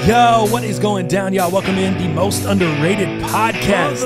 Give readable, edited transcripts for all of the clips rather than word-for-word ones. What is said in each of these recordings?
Yo, what is going down, y'all? Welcome in the most underrated podcast.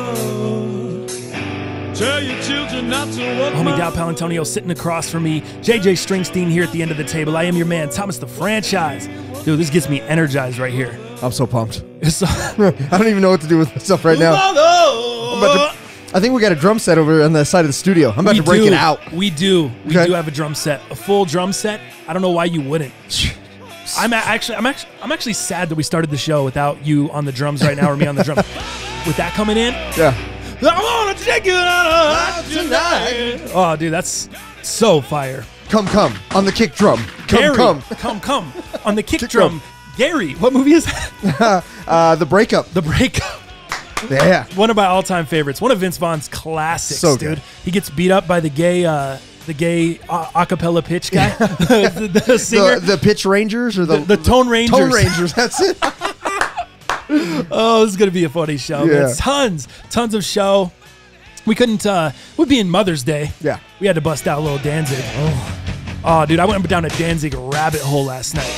Tell your children not to walk. Homie Dow Palantonio sitting across from me. JJ Stringstein here at the end of the table. I am your man, Thomas the Franchise. Dude, this gets me energized right here. I'm so pumped. So, I don't even know what to do with myself right now. I think we got a drum set over on the side of the studio. I'm about to break it out. We do. We Okay. do have a drum set, a full drum set. I don't know why you wouldn't. I'm actually sad that we started the show without you on the drums right now, or me on the drums. With that coming in, Yeah. I wanna take it out tonight. Oh, dude, that's so fire. Come on the kick drum. Gary, Come. come on the kick Kick drum. drum. Gary, what movie is that? The breakup. The Breakup. Yeah. One of my all-time favorites. One of Vince Vaughn's classics, So dude. good. He gets beat up by the gay acapella pitch guy, the singer, The pitch rangers or the Tone Rangers. Tone Rangers. That's it. Oh, this is gonna be a funny show. Yeah. Man. Tons of show. We couldn't. Would be in Mother's Day. Yeah. We had to bust out a little Danzig. Oh, dude, I went down a Danzig rabbit hole last night.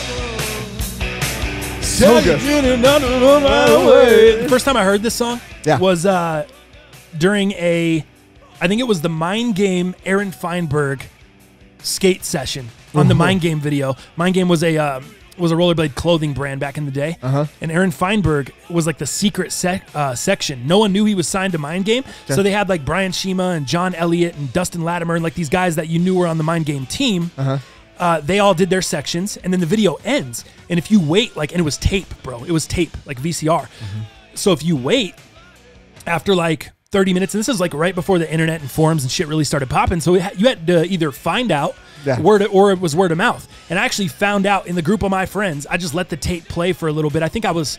So good. The first time I heard this song Yeah. was during I think it was the Mind Game Aaron Feinberg skate session on the Mind Game video. Mind Game was a rollerblade clothing brand back in the day. And Aaron Feinberg was like the secret section. No one knew he was signed to Mind Game. So they had like Brian Shima and John Elliott and Dustin Latimer and like these guys that you knew were on the Mind Game team. They all did their sections, and then the video ends. And if you wait, and it was tape, bro. It was tape, like VCR. So if you wait after like 30 minutes, and this is like right before the internet and forums and shit really started popping, so you had to either find out or it was word of mouth. And I actually found out in the group of my friends. I just let the tape play for a little bit. I think I was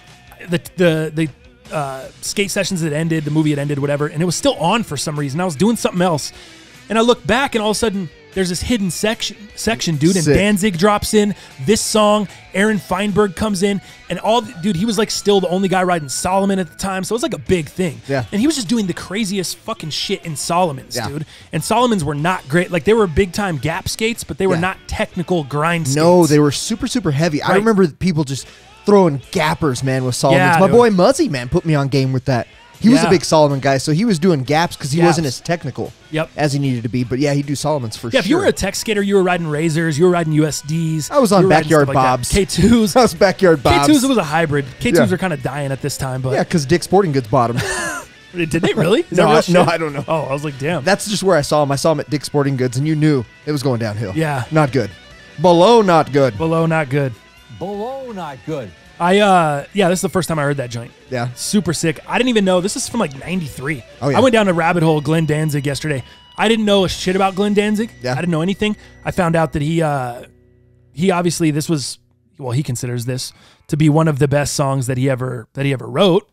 the skate sessions had ended, the movie had ended, whatever, and it was still on for some reason. I was doing something else, and I looked back, and all of a sudden there's this hidden section, dude, and Sick. Danzig drops in this song. Aaron Feinberg comes in, and dude, he was like still the only guy riding Solomon at the time, so it was like a big thing. Yeah. And he was just doing the craziest fucking shit in Solomons, Yeah. dude. And Solomons were not great. Like, they were big time gap skates, but they were Yeah. not technical grind skates. No, they were super, super heavy. I Right. remember people just throwing gappers, man, with Solomons. Yeah, My dude. boy Muzzy, man, put me on game with that. He was Yeah. a big Solomon guy, so he was doing gaps because he Gaps. wasn't as technical as he needed to be. But yeah, he'd do Solomons for Yeah, sure. if you were a tech skater, you were riding Razors, you were riding USDs. I was on you were riding Backyard stuff like Bobs. that. K2s. I was Backyard Bobs. K2s, it was a hybrid. K2s Yeah. are kind of dying at this time, but Yeah, because Dick's Sporting Goods bought him. did they really? Is that No, real I shit? don't know. Oh, I was like, damn. That's just where I saw him. I saw him at Dick's Sporting Goods, and you knew it was going downhill. Yeah. Not good. Below, not good. Below, not good. Below, not good. Yeah, this is the first time I heard that joint. Yeah. Super sick. I didn't even know. This is from like 93. Oh, yeah. I went down a rabbit hole of Glenn Danzig yesterday. I didn't know a shit about Glenn Danzig. Yeah. I didn't know anything. I found out that he obviously he considers this to be one of the best songs that he ever wrote.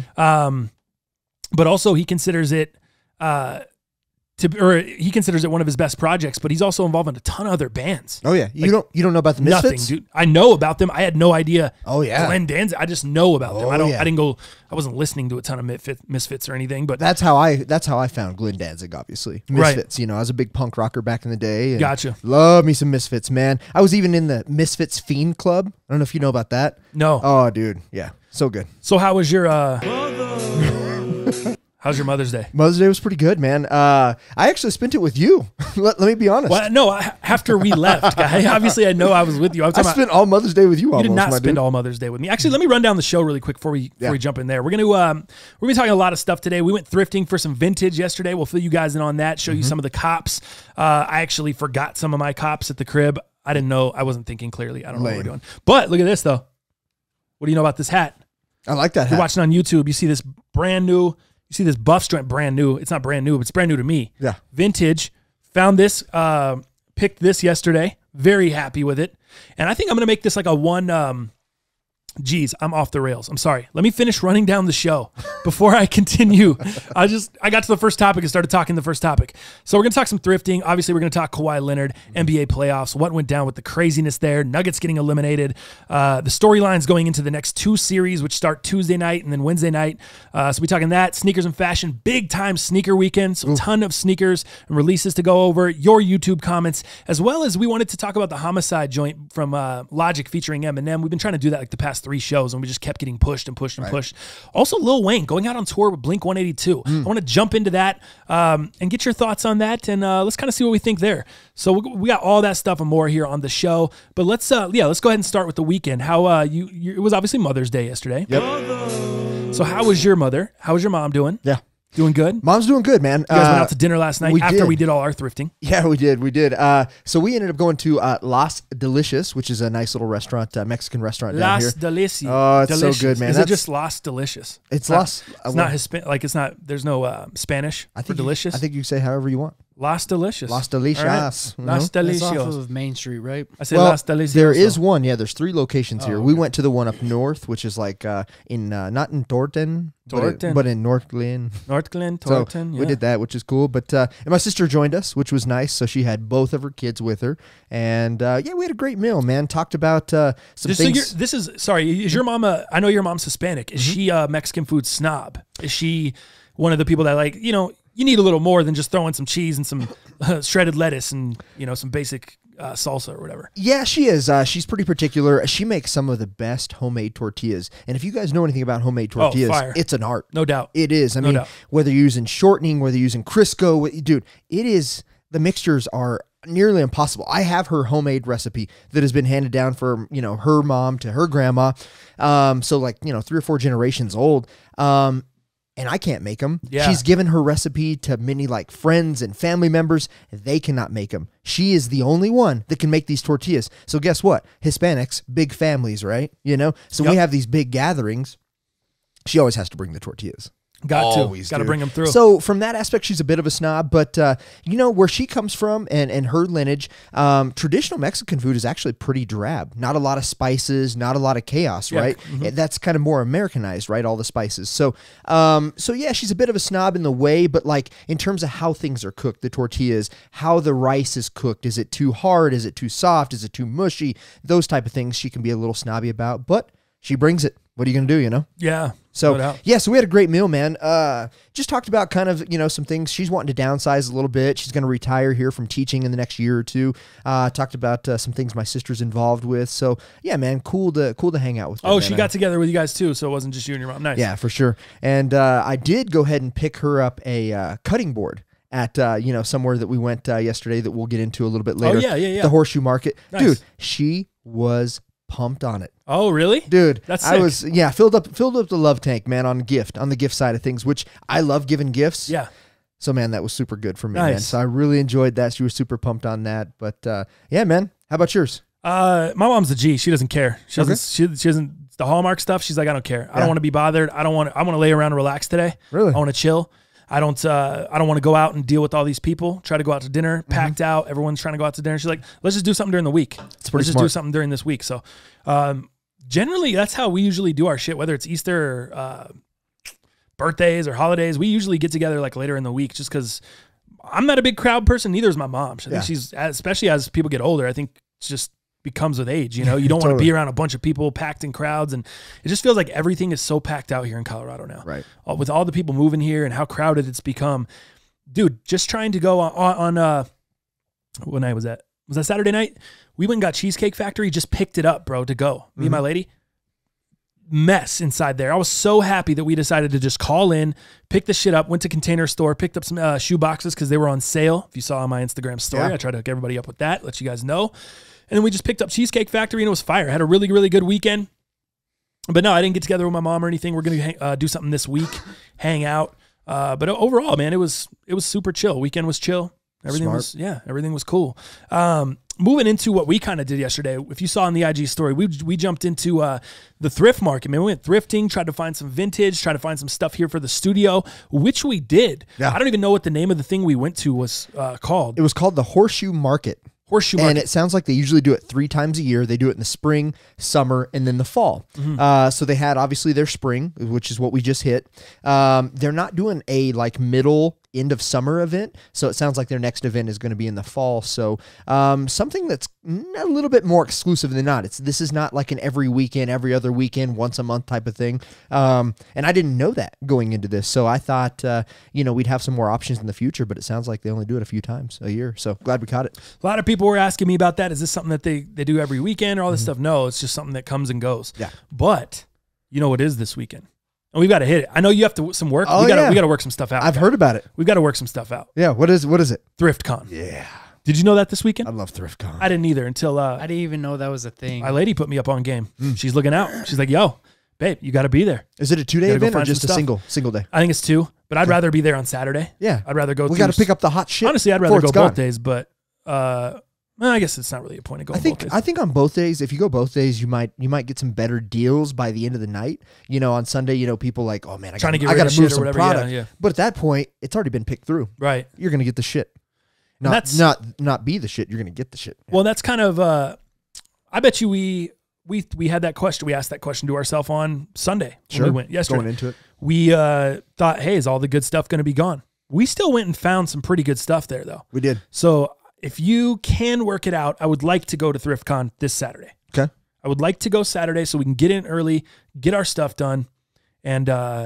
But also he considers it he considers it one of his best projects, but he's also involved in a ton of other bands. Oh yeah. You don't know about the Misfits? Nothing, dude. I know about them. I had no idea. Oh, yeah. Glenn Danzig. I just know about them. Oh, yeah. I wasn't listening to a ton of Misfits or anything, but That's how I found Glenn Danzig, obviously. Right. Misfits, I was a big punk rocker back in the day. And Gotcha. Love me some Misfits, man. I was even in the Misfits Fiend Club. I don't know if you know about that. no. Oh, dude. Yeah. So good. So how was your how's your Mother's Day? Mother's Day was pretty good, man. I actually spent it with you. let me be honest. Well, no, after we left, guy. Obviously, I know I was with you. I'm I talking about, spent all Mother's Day with you you almost, did not my spend dude. all Mother's Day with me. Actually, let me run down the show really quick before we jump in there. We're gonna be talking a lot of stuff today. We went thrifting for some vintage yesterday. We'll fill you guys in on that. Show you some of the cops. I actually forgot some of my cops at the crib. I didn't know. I wasn't thinking clearly. I don't know what we're doing. But look at this though. What do you know about this hat? I like that You're hat. watching on YouTube. You see this brand new. You see this Buffs joint, brand new. It's not brand new, but it's brand new to me. Yeah. Vintage. Found this. Picked this yesterday. Very happy with it. And I think I'm gonna make this like a one. Geez, I'm off the rails. I'm sorry. Let me finish running down the show before I continue. I got to the first topic and started talking the first topic. So we're going to talk some thrifting. Obviously, we're going to talk Kawhi Leonard, NBA playoffs, what went down with the craziness there, Nuggets getting eliminated, the storylines going into the next two series, which start Tuesday night and then Wednesday night. So we're talking that, sneakers and fashion, big time sneaker weekend. So a ton of sneakers and releases to go over, your YouTube comments, as well as we wanted to talk about the Homicide joint from Logic featuring Eminem. We've been trying to do that like the past last 3 shows, and we just kept getting pushed and pushed and pushed. Also, Lil Wayne going out on tour with Blink-182. I want to jump into that and get your thoughts on that, and let's kind of see what we think there. So we got all that stuff and more here on the show, but let's go ahead and start with the weekend. How it was obviously Mother's Day yesterday. Yep. So how was your mother? How was your mom doing? Yeah. Doing good? Mom's doing good, man. You guys went out to dinner last night after we did all our thrifting. Yeah, we did. So we ended up going to Las Delicious, which is a nice little restaurant, Mexican restaurant down here. Las Delicious. Oh, it's so good, man. Is it just Las Delicious? It's Las. It's not Hispanic. Like it's not. There's no Spanish for delicious. I think you can say however you want. Las Delicious. Las Delicious. Right. Las Delicious. That's off of Main Street, right? I said Las Delicious. There is one. Yeah, there's 3 locations here. okay. We went to the one up north, which is like not in Thornton, but in Northglenn. Northglenn, So Thornton. we did that, which is cool. But and my sister joined us, which was nice. So she had both of her kids with her, and we had a great meal, man. Talked about some things. So is your mom I know your mom's Hispanic. Is she a Mexican food snob? Is she one of the people that you need a little more than just throwing some cheese and some shredded lettuce and some basic salsa or whatever? Yeah, she is. She's pretty particular. She makes some of the best homemade tortillas. And if you guys know anything about homemade tortillas, it's an art. No doubt. It is. I mean, whether you're using shortening, whether you're using Crisco, dude, it is. The mixtures are nearly impossible. I have her homemade recipe that has been handed down from, her mom to her grandma. So 3 or 4 generations old. And I can't make them. Yeah. She's given her recipe to many friends and family members. They cannot make them. She is the only one that can make these tortillas. So guess what? Hispanics, big families, right? So we have these big gatherings. She always has to bring the tortillas. Got to bring them through. So from that aspect, she's a bit of a snob, but where she comes from and her lineage, traditional Mexican food is actually pretty drab. Not a lot of spices, not a lot of chaos, right? Mm-hmm. That's kind of more Americanized, right? All the spices. So yeah, she's a bit of a snob in the way, but in terms of how things are cooked, the tortillas, how the rice is cooked, is it too hard? Is it too soft? Is it too mushy? Those type of things she can be a little snobby about, but she brings it. What are you going to do, Yeah. So, so we had a great meal, man. Just talked about kind of, some things. She's wanting to downsize a little bit. She's going to retire here from teaching in the next year or 2. Talked about some things my sister's involved with. So, yeah, man, cool to hang out with her. Oh, she got together with you guys too, so it wasn't just you and your mom. Nice. Yeah, for sure. And I did go ahead and pick her up a cutting board at, somewhere that we went yesterday that we'll get into a little bit later. Oh, yeah. The Horseshoe Market. Nice. Dude, she was pumped on it. Oh, really? Dude, that's sick. I was filled up the love tank, man, on the gift side of things, which I love giving gifts. Yeah. So man, that was super good for me, nice. Man. So I really enjoyed that. She was super pumped on that. But yeah, man. How about yours? My mom's a G. She doesn't care. She doesn't the Hallmark stuff. She's like, I don't care. I don't want to be bothered. I want to lay around and relax today. Really? I want to chill. I don't want to go out and deal with all these people. Try to go out to dinner, packed out. Everyone's trying to go out to dinner. She's like, let's just do something during the week. Let's just do something during this week. So, generally, that's how we usually do our shit. Whether it's Easter, or, birthdays, or holidays, we usually get together later in the week. Just because I'm not a big crowd person. Neither is my mom. I think she's, especially as people get older. I think it's just becomes with age. You don't want to be around a bunch of people packed in crowds, and it just feels like everything is so packed out here in Colorado now. Right. With all the people moving here and how crowded it's become, dude. Just trying to go on what night was that? Was that Saturday night? We went and got Cheesecake Factory. Just picked it up, bro, to go. Me and my lady. Mess inside there. I was so happy that we decided to just call in, pick the shit up, went to Container Store, picked up some shoe boxes because they were on sale. If you saw on my Instagram story, I tried to hook everybody up with that, let you guys know. And then we just picked up Cheesecake Factory and it was fire. I had a really, really good weekend. But no, I didn't get together with my mom or anything. We're going to do something this week, hang out. But overall, man, it was super chill. Weekend was chill. Everything was cool. Moving into what we kind of did yesterday, if you saw in the IG story, we jumped into the thrift market. Man, we went thrifting, tried to find some vintage, tried to find some stuff here for the studio, which we did. Yeah. I don't even know what the name of the thing we went to was called. It was called the Horseshoe Market. Horseshoe Market. And it sounds like they usually do it 3 times a year. They do it in the spring, summer, and then the fall. So they had obviously their spring, which is what we just hit. They're not doing a middle end of summer event. So it sounds like their next event is going to be in the fall. So something that's a little bit more exclusive than not. This is not like an every weekend, every other weekend, once a month type of thing. And I didn't know that going into this. So I thought, we'd have some more options in the future, but it sounds like they only do it a few times a year. So glad we caught it. A lot of people were asking me about that. Is this something that they do every weekend or all this stuff? No, it's just something that comes and goes. Yeah. But you know what is this weekend? And we've got to hit it. I know you have to some work. Oh, we got to work some stuff out. I've heard about it. We've got to work some stuff out. Yeah. What is it? ThriftCon. Yeah. Did you know that this weekend? I love ThriftCon. I didn't either until I didn't even know that was a thing. my lady put me up on game. She's looking out. She's like, "Yo, babe, you got to be there." Is it a 2-day Gotta go event or find just a some stuff. single day? I think it's 2, but I'd rather be there on Saturday. Yeah. I'd rather go. We got to pick up the hot shit. Honestly, I'd rather before go it's gone. both days, but I guess it's not really a point of going both days. I think on both days, if you go both days, you might get some better deals by the end of the night. On Sunday, people like, oh man, I Trying to get got rid to of move shit or some whatever. product. Yeah. But at that point, it's already been picked through. Right. You're gonna get the shit. And Not be the shit. You're gonna get the shit. Well, that's kind of. I bet you we had that question. We asked that question to ourselves on Sunday when we went yesterday. Going into it. We thought, hey, is all the good stuff going to be gone? We still went and found some pretty good stuff there, though. We did. So if you can work it out, I would like to go to ThriftCon this Saturday. Okay. I would like to go Saturday so we can get in early, get our stuff done, and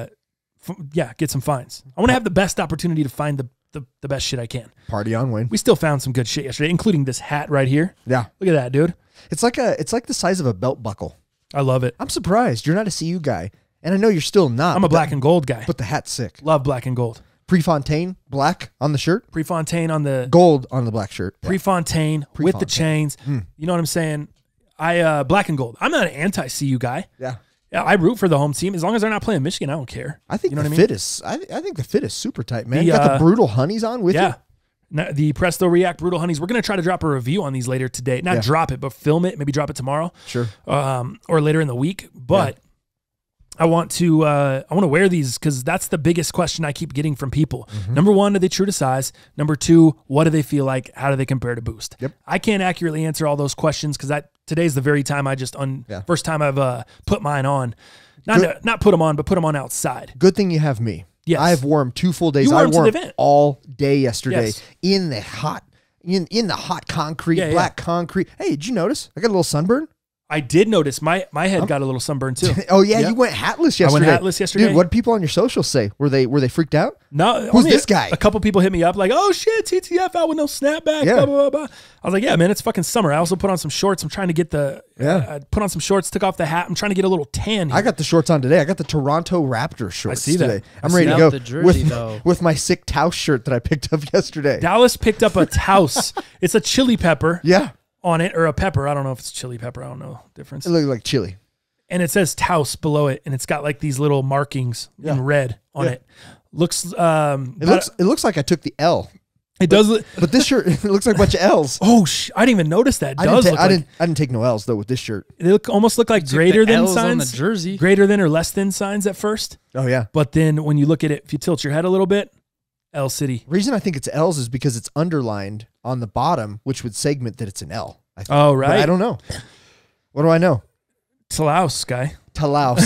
get some finds. I want to have the best opportunity to find the best shit I can. Party on, Wayne. We still found some good shit yesterday, including this hat right here. Yeah. Look at that, dude. It's like the size of a belt buckle. I love it. I'm surprised you're not a CU guy, and I know you're still not. I'm a black and gold guy. But the hat's sick. Love black and gold. Prefontaine black on the shirt, Prefontaine on the gold on the black shirt. Yeah. Prefontaine with the chains. You know what I'm saying? I black and gold. I'm not an anti-CU guy. Yeah. Yeah, I root for the home team as long as they're not playing Michigan. I don't care. I think you know the what I mean? fit is. I think the fit is super tight, man. The, You got the brutal honeys on with Yeah. you. Now, the Presto React Brutal Honeys. We're gonna try to drop a review on these later today. Not drop it, but film it. Maybe drop it tomorrow. Sure. Or later in the week. But I want to wear these because that's the biggest question I keep getting from people. Number one, are they true to size? Number two, what do they feel like? How do they compare to Boost? Yep. I can't accurately answer all those questions because today's the very time I just first time I've put mine on. Not put them on, but put them on outside. Good thing you have me. Yes. I've wore them 2 full days. You wore I 'em to wore the 'em event. all day yesterday Yes. in the hot concrete, Yeah, black concrete. Hey, did you notice? I got a little sunburn. I did notice my head got a little sunburn too. Oh yeah, Yep. you went hatless I yesterday. went hatless yesterday. Dude, what did people on your socials say? Were they freaked out? No, Who's only this guy? A couple people hit me up like, "Oh shit, TTF out with no snapback." Yeah. Blah, blah, blah, blah. I was like, "Yeah, man, it's fucking summer." I also put on some shorts. I'm trying to get I put on some shorts, took off the hat. I'm trying to get a little tan here. I got the shorts on today. I got the Toronto Raptors shorts. see that. Today. I'm I ready see to that. go The jersey, though. with my sick Taos shirt that I picked up yesterday. Dallas picked up a Taos. It's a chili pepper Yeah, on it, or a pepper. I don't know if it's chili pepper. I don't know the difference. it looked like chili. And it says Taos below it, and it's got like these little markings in red on Yeah. it. Looks It looks like I took the L, it does look. but this shirt it looks like a bunch of L's. Oh, I didn't even notice that. It does look I like didn't take no L's though with this shirt. they almost look like greater the than L's on signs, the jersey. greater than or less than signs at first. Oh yeah. But then when you look at it, if you tilt your head a little bit, L City. Reason I think it's L's is because it's underlined on the bottom, which would segment that it's an L. I think. Oh, But right. I don't know. What do I know? Taos guy. Talaus.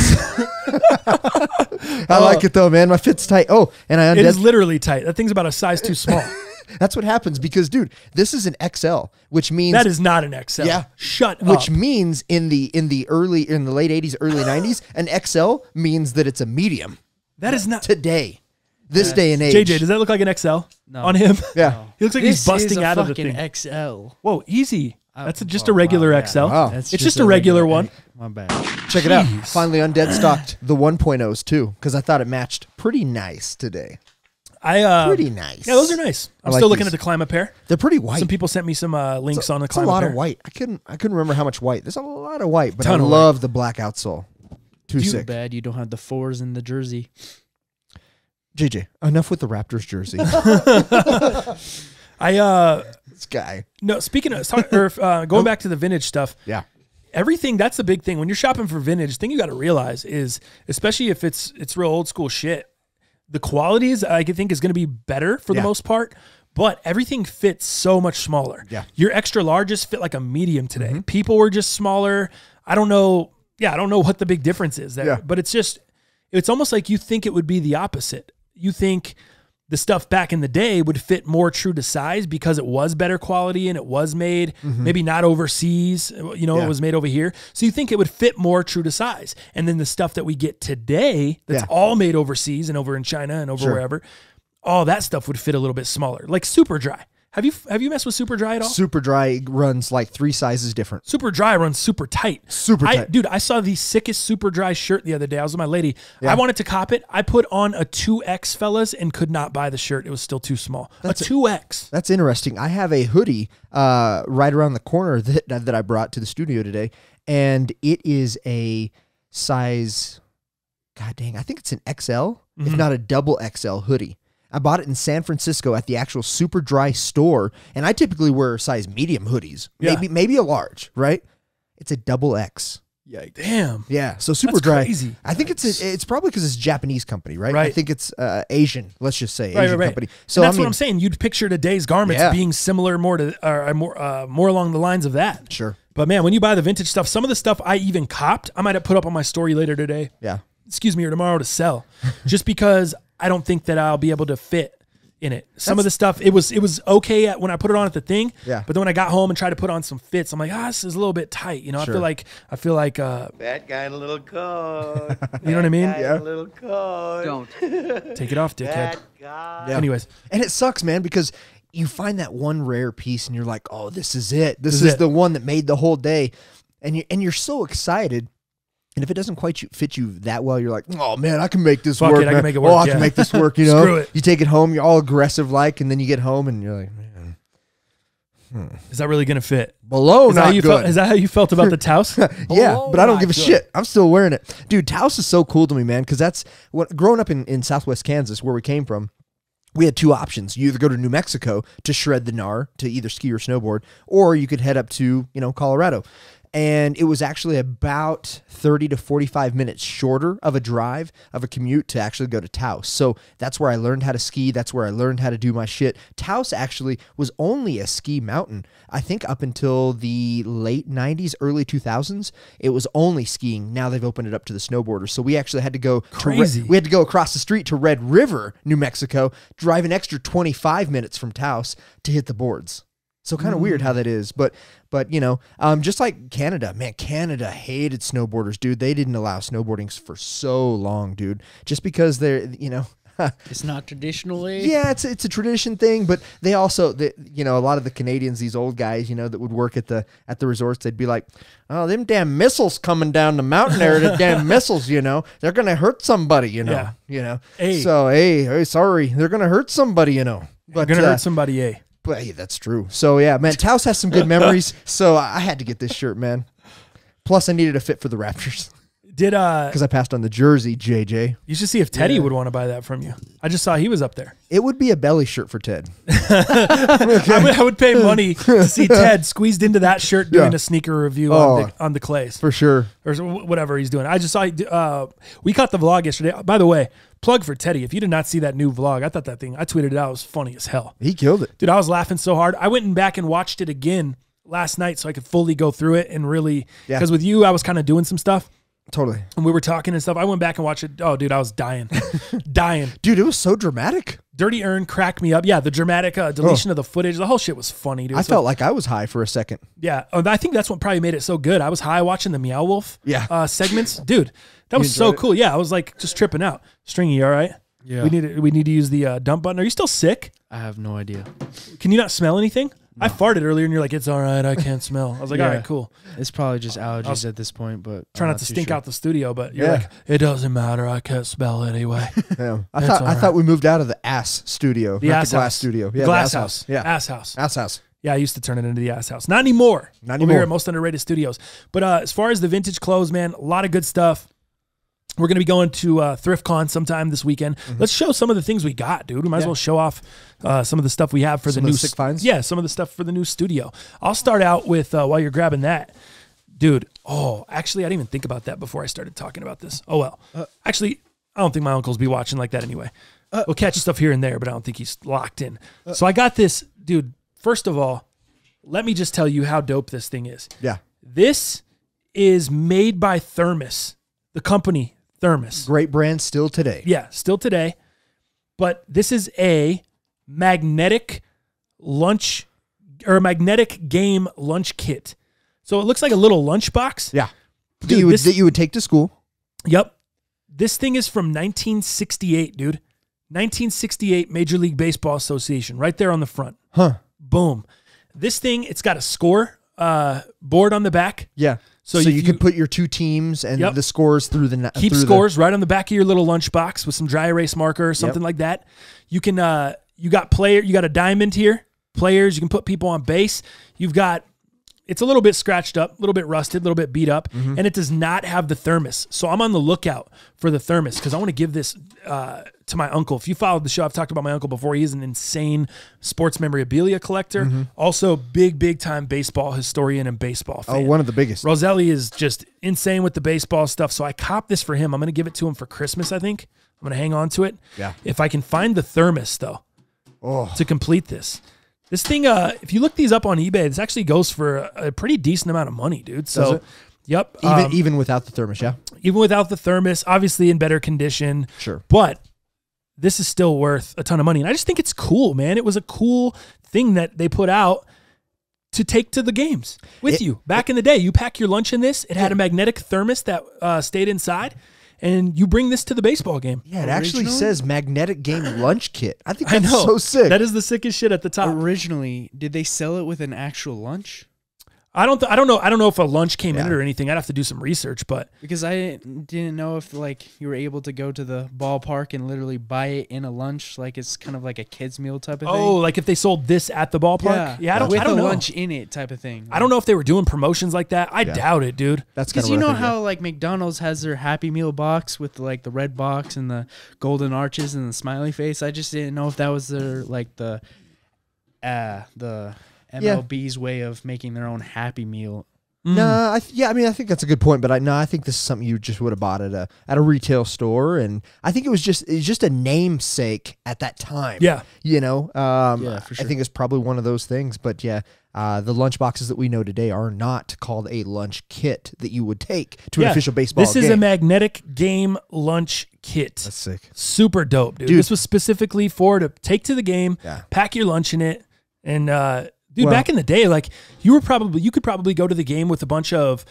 I like it though, man. My fit's tight. Oh, and I It is undid. literally tight. That thing's about a size too small. That's what happens because, dude, this is an XL, which means That is not an XL. Yeah. Shut which up. means in the late 80s, early 90s, an XL means that it's a medium. That is not. Today, this day and age. JJ, does that look like an XL No. on him? Yeah. He looks like This he's busting is a out of the fucking thing. XL. Whoa, easy. That's just a wow, regular yeah. XL. Wow. That's It's just a regular one. My bad. Check it out. Jeez. Finally undead stocked the 1.0s too, because I thought it matched pretty nice today. Pretty nice. Yeah, those are nice. I'm like still looking these. at the Climb Up pair. They're pretty white. Some people sent me some links on the It's a Climb Up lot pair. of white. I couldn't remember how much white. There's a lot of white, but Ton I of love the black outsole. Too Too sick. bad you don't have the 4s in the jersey. JJ, enough with the Raptors jersey. This guy. No, speaking of going back to the vintage stuff, Yeah. everything, that's the big thing. When you're shopping for vintage, the thing you got to realize is, especially if it's real old school shit, the qualities I think is going to be better for the Yeah. most part, but everything fits so much smaller. Yeah. Your extra larges fit like a medium today. People were just smaller. I don't know. Yeah, I don't know what the big difference is there, Yeah. but it's almost like you think it would be the opposite. You think the stuff back in the day would fit more true to size because it was better quality and it was made maybe not overseas, you know, Yeah. it was made over here. So you think it would fit more true to size. And then the stuff that we get today that's Yeah. all made overseas and over in China and over Sure. wherever, all that stuff would fit a little bit smaller. Like Super Dry. Have you messed with Super Dry at all? Super Dry runs like 3 sizes different. Super Dry runs super tight. Super tight. Dude, I saw the sickest Super Dry shirt the other day. I was with my lady. I wanted to cop it. I put on a 2X, fellas, and could not buy the shirt. It was still too small. A 2X. That's interesting. I have a hoodie right around the corner that I brought to the studio today, and it is a size, god dang, I think it's an XL, if not a double XL hoodie. I bought it in San Francisco at the actual Super Dry store, and I typically wear size medium hoodies, Yeah. maybe a large, right? It's a double X. Yikes. Damn. Yeah, so Super That's Dry. crazy. I think it's probably because it's a Japanese company, right? I Right. think it's Asian. Let's just say Right, Asian right, right. company. So And that's I mean, what I'm saying. You'd picture today's garments Yeah. being similar more to or more along the lines of that. Sure. But man, when you buy the vintage stuff, some of the stuff I even copped, I might have put up on my story later today. Yeah. Excuse me, or tomorrow to sell, just because I don't think that I'll be able to fit in it. Some of the stuff it was okay when I put it on at the thing. Yeah. But then when I got home and tried to put on some fits, I'm like, this is a little bit tight. You know, Sure. I feel like That guy in a little coat. you know what I mean? Yeah. A little coat. Don't. Take it off, dickhead. That guy. Yeah. Anyways, And it sucks, man, because you find that one rare piece and you're like, oh, this is it. This This is is it. the one that made the whole day. And you're so excited. And if it doesn't quite fit you that well, you're like, oh man, I can make this Fuck work. it, I can man. make it Oh, work, I yeah. can make this work, you know? Screw it. You take it home, you're all aggressive like, and then you get home and you're like, man, is that really gonna fit? below Is that, not how you good. felt, is that how you felt about the Taos? Yeah, Oh, but I don't not give a good. shit. I'm still wearing it. Dude, Taos is so cool to me, man, because that's what growing up in Southwest Kansas, where we came from, we had 2 options. You either go to New Mexico to shred the gnar, to either ski or snowboard, or you could head up to, Colorado. And it was actually about 30 to 45 minutes shorter of a drive, of a commute to actually go to Taos. So that's where I learned how to ski. That's where I learned how to do my shit. Taos actually was only a ski mountain. I think up until the late 90s, early 2000s, it was only skiing. Now they've opened it up to the snowboarders. So we actually had to go Crazy. we had to go across the street to Red River, New Mexico, drive an extra 25 minutes from Taos to hit the boards. So kind of weird how that is, but just like Canada, man, Canada hated snowboarders, dude. They didn't allow snowboarding for so long, dude, just because they're, It's not traditionally. yeah, it's a tradition thing, but they also, a lot of the Canadians, these old guys, that would work at the resorts, they'd be like, oh, them damn missiles coming down the mountain there, the damn missiles, they're gonna hurt somebody, Hey. So hey, sorry, they're gonna hurt somebody, But Gonna hurt somebody, eh? But hey, that's true. So yeah, man, Taos has some good memories. So I had to get this shirt, man. Plus, I needed a fit for the Raptors Did because I passed on the jersey, JJ. you should see if Teddy would want to buy that from you. I just saw he was up there. It would be a belly shirt for Ted. I would pay money to see Ted squeezed into that shirt doing Yeah. a sneaker review Oh. on the clays For sure. or whatever he's doing. I just saw we caught the vlog yesterday. By the way, plug for Teddy. If you did not see that new vlog, I thought I tweeted it out. It was funny as hell. He killed it. Dude, I was laughing so hard. I went back and watched it again last night so I could fully go through it and really, Yeah. because with you, I was kind of doing some stuff Totally. and we were talking and stuff. I went back and watched it. Oh, dude, I was dying. Dying. Dude, it was so dramatic. Dirty Earn cracked me up. Yeah, the dramatic deletion of the footage. The whole shit was funny, dude. I So, felt like I was high for a second. yeah. I think that's what probably made it so good. I was high watching the Meow Wolf Yeah. segments. Dude, that was so enjoyed it? cool. Yeah, I was like just tripping out. Stringy, you all right? Yeah. We need to use the dump button. Are you still sick? I have no idea. Can you not smell anything? I farted earlier and you're like, it's all right. I can't smell. I was like, all Yeah. right, cool. It's probably just allergies at this point, but Try I'm not to too stink sure. out the studio, but you're Yeah. like, it doesn't matter. I can't smell it anyway. Yeah. I That's thought all I right. thought we moved out of the ass studio, The not ass the glass house. studio. The Yeah, glass the house. Yeah, Ass house. ass house. Yeah, I used to turn it into the ass house. Not anymore. Not Over anymore. here at Most Underrated Studios. But as far as the vintage clothes, man, a lot of good stuff. We're going to be going to ThriftCon sometime this weekend. Let's show some of the things we got, dude. We might as well show off some of the stuff we have for Some the of new the sick finds? Yeah, some of the stuff for the new studio. I'll start out with while you're grabbing that, dude. Oh, actually, I didn't even think about that before I started talking about this. Oh well. Actually, I don't think my uncle's be watching like that anyway. We'll catch stuff here and there, but I don't think he's locked in. So I got this, dude. First of all, let me just tell you how dope this thing is. Yeah. This is made by Thermos, the company Thermos. Great brand still today. Yeah, still today. but this is a magnetic lunch or magnetic game lunch kit. So it looks like a little lunch box. Yeah. Dude, that you would take to school. Yep. This thing is from 1968, dude. 1968 Major League Baseball Association, right there on the front. Huh. Boom. This thing, it's got a score board on the back. Yeah. So you can put your two teams and the scores through the keep scores right on the back of your little lunch box with some dry erase marker or something like that. You can you got a diamond here, players. You can put people on base. You've got. It's a little bit scratched up, a little bit rusted, a little bit beat up, and it does not have the thermos. So I'm on the lookout for the thermos because I want to give this to my uncle. If you followed the show, I've talked about my uncle before. He is an insane sports memorabilia collector, also big time baseball historian and baseball fan. Oh, one of the biggest. Roselli is just insane with the baseball stuff. So I copped this for him. I'm going to give it to him for Christmas, I think. I'm going to hang on to it. Yeah. If I can find the thermos, though, to complete this. This thing, if you look these up on eBay, this actually goes for a pretty decent amount of money, dude. So, yep. Even without the thermos, yeah? Even without the thermos, obviously in better condition. Sure. But this is still worth a ton of money. And I just think it's cool, man. It was a cool thing that they put out to take to the games with you. Back in the day, you pack your lunch in this. It had a magnetic thermos that stayed inside. And you bring this to the baseball game. Yeah, it actually says magnetic game lunch kit. I think that's so sick. That is the sickest shit at the top. Originally, did they sell it with an actual lunch? I don't know if a lunch came in it or anything. I'd have to do some research, but because I didn't know if like you were able to go to the ballpark and literally buy it in a lunch, like it's kind of like a kids meal type of thing. Oh, like if they sold this at the ballpark? Yeah, I don't know. Lunch in it type of thing. I don't know if they were doing promotions like that. I doubt it, dude. That's because you know how like McDonald's has their Happy Meal box with like the red box and the golden arches and the smiley face. I just didn't know if that was their like the MLB's way of making their own Happy Meal. No, I think that's a good point, but I think this is something you just would have bought at a retail store, and I think it's just a namesake at that time. Yeah, you know, yeah, for sure. I think it's probably one of those things, but yeah, the lunch boxes that we know today are not called a lunch kit that you would take to an official baseball game. This is a magnetic game lunch kit. That's sick. Super dope, dude. This was specifically to take to the game, pack your lunch in it, and dude, back in the day, like you could probably go to the game with a bunch of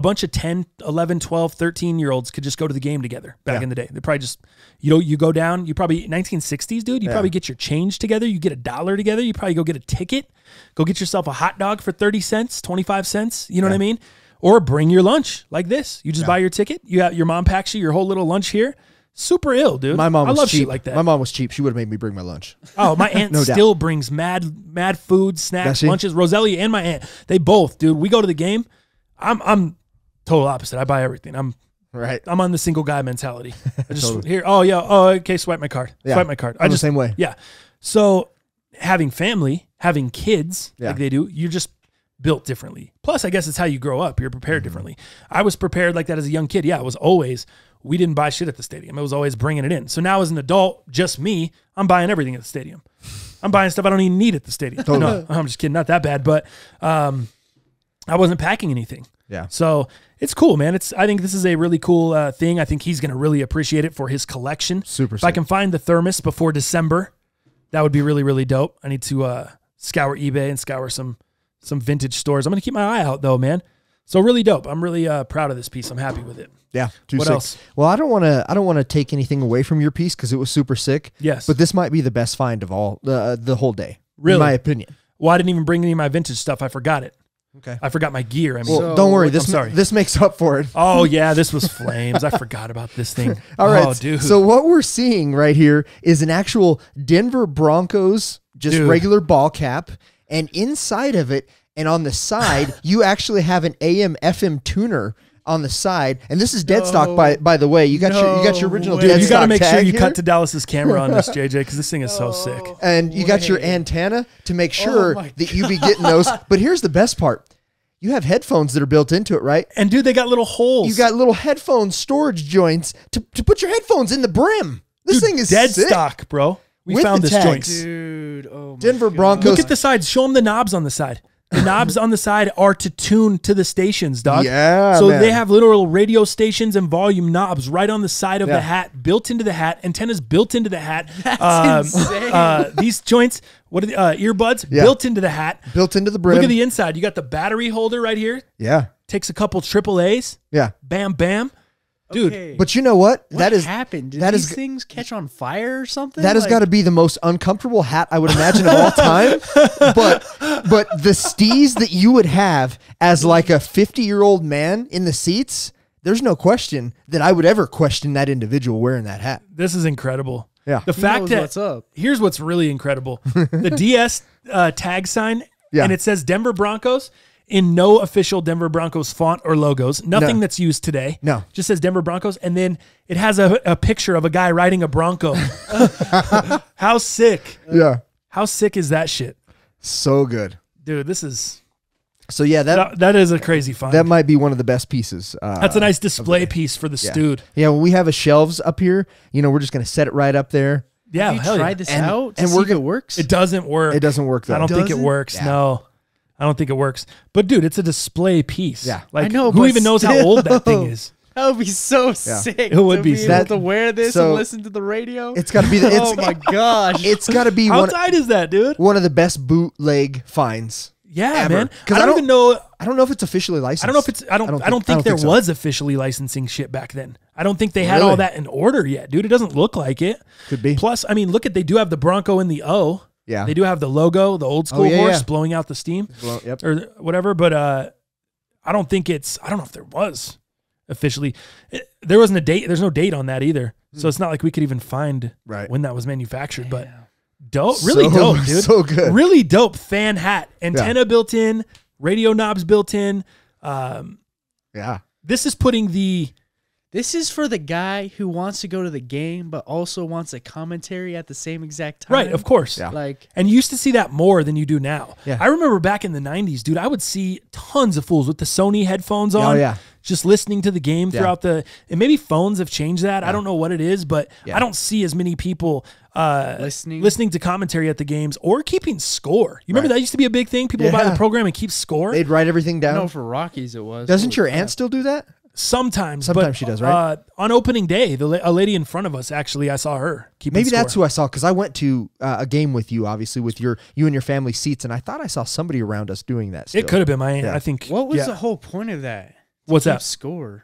10, 11, 12, 13-year-olds could just go to the game together back in the day. They probably just, you go down, you probably 1960s, dude, you probably get your change together. You get $1 together. You probably go get a ticket, go get yourself a hot dog for 30 cents, 25 cents. You know what I mean? Or bring your lunch like this. You just buy your ticket. You have your mom packs you your whole little lunch here. Super ill, dude. My mom was I love cheap. shit like that. My mom was cheap. She would have made me bring my lunch. Oh, my aunt still brings mad food, snacks, lunches. Roselli and my aunt, they both, dude. We go to the game. I'm total opposite. I buy everything. I'm on the single guy mentality. I just here. Oh yeah. Oh, okay. Swipe my card. Yeah. Swipe my card. I'm the same way. Yeah. So having family, having kids like they do, you're just built differently. Plus, I guess it's how you grow up. You're prepared differently. I was prepared like that as a young kid. Yeah, it was always. We didn't buy shit at the stadium. It was always bringing it in. So now as an adult, just me, I'm buying everything at the stadium. I'm buying stuff I don't even need at the stadium. No, I'm just kidding. Not that bad, but I wasn't packing anything. Yeah. So it's cool, man. I think this is a really cool thing. I think he's going to really appreciate it for his collection. Super If I can find the thermos before December, that would be really, really dope. I need to scour eBay and scour some vintage stores. I'm going to keep my eye out though, man. So really dope. I'm really proud of this piece. I'm happy with it. Yeah. What sick. else? Well, I don't want to take anything away from your piece because it was super sick. Yes. But this might be the best find of all the whole day. Really? In my opinion. Well, I didn't even bring any of my vintage stuff. I forgot it. Okay. I forgot my gear. I mean, well, don't worry. This makes up for it. Oh yeah, this was flames. I forgot about this thing. All right. Oh, dude. So what we're seeing right here is an actual Denver Broncos, regular ball cap, and inside of it and on the side, you actually have an AM/FM tuner on the side, and this is dead stock by the way. You got your original dead stock. You got to make sure you here. cut to Dallas's camera on this, JJ, because this thing is so sick. And you got your antenna to make sure that you be getting those. But here's the best part. You have headphones that are built into it, right? And dude, they got little holes. You got little headphone storage joints to put your headphones in the brim. This thing is dead sick. stock, bro. We With found the this joint. tags. Dude, oh my Denver God. Broncos. Look at the sides. Show them the knobs on the side. The knobs on the side are to tune to the stations, dog. Yeah, So man. they have literal radio stations and volume knobs right on the side of Yeah. the hat, built into the hat, antennas built into the hat. That's insane. These joints, what are the earbuds Yeah. built into the hat. Built into the brim. Look at the inside. You got the battery holder right here. yeah. Takes a couple AAAs. Yeah. Bam, bam. Dude, Okay. But you know what? What happened? Did that these is- things catch on fire or something? That has got to be the most uncomfortable hat I would imagine of all time. But the steez that you would have as like a 50-year-old man in the seats, there's no question that I would ever question that individual wearing that hat. this is incredible. Yeah. The He fact knows that what's up. here's what's really incredible: the DS tag sign, Yeah. and it says Denver Broncos in no official Denver Broncos font or logos. Nothing No. that's used today. No. Just says Denver Broncos, and then it has a picture of a guy riding a Bronco. How sick! Yeah. How sick is that shit, So good. dude? This is So yeah, that is a crazy find. that might be one of the best pieces. That's a nice display piece for the yeah. stewed. Yeah, when we have a shelves up here, we're just going to set it right up there. Yeah, Have you hell tried yeah. this And- out to and see we're if gonna- it works? It doesn't work. It doesn't work though. I don't think it Doesn't? works. Yeah. No, I don't think it works. But dude, it's a display piece. Yeah. like I know, who but even knows how still. old that thing is? That would be so sick. It would to be be sick. able to wear this So- and listen to the radio. It's got to be the, Oh my gosh! it's got to be How one, tight is that, dude? one of the best bootleg finds. Yeah, Ever. man. 'Cause I don't even know. I don't know if it's officially licensed. I don't know if it's. I don't think there so. was officially licensing shit back then. I don't think they had all Really? that in order yet, dude. It doesn't look like it. Could be. Plus, I mean, look at they do have the Bronco in the O. Yeah. They do have the logo, the old school yeah, horse yeah. blowing out the steam Well, yep. or whatever. But I don't think it's. I don't know if there was officially. There wasn't a date. There's no date on that either. So it's not like we could even find Right. when that was manufactured. But dope, really So- dope, dude. so good. Really dope fan hat. Antenna built in, radio knobs built in. Yeah. This is putting the This is for the guy who wants to go to the game, but also wants a commentary at the same exact time. right, of course. Yeah. Like, And you used to see that more than you do now. Yeah. I remember back in the 90s, dude, I would see tons of fools with the Sony headphones on. Oh, yeah. Just listening to the game Yeah. throughout and maybe phones have changed that. I don't know what it is, but Yeah. I don't see as many people listening to commentary at the games or keeping score. You remember Right. that used to be a big thing? People would buy the Yeah. program and keep score. They'd write everything I down. know for Rockies it was. Doesn't your Holy aunt still do that? Sometimes Sometimes she does, right? On opening day, a lady in front of us, actually, I saw her keeping Maybe score. that's who I saw because I went to a game with you, obviously, with you and your family seats, and I thought I saw somebody around us doing that. Still. It could have been my aunt. Yeah. I think. What was yeah. the whole point of that? What's Keep that? Score.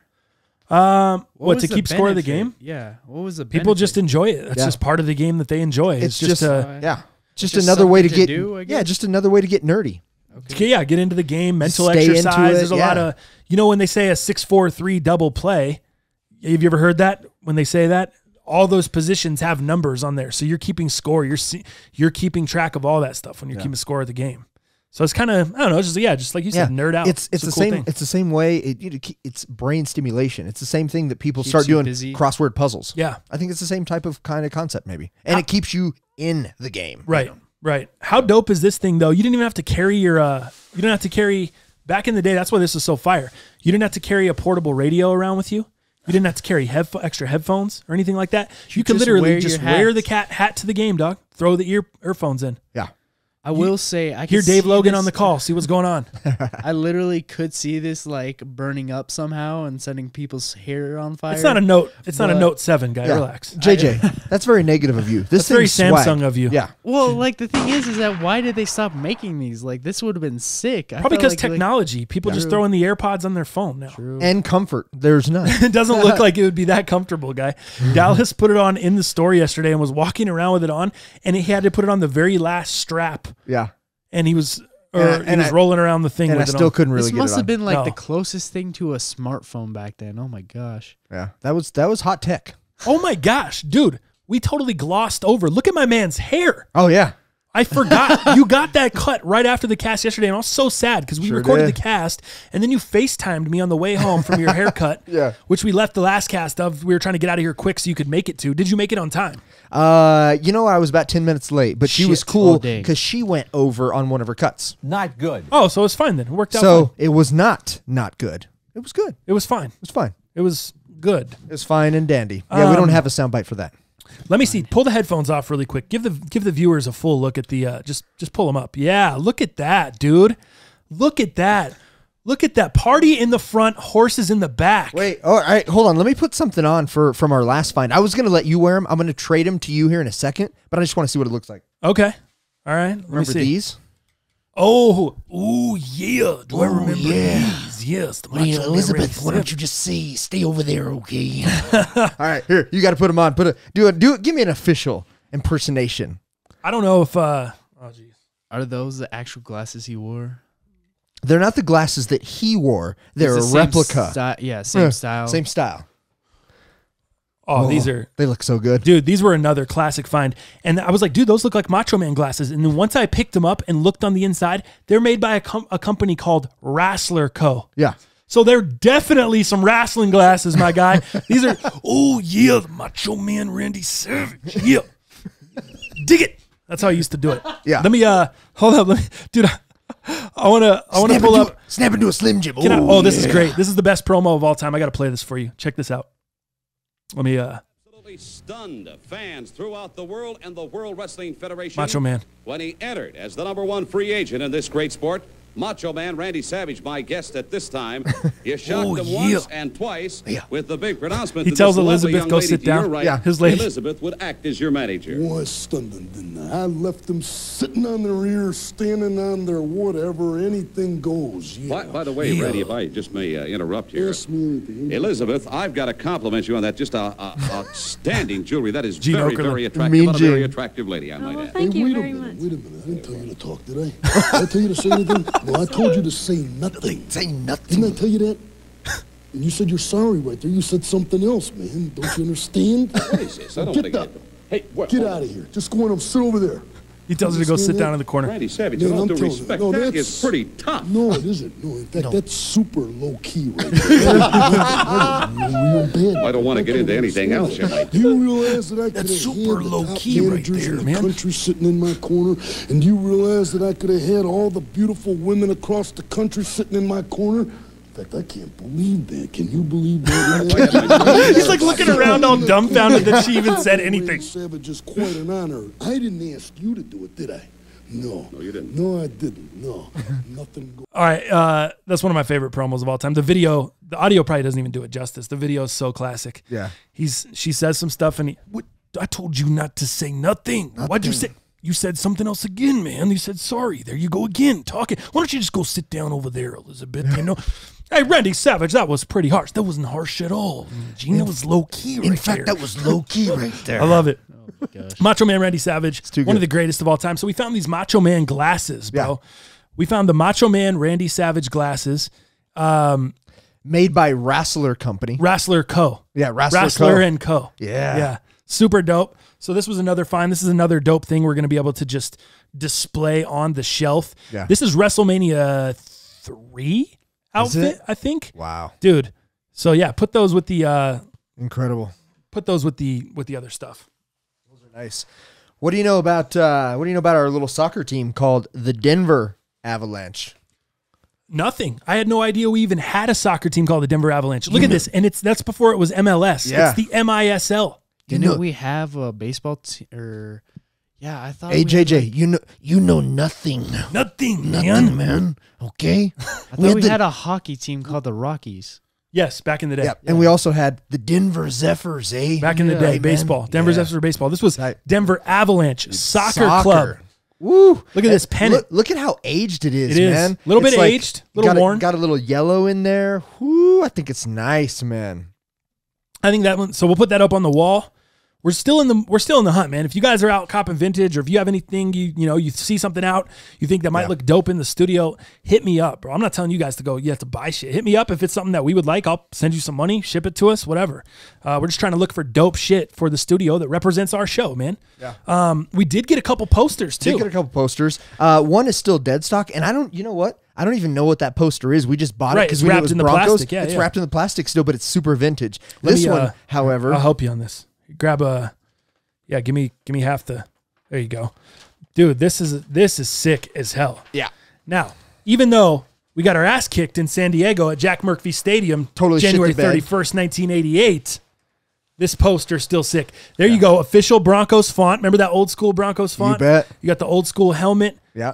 What was to the keep score of the benefit? game? Yeah. What was the People benefit? just enjoy it. That's Yeah. just part of the game that they enjoy. It's just just a, just Just another way to something get to do, I yeah, guess? just another way to get nerdy. get into the game, mental Stay into exercise. it, There's a lot yeah. of when they say a 6-4-3 double play. Have you ever heard that? When they say that, all those positions have numbers on there, so you're keeping score. You're keeping track of all that stuff when you're keeping score of the game. So it's kind of, I don't know, just like you said, nerd out. It's a the cool same. thing. It's the same way. It's brain stimulation. It's the same thing that people Keeps start you doing busy. crossword puzzles. Yeah. I think it's the same type of kind of concept, maybe, and it keeps you in the game. Right, right. How dope is this thing though? You didn't even have to carry your. You don't have to carry. Back in the day, that's why this was so fire. You didn't have to carry a portable radio around with you. You didn't have to carry extra headphones or anything like that. You could just literally wear just your wear hats. the hat to the game, dog. Throw the earphones in. Yeah. I will say I Hear could Dave see Logan this- on the call. See what's going on. I literally could see this like burning up somehow and setting people's hair on fire. It's not a note. It's not a But- Note 7, guy. Yeah. Relax. JJ, that's very negative of you. This That's very thing's swag. Samsung of you. Yeah. Well, like the thing is that why did they stop making these? Like this would have been sick. I Probably felt because like, technology. People just throwing the AirPods on their phone now. And comfort. There's none. It doesn't look like it would be that comfortable, guy. Dallas put it on in the store yesterday and was walking around with it on, and he had to put it on the very last strap, Yeah. and he was And I- rolling around the thing And I with it still on. couldn't really this get must it have on. been like No. the closest thing to a smartphone back then. Oh my gosh. Yeah. That was hot tech. Oh my gosh, dude, we totally glossed over. Look at my man's hair. Oh yeah. I forgot you got that cut right after the cast yesterday, and I was so sad because we Sure recorded did. the cast, and then you FaceTimed me on the way home from your haircut. Yeah. Which we left the last cast of. We were trying to get out of here quick so you could make it to. Did you make it on time? I was about 10 minutes late, but she was Shit. cool Oh, dang. because she went over on one of her cuts. Not good. Oh, so it's fine then. It worked out So fine. it was not good. It was good. It was fine. It was fine. It was good. It was fine and dandy. Yeah, we don't have a soundbite for that. Let me see. Pull the headphones off really quick. Give the viewers a full look at the just pull them up. Yeah, look at that, dude. Look at that. Look at that. Party in the front, horses in the back. Wait, all right, hold on. Let me put something on from our last find. I was going to let you wear them. I'm going to trade them to you here in a second, but I just want to see what it looks like. Okay. All right. Let me Remember see. these? Oh, yeah. Do I remember these? Yes. The Macho Man Elizabeth, Randy why don't Savage. you just stay over there, okay? All right, here, you got to put them on. Do it. Give me an official impersonation. I don't know if, oh, geez. Are those the actual glasses he wore? They're not the glasses that he wore. They're It's a the same replica. yeah, same style. Same style. Oh, these are, They look so good. dude, these were another classic find. And I was like, dude, those look like Macho Man glasses. And then once I picked them up and looked on the inside, they're made by a company called Wrestler Co. Yeah. So they're definitely some wrestling glasses, my guy. These are, oh, yeah, the Macho Man Randy Savage. Yeah. Dig it. That's how I used to do it. Yeah. Let me, hold up. Let me, dude, I want to pull up. Snap into a Slim Jim. This is great. This is the best promo of all time. I got to play this for you. Check this out. Let me, Absolutely stunned fans throughout the world and the World Wrestling Federation. Macho Man. When he entered as the #1 free agent in this great sport, Macho Man Randy Savage, my guest at this time, you shocked them once and twice with the big pronouncement. He that tells this lovely Elizabeth, young go lady sit to your down. right, Yeah, his lady. Elizabeth would act as your manager. Boy, stunned them, didn't I? I left them sitting on their ears, standing on their whatever, anything goes. Yeah. By the way, Randy, if I just may interrupt here. Ask me anything. Elizabeth, I've got to compliment you on that. Just outstanding jewelry. That is Gene very, Okerlund. very attractive. Mean What a very Gene. attractive lady, I might add. Thank Hey, you wait very a minute, much. wait a minute. I didn't tell you to talk, did I? Did I tell you to say anything? No, I told you to say nothing. Say nothing. Didn't I tell you that? And you said you're sorry right there. You said something else, man. Don't you understand? What is this? I don't Get think up. Hey, what? Get out of here. Just go in and sit over there. he tells her to go sit down in the corner. Randy Savage, Man, with all I'm due telling you, respect, no, that that's- is pretty tough. No, it isn't. No, in fact, that's super low key right there. Real bad. I don't want to get into anything else, you might. Do you realize that I could have super had the low top key right managers there, in the man. country sitting in my corner? And do you realize that I could have had all the beautiful women across the country sitting in my corner? In fact, I can't believe that. Can you believe that? He's like looking around all dumbfounded that she even said anything. Randy Savage is quite an honor. I didn't ask you to do it, did I? No. No, you didn't. No, I didn't. No. Nothing. All right, that's one of my favorite promos of all time. The audio probably doesn't even do it justice. The video is so classic. Yeah. She says some stuff and what? I told you not to say nothing. Why'd you say? You said something else again, man. You said sorry. There you go again, talking. Why don't you just go sit down over there, Elizabeth? You know. Hey, Randy Savage, that was pretty harsh. That wasn't harsh at all. Gene, that was low key right there. that was low key right there. I love it. Gosh. Macho Man Randy Savage, too one of good. the greatest of all time. So we found these Macho Man glasses, bro. Yeah. We found the Macho Man Randy Savage glasses, Made by Wrestler Company. Wrestler Co. Yeah, Wrestler Wrestler Co. and Co. Yeah. Yeah. Super dope. So this was another find. This is another dope thing we're going to be able to just display on the shelf. Yeah. This is WrestleMania 3 outfit, it? I think. Wow. Dude. So yeah, put those with the Incredible. other stuff. Nice. What do you know about our little soccer team called the Denver Avalanche? Nothing. I had no idea we even had a soccer team called the Denver Avalanche. Look at this, and that's before it was MLS. Yeah. It's the MISL. Didn't we have a baseball team? Or yeah, I thought. Hey we had, JJ, you know nothing. Nothing, Nothing, man. man. Okay. I thought we had a hockey team called the Rockies. Yes, back in the day. Yeah, and we also had the Denver Zephyrs, eh? Back in the day, man. baseball. Denver Yeah. Zephyrs baseball. This was Right. Denver Avalanche Soccer Club. Woo! Look at this pennant. Look at how aged it is, It is. man. Little bit It's like aged, little got worn. Got a little yellow in there. Whoo! I think it's nice, man. I think that one. So we'll put that up on the wall. We're still in the hunt, man. If you guys are out copping vintage, or if you have anything you see something out you think that might look dope in the studio, hit me up, bro. I'm not telling you guys to go. You have to buy shit. Hit me up if it's something that we would like. I'll send you some money, ship it to us, whatever. We're just trying to look for dope shit for the studio that represents our show, man. Yeah. We did get a couple posters too. Did get a couple posters. One is still dead stock, and I don't. You know what? I don't even know what that poster is. We just bought it Right, because it's we knew it wrapped was in the Broncos. plastic. Yeah, it's yeah. wrapped in the plastic still, but it's super vintage. Let This me, one, however, I'll help you on this. Grab a, yeah. Give me half the. There you go, dude. This is sick as hell. yeah, Now, even though we got our ass kicked in San Diego at Jack Murphy Stadium, Totally shit January the bed. 31st, 1988, this poster's still sick. There you go, official Broncos font. Remember that old school Broncos font? bet. You got the old school helmet. yeah.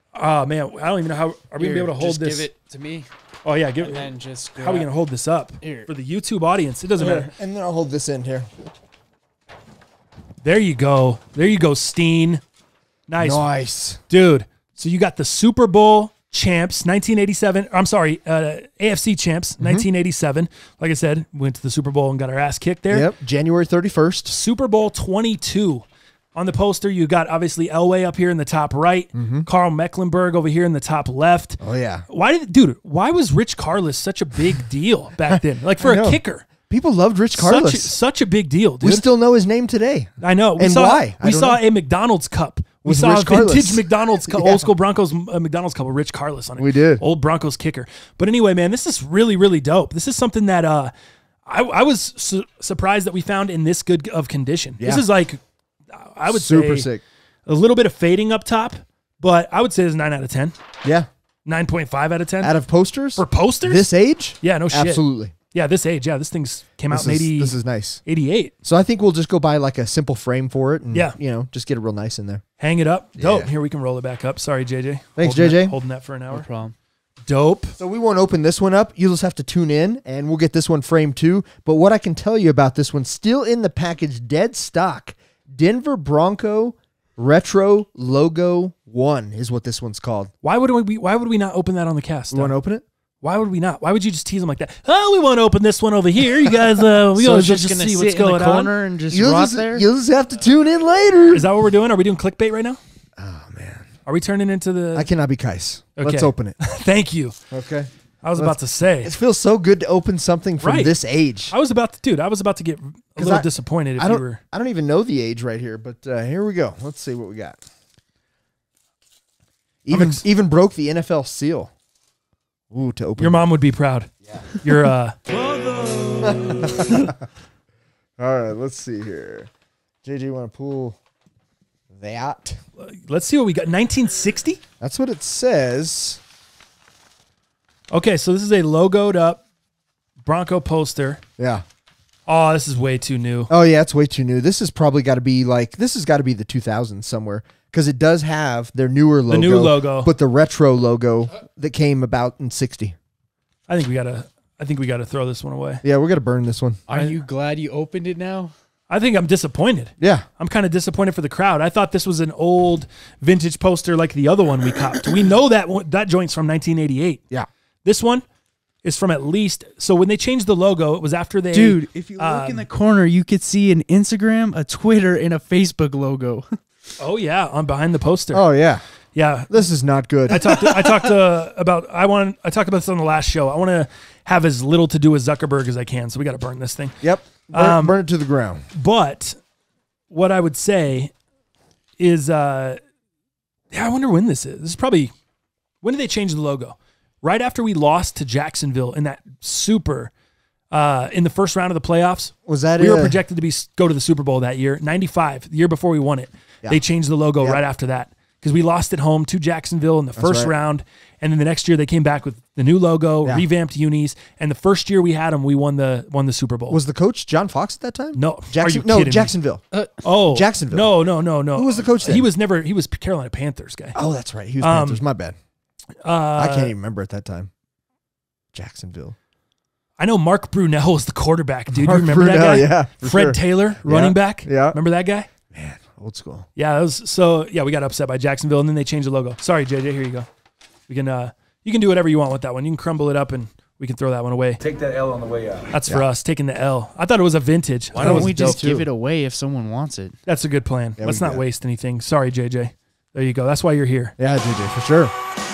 Oh man, I don't even know how. Are we gonna be able to hold just this? Give it to me, Oh yeah, give and it. then just How are we gonna hold this up Here. for the YouTube audience? It doesn't matter. And then I'll hold this in here. There you go. There you go, Steen. Nice, dude. So you got the Super Bowl champs, 1987. I'm sorry, AFC champs, 1987. Like I said, went to the Super Bowl and got our ass kicked there. Yep, January 31st. Super Bowl 22. On the poster, you got obviously Elway up here in the top right, Carl Mecklenburg over here in the top left. Oh yeah. Why was Rich Karlis such a big deal back then? Like for I a know. kicker. People loved Rich Karlis. Such a big deal, dude. We still know his name today. I know. And why? I We don't saw know. a McDonald's cup. We With saw Rich a vintage Karlis. McDonald's cup, Yeah. old school Broncos McDonald's cup with Rich Karlis on it. We did. Old Broncos kicker. But anyway, man, this is really, really dope. This is something that I was surprised that we found in this good of condition. This Yeah. is like, I would Super say sick. a little bit of fading up top, but I would say it's 9 out of 10. Yeah. 9.5 out of 10. Out of posters? For posters? This age? Yeah, no shit. Absolutely. Yeah, this age. Yeah, this thing's came out in This is nice. 88. So I think we'll just go buy like a simple frame for it and Yeah. just get it real nice in there. Hang it up. Dope. Yeah. Here, we can roll it back up. Sorry, JJ. Thanks, Holding JJ. that- holding that for an hour. No problem. Dope. So we won't open this one up. You'll just have to tune in and we'll get this one framed too. But what I can tell you about this one, still in the package, dead stock, Denver Bronco Retro Logo 1 is what this one's called. Why would we not open that on the cast? You want to open it? Why would we not? Why would you just tease them like that? Oh, we want to open this one over here. You guys, we So always it's just gonna see sit what's in the going on. corner and just rot there. You'll just have to tune in later. Is that what we're doing? Are we doing clickbait right now? Oh, man. Are we turning into the? I cannot be Kais. Let's Okay. open it. Thank you. Okay. I was about to say. It feels so good to open something from Right. this age. I was about to get a little disappointed if I you don't, were. I don't even know the age right here, but here we go. Let's see what we got. Even broke the NFL seal. Ooh, to open. Your mom would be proud. Yeah. You're All right, let's see here. JJ, you want to pull that? Let's see what we got. 1960. That's what it says. Okay, so this is a logoed up Bronco poster. Yeah. Oh, this is way too new. Oh yeah, it's way too new. This has probably got to be this has got to be the 2000s somewhere because it does have their newer logo, new logo. but the retro logo that came about in 60. I think we gotta throw this one away. Yeah, we're gonna burn this one. Are you glad you opened it now? I think I'm disappointed. Yeah. I'm kind of disappointed for the crowd. I thought this was an old vintage poster like the other one we copped. We know that joint's from 1988. Yeah. This one is from at least. So when they changed the logo, it was after they. Dude, if you look in the corner, you could see an Instagram, a Twitter, and a Facebook logo. Oh yeah, on behind the poster. Oh yeah. Yeah. This is not good. I talked about this on the last show. I want to have as little to do with Zuckerberg as I can, so we got to burn this thing. Yep. Burn it to the ground. But what I would say is, I wonder when this is. This is probably, when did they change the logo? Right after we lost to Jacksonville in that super, in the first round of the playoffs. Was that we were projected to go to the Super Bowl that year, 95, the year before we won it. Yeah. They changed the logo right after that because we lost at home to Jacksonville in the first round. And then the next year they came back with the new logo, revamped unis, and the first year we had them, we won the Super Bowl. Was the coach John Fox at that time? No, Jacksonville. Jacksonville. No. Who was the coach then? He was Carolina Panthers guy. Oh, that's right. He was Panthers. My bad. I can't even remember at that time. Jacksonville. I know Mark Brunell was the quarterback, dude. Mark You remember that Brunell, guy? yeah, for Fred sure. Taylor, running back. Yeah. Remember that guy? Man, old school. Yeah, that was we got upset by Jacksonville and then they changed the logo. Sorry, JJ, here you go. We can you can do whatever you want with that one. You can crumble it up and we can throw that one away. Take that L on the way out. That's for us, taking the L. I thought it was a vintage. Why don't we just give it away if someone wants it? That's a good plan. Yeah, Let's we not got it. waste anything. Sorry, JJ. There you go. That's why you're here. Yeah, JJ, for sure.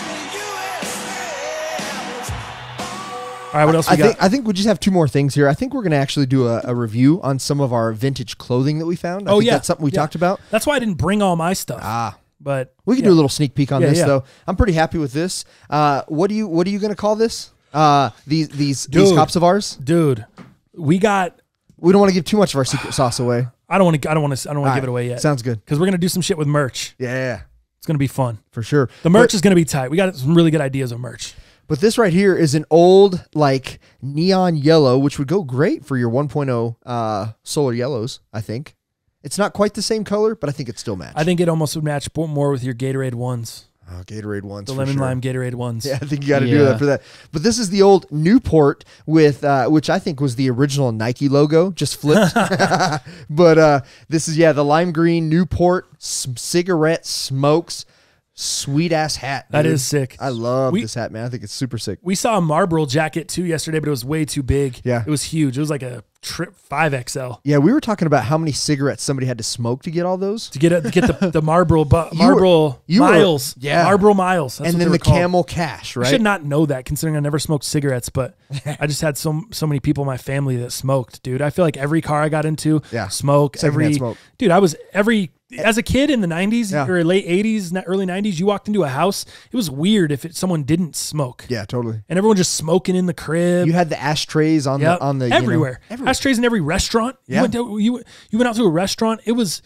All right, what else we got? I think we just have two more things here. I think we're going to actually do a review on some of our vintage clothing that we found. I think that's something we talked about. That's why I didn't bring all my stuff. But we can do a little sneak peek on this yeah. though. I'm pretty happy with this. What are you going to call this? These cups of ours, dude. We don't want to give too much of our secret sauce away. I don't want to give it away yet. Sounds good. Because we're gonna do some shit with merch. Yeah, it's gonna be fun for sure. The merch is gonna be tight. We got some really good ideas of merch. But this right here is an old like neon yellow, which would go great for your 1.0 solar yellows. I think it's not quite the same color, but I think it still matches. I think it almost would match more with your Gatorade ones. Oh, Gatorade ones. The for lemon sure. lime Gatorade ones. Yeah, I think you got to do that for that. But this is the old Newport with, which I think was the original Nike logo, just flipped. But this is the lime green Newport cigarette smokes. Sweet ass hat. That dude. is sick. I love this hat, man. I think it's super sick. We saw a Marlboro jacket too yesterday, but it was way too big. Yeah. It was huge. It was like a trip 5XL. Yeah, we were talking about how many cigarettes somebody had to smoke to get all those. To get the Marlboro you were- Miles. yeah. Marlboro Miles. That's And what then they the were called. Camel Cash, I right? should not know that considering I never smoked cigarettes, but I just had so many people in my family that smoked, dude. I feel like every car I got into, smoke. Secondhand smoke. Dude, as a kid in the 90s or late 80s, early 90s, you walked into a house, it was weird if someone didn't smoke. Yeah, totally. And everyone just smoking in the crib. You had the ashtrays on the everywhere. everywhere. Ashtrays in every restaurant. Yeah. You went out to a restaurant. It was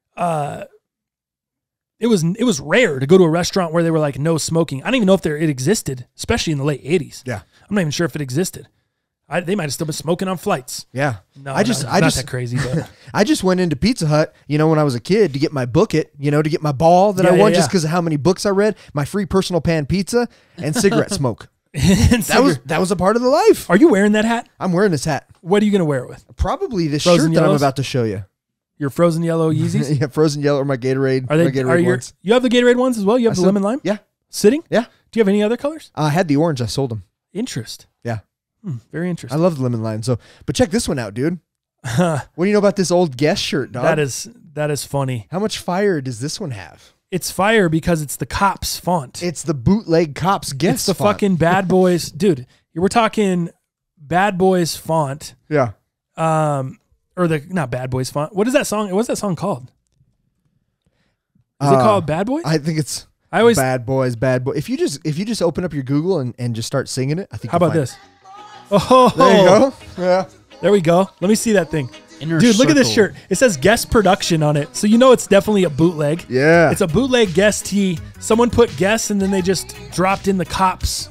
rare to go to a restaurant where they were like no smoking. I don't even know if it existed, especially in the late 80s. Yeah. I'm not even sure if it existed. They might have still been smoking on flights. Yeah. No, I just not that crazy, but I just went into Pizza Hut, when I was a kid to get my book it, to get my ball that I won just because of how many books I read, my free personal pan pizza and cigarette smoke. That was a part of the life. Are you wearing that hat? I'm wearing this hat. What are you going to wear it with? Probably this Frozen shirt that I'm yellows? about to show you. Your frozen yellow Yeezys? Yeah, frozen yellow or my Gatorade. Are they? My Gatorade ones. You have the Gatorade ones as well? You have the lemon lime? Yeah. Sitting? Yeah. Do you have any other colors? I had the orange. I sold them. Interest. Yeah. Very I interesting. love the lemon lime. But check this one out, dude. What do you know about this old Guess shirt, dog? That is funny. How much fire does this one have? It's fire because it's the Cops font. It's the bootleg Cops Guess It's the font. fucking Bad Boys. Dude, we're talking Bad Boys font. Yeah. Or not Bad Boys font. What is that song? What's that song called? Is it called Bad Boys? I think it's Bad Boys, Bad Boy. If you just open up your Google and just start singing it, I think. How you'll about find this? Oh, There you go. Yeah. There we go. Let me see that thing. Inner Dude, look at this Circle. shirt. It says Guest Production on it. So it's definitely a bootleg. Yeah. It's a bootleg Guest tee. Someone put Guest and then they just dropped in the Cops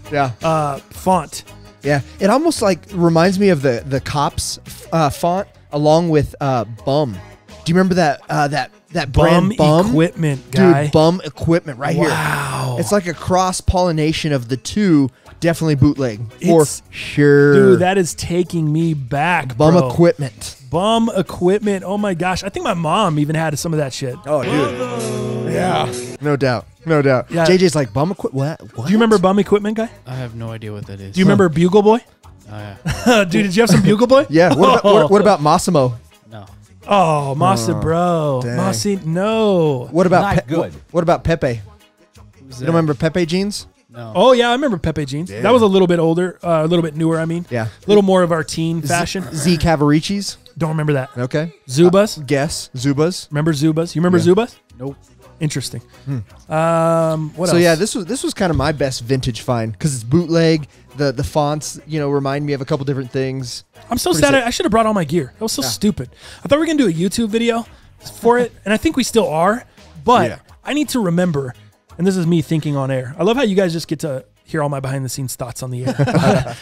font. Yeah. It almost reminds me of the Cops font along with Bum. Do you remember that brand Bum Equipment, guy? Dude, Bum Equipment right here. Wow. It's like a cross pollination of the two. Definitely bootleg for It's- sure. Dude, that is taking me back, Bum bro. Equipment. Bum Equipment. Oh my gosh. I think my mom even had some of that shit. Oh, dude. Yeah. No doubt. Yeah. JJ's like, Bum Equipment. What? Do you remember Bum Equipment, guy? I have no idea what that is. Do you remember Bugle Boy? Oh, yeah. Dude, did you have some Bugle Boy? Yeah. What about Massimo? No. Oh, Masa, bro. dang. Masi, no. What about Not good. What about Pepe? Who's You don't remember Pepe jeans? No. Oh, yeah, I remember Pepe Jeans. Yeah. That was a little bit older, a little bit newer, I mean. Yeah. A little more of our teen fashion. Z Cavaricis. Don't remember that. Okay. Zubas. Guess Zubas. Remember Zubas? You remember Yeah. Zubas? Nope. Interesting. What else? So yeah, this was kind of my best vintage find because it's bootleg. The fonts, remind me of a couple different things. I'm so Pretty sad. sick. I should have brought all my gear. That was so stupid. I thought we were going to do a YouTube video for it, and I think we still are, but Yeah. I need to remember, and this is me thinking on air. I love how you guys just get to hear all my behind-the-scenes thoughts on the air.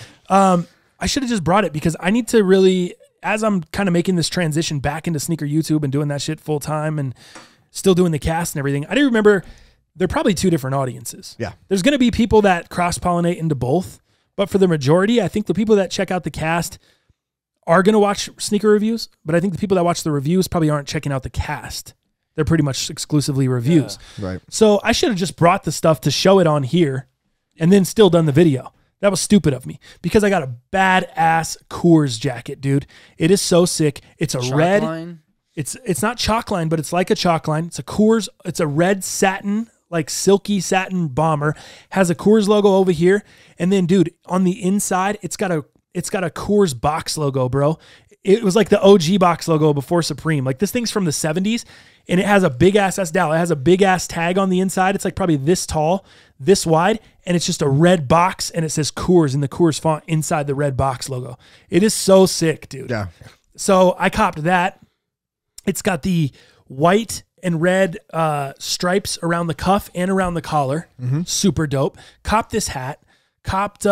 I should have just brought it because I need to really, as I'm kind of making this transition back into sneaker YouTube and doing that shit full-time and still doing the cast and everything, I do remember they're probably two different audiences. Yeah. There's going to be people that cross-pollinate into both, but for the majority, I think the people that check out the cast are going to watch sneaker reviews, but I think the people that watch the reviews probably aren't checking out the cast. They're pretty much exclusively reviews. Right. So I should have just brought the stuff to show it on here and then still done the video. That was stupid of me because I got a badass Coors jacket, dude. It is so sick. It's a red. Line? It's not chalk line, but it's like a chalk line. It's a Coors. It's a red satin, like silky satin bomber. Has a Coors logo over here, and then, dude, on the inside, it's got a Coors box logo, bro. It was like the OG box logo before Supreme. Like this thing's from the 70s, and it has a big ass. That's Dow. It has a big ass tag on the inside. It's like probably this tall, this wide, and it's just a red box, and it says Coors in the Coors font inside the red box logo. It is so sick, dude. Yeah. So I copped that. It's got the white and red stripes around the cuff and around the collar. Super dope. Copped this hat. Copped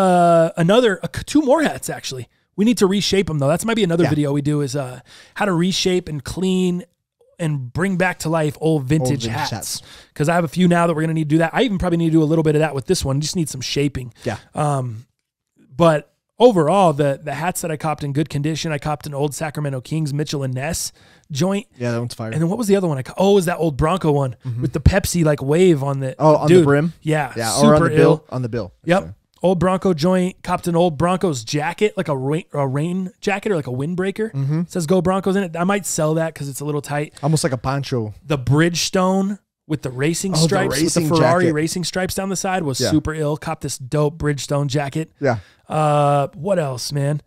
two more hats, actually. We need to reshape them, though. That's might be another video we do is how to reshape and clean and bring back to life old vintage vintage hats. hats. Because I have a few now that we're going to need to do that. I even probably need to do a little bit of that with this one. Just need some shaping. Yeah. But overall, the hats that I copped in good condition, I copped an old Sacramento Kings Mitchell and Ness joint. Yeah, that one's fire. And then what was the other one? It was that old Bronco one with the Pepsi like wave on the on the brim? Yeah, Yeah, super or on the ill. bill. On the bill. Yep. So- Old Bronco joint, copped an old Broncos jacket, like a rain jacket or like a windbreaker. Mm-hmm. Says Go Broncos in it. I might sell that because it's a little tight. Almost like a poncho. The Bridgestone with the racing the stripes, with racing the Ferrari jacket. racing stripes down the side was Yeah. super ill. Copped this dope Bridgestone jacket. Yeah. What else, man?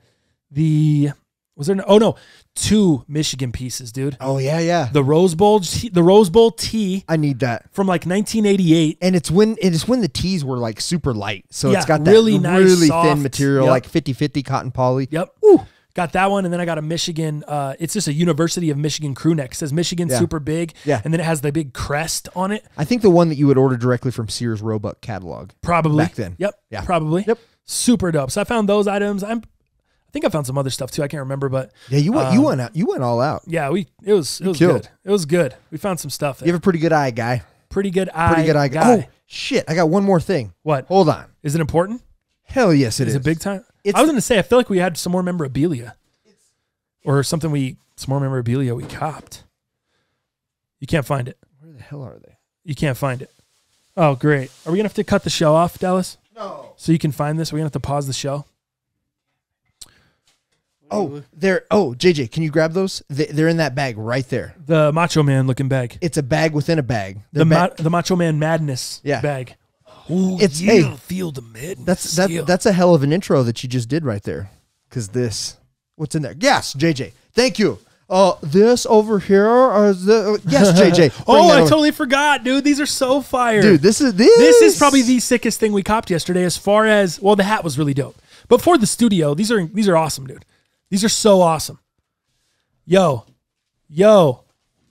Two Michigan pieces, dude. Oh yeah, yeah. The Rose Bowl tee I need that. from like 1988. And it's when the tees were like super light. So Yeah, it's got that really nice, really soft. thin material, Yep. like 50-50 cotton poly. Yep. Got that one, and then I got a Michigan. It's just a University of Michigan crew neck. It says Michigan Yeah. super big. Yeah. And then it has the big crest on it. I think the one that you would order directly from Sears Roebuck catalog. Probably. Back then. Yep. Yeah. Probably. Yep. Super dope. So I found those items. I think I found some other stuff too. I can't remember, but Yeah, you went you went all out. yeah, it was killed. good. It was good. We found some stuff. You have a pretty good eye, guy. pretty good eye. Pretty good eye guy. Oh shit! I got one more thing. What? Hold on. Is it important? Hell yes, it is. Is it big time? It's- I was going to say, I feel like we had some more memorabilia or some more memorabilia we copped. You can't find it. Where the hell are they? You can't find it. Oh, great. Are we going to have to cut the show off, Dallas? No. So you can find this? We're going to have to pause the show? Oh, they're. Oh, JJ, can you grab those? They're in that bag right there. The Macho Man looking bag. It's a bag within a bag. The They're the Macho Man Madness Yeah. bag. Ooh, It's- yeah, hey, feel the madness. That's a hell of an intro that you just did right there. Because what's in there? Yes, JJ. Thank you. This over here. Yes, JJ. Oh, bring that I over. totally forgot, dude. These are so fire. Dude, this is probably the sickest thing we copped yesterday as far as, well, the hat was really dope. But for the studio, these are awesome, dude. These are so awesome. Yo. All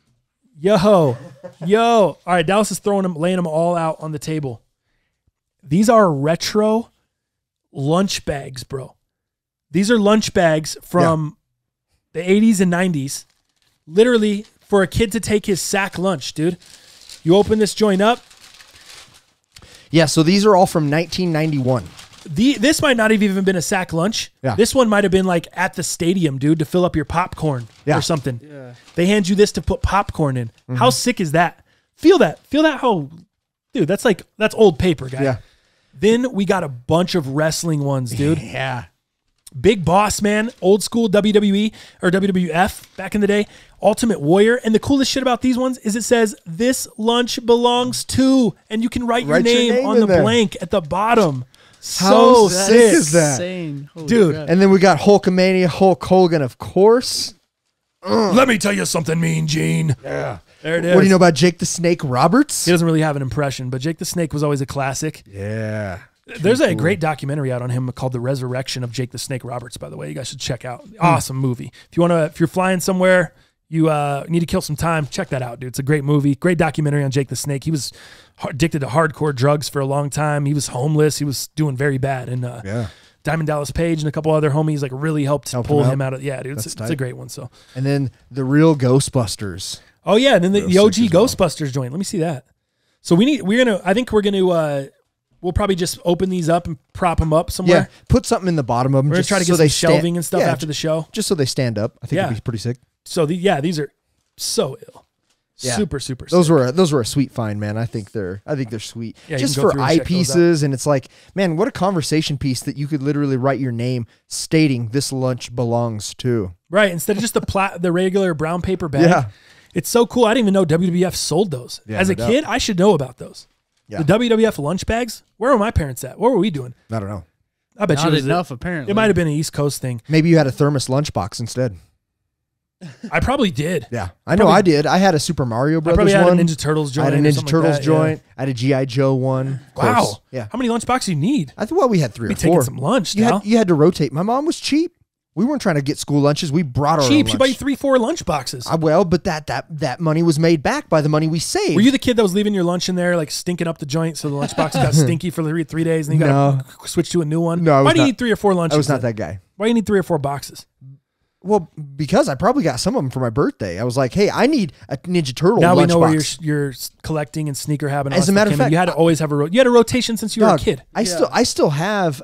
right, Dallas is laying them all out on the table. These are retro lunch bags, bro. These are lunch bags from the 80s and 90s. Literally for a kid to take his sack lunch, dude. You open this joint up. Yeah, so these are all from 1991. This might not have even been a sack lunch. Yeah. This one might have been like at the stadium, dude, to fill up your popcorn Yeah. or something. Yeah. They hand you this to put popcorn in. How sick is that? Feel that. How, dude, that's old paper, guy. Yeah. Then we got a bunch of wrestling ones, dude. Yeah. Big Boss Man, old school WWE or WWF back in the day, Ultimate Warrior. And the coolest shit about these ones is it says, "This lunch belongs to," and you can write your name on in the there. blank at the bottom. How So sick is that? Insane. Holy Dude. crap. And then we got Hulkamania, Hulk Hogan, of course. Let me tell you something, Mean Gene. Yeah. There it is. What do you know about Jake the Snake Roberts? He doesn't really have an impression, but Jake the Snake was always a classic. Yeah. There's a great documentary out on him called The Resurrection of Jake the Snake Roberts, by the way. You guys should check out. Awesome movie. If you're flying somewhere, you need to kill some time, check that out, dude. It's a great movie. Great documentary on Jake the Snake. He was addicted to hardcore drugs for a long time. He was homeless. He was doing very bad. And Diamond Dallas Page and a couple other homies really helped pull him out of. Yeah, dude, it's a great one. So. And then the real Ghostbusters. Oh yeah, and then the OG sick as well. Ghostbusters joint. Let me see that. So we'll probably just open these up and prop them up somewhere. Yeah. Put something in the bottom of them. We're gonna just try to so get they some shelving and stuff yeah, after the show. Just so they stand up. I think Yeah. it'd be pretty sick. So these are so ill. Yeah. Super, super Those sick. were a sweet find, man. I think they're sweet. Yeah, you just can go for through and eye check those pieces, and it's like, man, what a conversation piece that you could literally write your name stating this lunch belongs to. Right. Instead of just the regular brown paper bag. Yeah. It's so cool. I didn't even know WWF sold those. Yeah, As no a doubt. kid, I should know about those. Yeah. The WWF lunch bags. Where were my parents at? What were we doing? I don't know. I bet Not you it was enough, apparently. It might have been an East Coast thing. Maybe you had a thermos lunchbox instead. I probably did. Yeah, I know I did. I had a Super Mario I Brothers probably had one. a Ninja Turtles joint. I had a or Ninja something Turtles like that, yeah. joint. I had a G.I. Joe one. Of Wow. course. Yeah. How many lunchboxes do you need? I think we had 3 Be or taking 4. some lunch, You Dal. had to rotate. My mom was cheap. We weren't trying to get school lunches. We brought our Cheap. own She bought you lunch. 3-4 lunch boxes. Well, but that money was made back by the money we saved. Were you the kid that was leaving your lunch in there, like stinking up the joint, so the lunchbox got stinky for 3 days, and then you got to switch to a new one? No, I was Why do you not- need 3 or 4 lunches? I was not then? that guy. Why do you need 3 or 4 boxes? Well, because I probably got some of them for my birthday. I was like, hey, I need a Ninja Turtle Now we know where lunchbox. you're collecting and sneaker having. As a matter of fact, you had to always have you had a rotation since you were a Dog, kid. I still have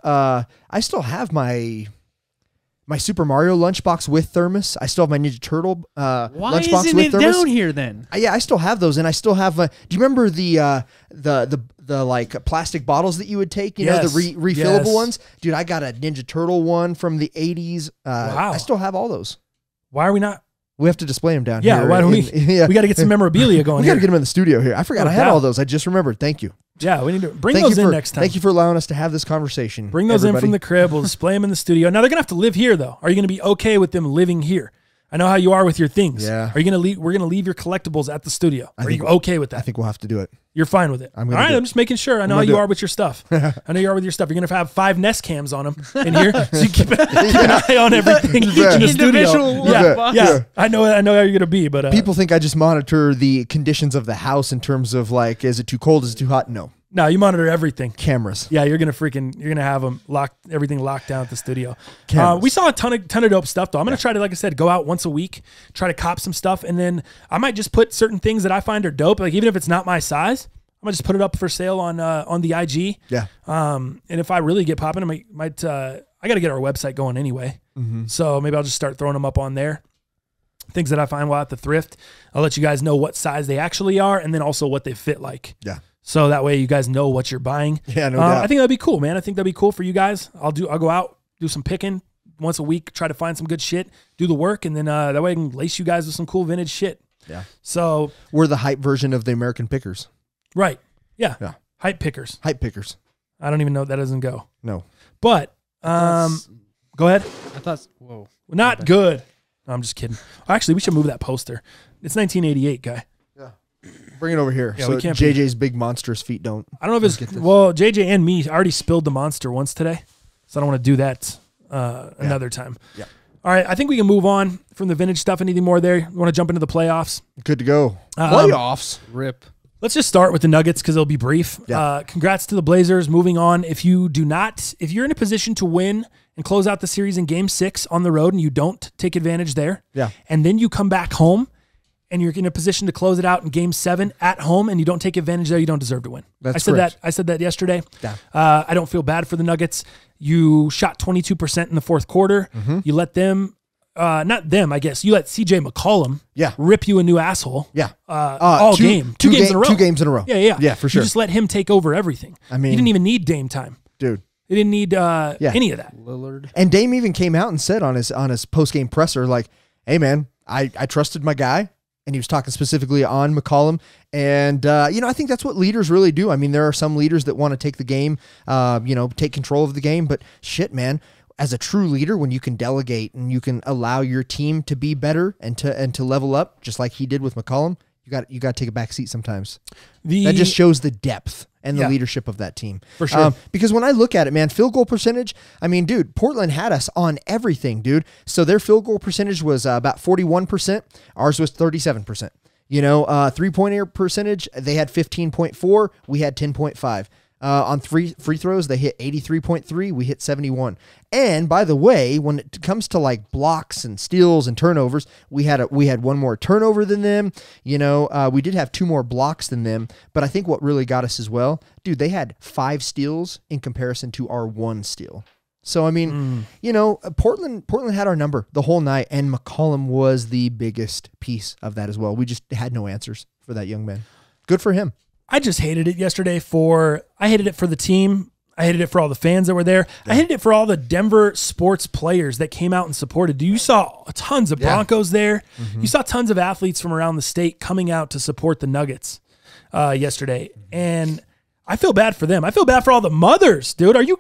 my Super Mario lunchbox with thermos. I still have my Ninja Turtle Why lunchbox isn't with it thermos. down here then? Yeah, I still have those, and I still have. Do you remember the like plastic bottles that you would take? You know, the refillable Yes. ones. Dude, I got a Ninja Turtle one from the '80s. Wow. I still have all those. Why are we not? We have to display them down Yeah, here. why don't we? Yeah. We got to get some memorabilia going. We got to here. get them in the studio here. I forgot No I had doubt. all those. I just remembered. Thank you. Yeah, we need to bring Thank those you in for, next time. Thank you for allowing us to have this conversation. Bring those everybody. in from the crib. We'll display them in the studio. Now they're gonna have to live here, though. Are you gonna be okay with them living here? I know how you are with your things. Yeah. Are you gonna leave? We're gonna leave your collectibles at the studio. Are you okay with that? I think we'll have to do it. You're fine with it. I'm All gonna right, do I'm it. just making sure. I know how gonna you do are it. with your stuff. I know you are with your stuff. You're gonna have 5 Nest cams on them in here, so you keep an eye on everything in the Individual studio. Yeah, box. yeah. I know how you're gonna be, but People think I just monitor the conditions of the house in terms of like, is it too cold? Is it too hot? No. no, you monitor everything. Cameras. Yeah, you're gonna have them everything locked down at the studio. Cameras. We saw a ton of dope stuff though. I'm gonna try to, like I said, go out once a week, try to cop some stuff, and then I might just put certain things that I find are dope. Like even if it's not my size, I'm gonna just put it up for sale on the IG. Yeah. And if I really get popping, I might I got to get our website going anyway. So maybe I'll just start throwing them up on there. Things that I find while at the thrift. I'll let you guys know what size they actually are, and then also what they fit like. Yeah. So that way you guys know what you're buying. Yeah, no doubt. I think that'd be cool, man. I think that'd be cool for you guys. I'll go out, do some picking once a week, try to find some good shit, do the work, and then that way I can lace you guys with some cool vintage shit. Yeah. So We're the hype version of the American Pickers. right, yeah, Yeah. hype pickers. Hype Pickers. I don't even know if that doesn't go, No. but go ahead. I thought. Whoa. Not good. No, I'm just kidding. Actually, we should move that poster. It's 1988, guy. Bring it over here. Yeah, so we can't be- JJ's big monstrous feet don't. I don't know if it's well. JJ and me already spilled the monster once today, so I don't want to do that another time. Yeah. All right, I think we can move on from the vintage stuff. Anything more there? You want to jump into the playoffs? Good to go. Um, Playoffs. Rip. Let's just start with the Nuggets because it'll be brief. Yeah. Congrats to the Blazers. Moving on. If you're in a position to win and close out the series in Game 6 on the road, and you don't take advantage there, Yeah. and then you come back home and you're in a position to close it out in Game 7 at home, and you don't take advantage there, you don't deserve to win. That's I said correct. that. I said that yesterday. Yeah. I don't feel bad for the Nuggets. You shot 22% in the fourth quarter. Mm-hmm. You let them. Not them, I guess. You let CJ McCollum Yeah. rip you a new asshole. Yeah. All game. Two games in a row. 2 games in a row. Yeah. Yeah, for sure. You just let him take over everything. I mean- he didn't even need Dame time. Dude. He didn't need any of that. Lillard. And Dame even came out and said on his post-game presser, like, hey, man, I trusted my guy. And he was talking specifically on McCollum. And, I think that's what leaders really do. I mean, there are some leaders that want to take the game, take control of the game. But shit, man, as a true leader, when you can delegate and you can allow your team to be better and to level up, just like he did with McCollum, you got to take a back seat sometimes. That just shows the depth and the leadership of that team. For sure. Because when I look at it, man, field goal percentage, I mean, dude, Portland had us on everything, dude. So their field goal percentage was about 41%. Ours was 37%. 3-point percentage, they had 15.4. We had 10.5. On free throws, they hit 83.3. We hit 71. And by the way, when it comes to like blocks and steals and turnovers, we had one more turnover than them. We did have 2 more blocks than them. But I think what really got us as well, dude, they had 5 steals in comparison to our 1 steal. So I mean, Portland had our number the whole night, and McCollum was the biggest piece of that as well. We just had no answers for that young man. Good for him. I just hated it yesterday I hated it for the team. I hated it for all the fans that were there. Yeah. I hated it for all the Denver sports players that came out and supported. You saw tons of Broncos there. Mm-hmm. You saw tons of athletes from around the state coming out to support the Nuggets yesterday. And I feel bad for them. I feel bad for all the mothers, dude. Are you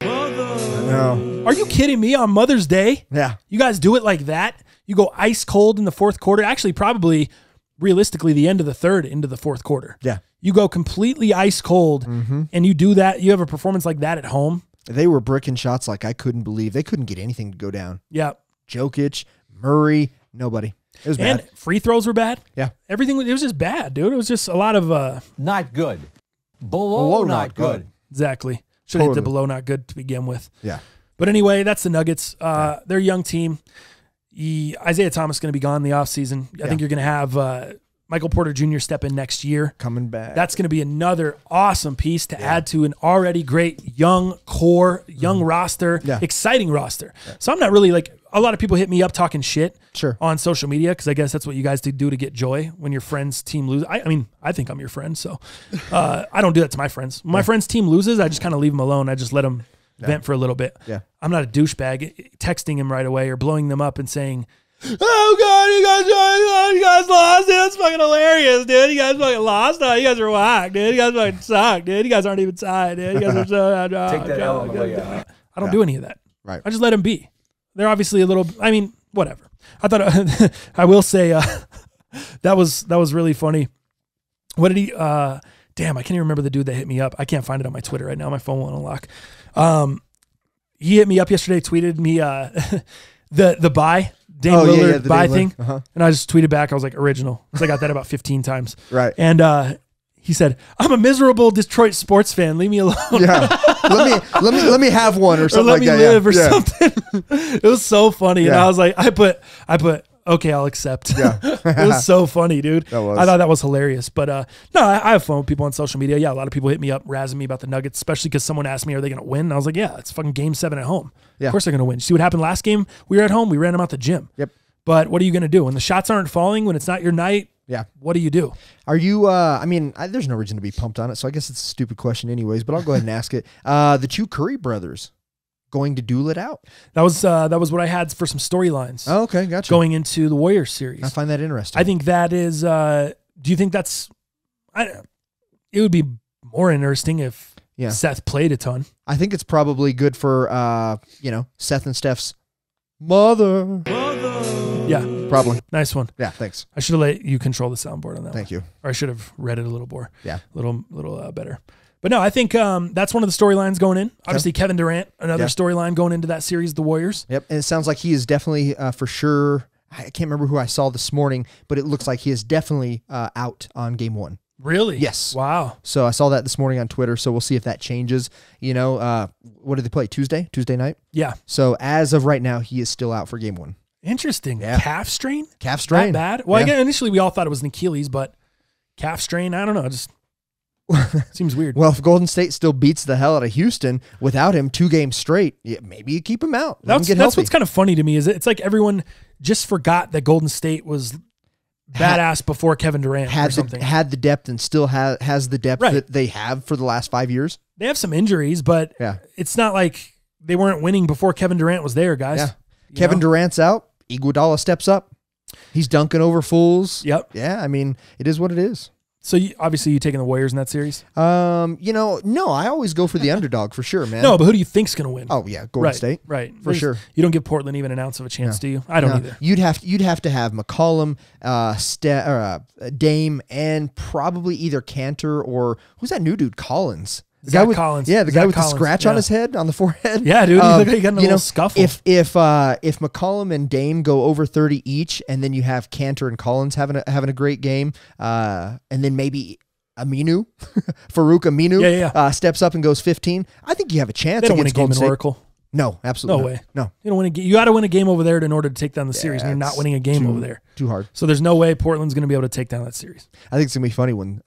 kidding me on Mother's Day? Yeah. You guys do it like that? You go ice cold in the fourth quarter. Actually, probably realistically the end of the third into the fourth quarter. Yeah. You go completely ice cold and you do that. You have a performance like that at home. They were bricking shots like I couldn't believe. They couldn't get anything to go down. Yeah. Jokic, Murray, nobody. It was bad. And free throws were bad. Yeah. Everything, it was just bad, dude. It was just a lot of... Not good. Below not good. Exactly. Should have hit the below not good to begin with. Yeah. But anyway, that's the Nuggets. They're a young team. Isaiah Thomas is going to be gone in the offseason. I think you're going to have Michael Porter Jr. step in next year. Coming back. That's going to be another awesome piece to add to an already great young core, young roster, exciting roster. So I'm not really like, a lot of people hit me up talking shit on social media because I guess that's what you guys do to get joy when your friend's team loses. I mean, I think I'm your friend, so I don't do that to my friends. When my friend's team loses, I just kind of leave them alone. I just let them vent for a little bit. Yeah. I'm not a douchebag texting him right away or blowing them up and saying, oh God, you guys lost. Dude, that's fucking hilarious, dude. You guys fucking lost. You guys are whack, dude. You guys fucking suck, dude. You guys aren't even tied, dude. You guys are so Take that L on the way out. I don't do any of that. Right. I just let them be. They're obviously a little, I mean, whatever. I thought, I will say, that was really funny. What did he, damn, I can't even remember the dude that hit me up. I can't find it on my Twitter right now. My phone won't unlock. He hit me up yesterday, tweeted me, the buy. Dame Lillard the buy Dame thing. Lillard. And I just tweeted back. I was like, original. Because I got that about 15 times. Right. And he said, I'm a miserable Detroit sports fan. Leave me alone. Yeah. let me have one or something or let me like live that. or something. It was so funny. And I was like, I put, okay, I'll accept. Yeah. It was so funny, dude. That was. I thought that was hilarious. But no, I have fun with people on social media. Yeah, a lot of people hit me up, razzing me about the Nuggets, especially because someone asked me, are they going to win? And I was like, yeah, it's fucking game 7 at home. Yeah. Of course they're going to win. See what happened last game? We were at home. We ran them out the gym. Yep. But what are you going to do? When the shots aren't falling, when it's not your night, what do you do? Are you, I mean, there's no reason to be pumped on it, so I guess it's a stupid question anyways, but I'll go ahead and ask it. The two Curry brothers going to duel it out? That was what I had for some storylines. Oh, okay, gotcha. Going into the Warriors series. I find that interesting. I think that is, do you think that's, it would be more interesting if Seth played a ton. I think it's probably good for, Seth and Steph's mother. Yeah. Probably. Nice one. Yeah, thanks. I should have let you control the soundboard on that. Thank you. Or I should have read it a little more. Yeah. Little better. But no, I think that's one of the storylines going in. Obviously, Kevin Durant, another storyline going into that series, the Warriors. Yep, and it sounds like he is definitely, for sure, I can't remember who I saw this morning, but it looks like he is definitely out on game 1. Really? Yes. Wow. So I saw that this morning on Twitter, so we'll see if that changes. What did they play, Tuesday night? Yeah. So as of right now, he is still out for game 1. Interesting. Yeah. Calf strain? Calf strain. That bad? Well, again, initially we all thought it was an Achilles, but calf strain, I don't know, just seems weird. Well, if Golden State still beats the hell out of Houston without him 2 games straight, maybe you keep him out. That's what's kind of funny to me is it's like everyone just forgot that Golden State was badass before Kevin Durant or something. Had the depth and still has the depth that they have for the last 5 years. They have some injuries, but it's not like they weren't winning before Kevin Durant was there, guys. Yeah. Kevin Durant's out. Iguodala steps up. He's dunking over fools. Yep. Yeah, I mean, it is what it is. So obviously you taking the Warriors in that series? No, I always go for the underdog for sure, man. No, but who do you think's going to win? Oh yeah, Golden State. Right. For sure. You don't give Portland even an ounce of a chance, do you? I don't either. You'd have to have McCollum, Dame, and probably either Cantor or who's that new dude, Collins. Zach Collins. Yeah, the guy with the scratch on his head, on the forehead. Yeah, dude. He got in a little scuffle. If McCollum and Dame go over 30 each, and then you have Cantor and Collins having a great game, and then maybe Farouk Aminu steps up and goes 15, I think you have a chance. They don't win a against game Golden in State. Oracle. No, absolutely no way. No, you don't win you got to win a game over there in order to take down the series. And you're not winning a game over there. Too hard. So there's no way Portland's going to be able to take down that series. I think it's gonna be funny when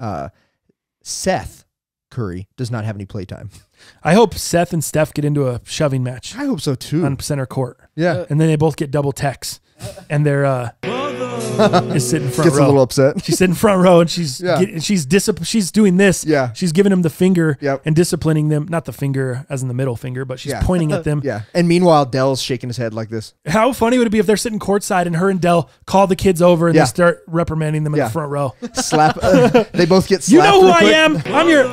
Seth Curry does not have any playtime. I hope Seth and Steph get into a shoving match. I hope so too. On center court. Yeah. And then they both get double techs. And they're is sitting front Gets row. a little upset. She's sitting front row and she's she's doing this. Yeah. She's giving him the finger and disciplining them. Not the finger as in the middle finger, but she's pointing at them. Yeah. And meanwhile, Dell's shaking his head like this. How funny would it be if they're sitting courtside and her and Dell call the kids over and they start reprimanding them in the front row? Slap. They both get slapped. You know who I am? I'm your.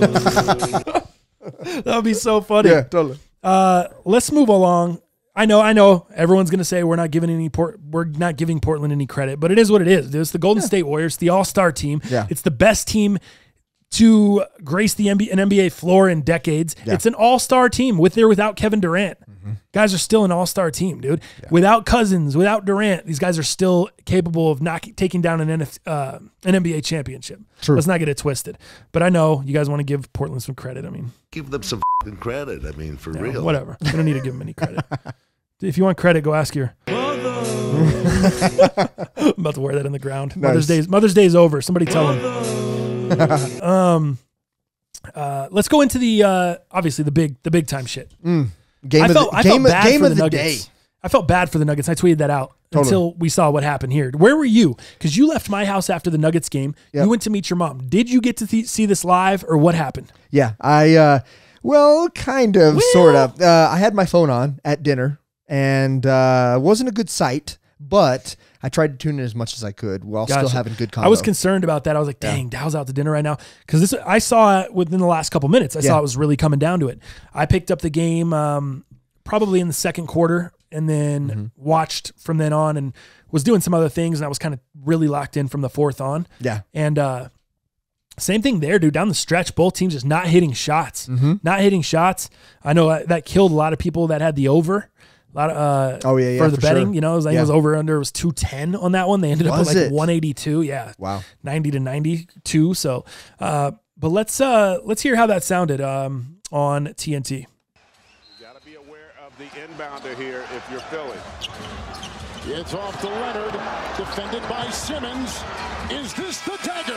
That would be so funny. Yeah, totally. Let's move along. I know. Everyone's gonna say we're not giving Portland any credit, but it is what it is. It's the Golden State Warriors, the All-Star team. Yeah. It's the best team to grace an NBA floor in decades. Yeah. It's an All-Star team with or without Kevin Durant. Mm-hmm. Guys are still an All-Star team, dude. Yeah. Without Cousins, without Durant, these guys are still capable of taking down an NBA championship. True. Let's not get it twisted. But I know you guys want to give Portland some credit. I mean, Give them some credit. I mean, for real. Whatever. We don't need to give them any credit. If you want credit, go ask your I'm about to wear that in the ground. Mother's Day is over. Somebody tell him. Let's go into the obviously the big time shit. Game of the day. I felt bad for the Nuggets. I tweeted that out until we saw what happened here. Where were you? Because you left my house after the Nuggets game. Yep. You went to meet your mom. Did you get to see this live, or what happened? Yeah, well, kind of, sort of. I had my phone on at dinner, and wasn't a good sight, but I tried to tune in as much as I could while still having good convo. I was concerned about that. I was like, dang, Dow's out to dinner right now. Because I saw it within the last couple minutes. I saw it was really coming down to it. I picked up the game probably in the second quarter, and then watched from then on, and was doing some other things, and I was kind of really locked in from the fourth on. Yeah. And same thing there, dude. Down the stretch, both teams just not hitting shots. Not hitting shots. I know that killed a lot of people that had the over. A lot of for the betting, sure. You know, I think it was over under. It was 210 on that one. They ended up at like 182. Yeah. Wow. 90 to 92. So, but let's hear how that sounded on TNT. The inbounder here if you're Philly. It's off to Leonard, defended by Simmons. Is this the dagger?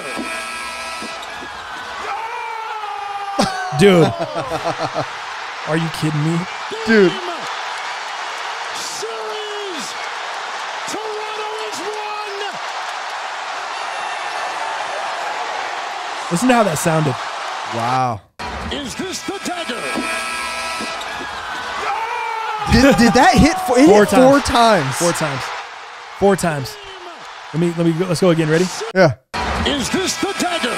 Dude. Are you kidding me? Dude. Series. Toronto is won. Listen to how that sounded. Wow. Is this the dagger? Did that hit four times? Four times. Let me go, let's go again. Ready? Yeah. Is this the dagger?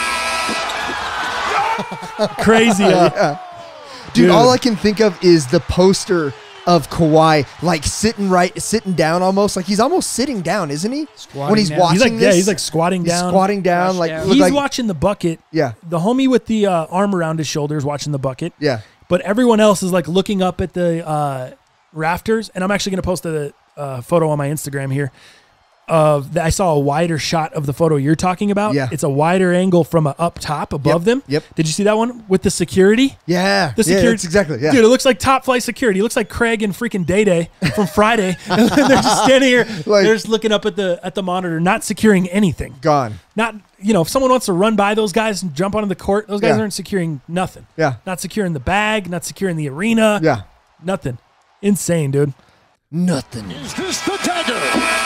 Crazy. Yeah. Dude, all I can think of is the poster of Kawhi, like sitting down almost. Like he's almost sitting down, isn't he? Squatting when he's down. watching this. Yeah, he's like squatting down. He's squatting down. He's watching the bucket. Yeah. The homie with the arm around his shoulders watching the bucket. Yeah. But everyone else is like looking up at the rafters. And I'm actually going to post a photo on my Instagram here. I saw a wider shot of the photo you're talking about. Yeah. It's a wider angle from up top above them. Yep. Did you see that one with the security? Yeah. The security. Yeah, that's exactly. Yeah. Dude, it looks like top flight security. It looks like Craig and freaking Day Day from Friday. And they're just standing here. Like, they're just looking up at the monitor, not securing anything. Gone. Not, if someone wants to run by those guys and jump onto the court, those guys aren't securing nothing. Yeah. Not securing the bag, not securing the arena. Yeah. Nothing. Insane, dude. Nothing. Is this the dagger?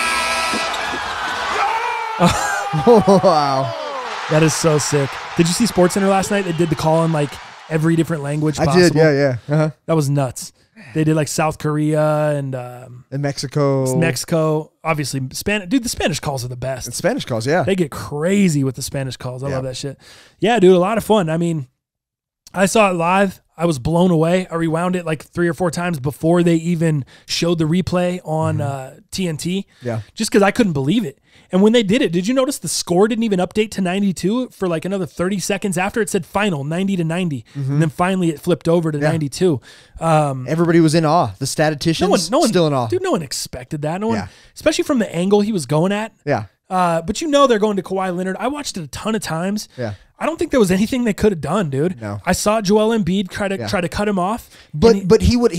Wow. That is so sick. Did you see SportsCenter last night? They did the call in like every different language possible. I did, yeah. Uh-huh. That was nuts. They did like South Korea and Mexico. Mexico. Obviously, Spanish. Dude, the Spanish calls are the best. And Spanish calls, yeah. They get crazy with the Spanish calls. I love that shit. Yeah, dude, a lot of fun. I mean, I saw it live. I was blown away. I rewound it like 3 or 4 times before they even showed the replay on TNT. Yeah. Just because I couldn't believe it. And when they did it, did you notice the score didn't even update to 92 for like another 30 seconds after? It said final 90 to 90. And then finally it flipped over to 92. Everybody was in awe. The statisticians no one still in awe. Dude, no one expected that. No one, especially from the angle he was going at. Yeah. But they're going to Kawhi Leonard. I watched it a ton of times. Yeah. I don't think there was anything they could have done, dude. No. I saw Joel Embiid try to cut him off. But he would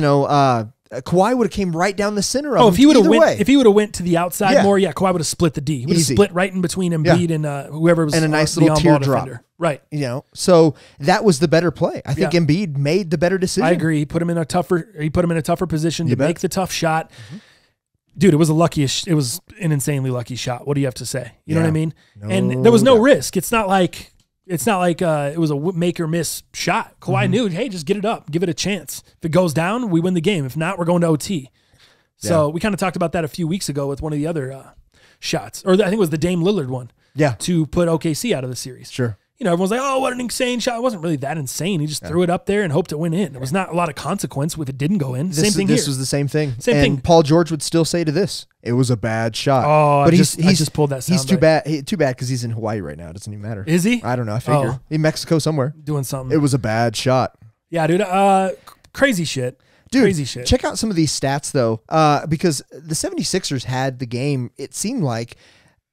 Kawhi would have came right down the center of him. If he would have went to the outside more, Kawhi would have split the D. He would have Easy. split right in between Embiid and whoever was and a nice the little on-ball teardrop. defender. Right. So that was the better play. I think Embiid made the better decision. I agree. He put him in a tougher position to make the tough shot. Dude, it was an insanely lucky shot. What do you have to say? You know what I mean? And there was no risk. It's not like it was a make or miss shot. Kawhi knew, hey, just get it up, give it a chance. If it goes down, we win the game. If not, we're going to OT. So we kind of talked about that a few weeks ago with one of the other shots, or I think it was the Dame Lillard one. Yeah, to put OKC out of the series. Sure. Everyone's like, oh, what an insane shot. It wasn't really that insane. He just threw it up there and hoped it went in. There was not a lot of consequence if it didn't go in. Same thing here. This was the same thing. Same thing. Paul George would still say to this, it was a bad shot. Oh, but I just pulled that sound. He's too bad because he's in Hawaii right now. It doesn't even matter. Is he? I don't know. I figure. In Mexico somewhere. Doing something. It was a bad shot. Yeah, dude. Crazy shit. Dude, crazy shit. Check out some of these stats, though, because the 76ers had the game, it seemed like,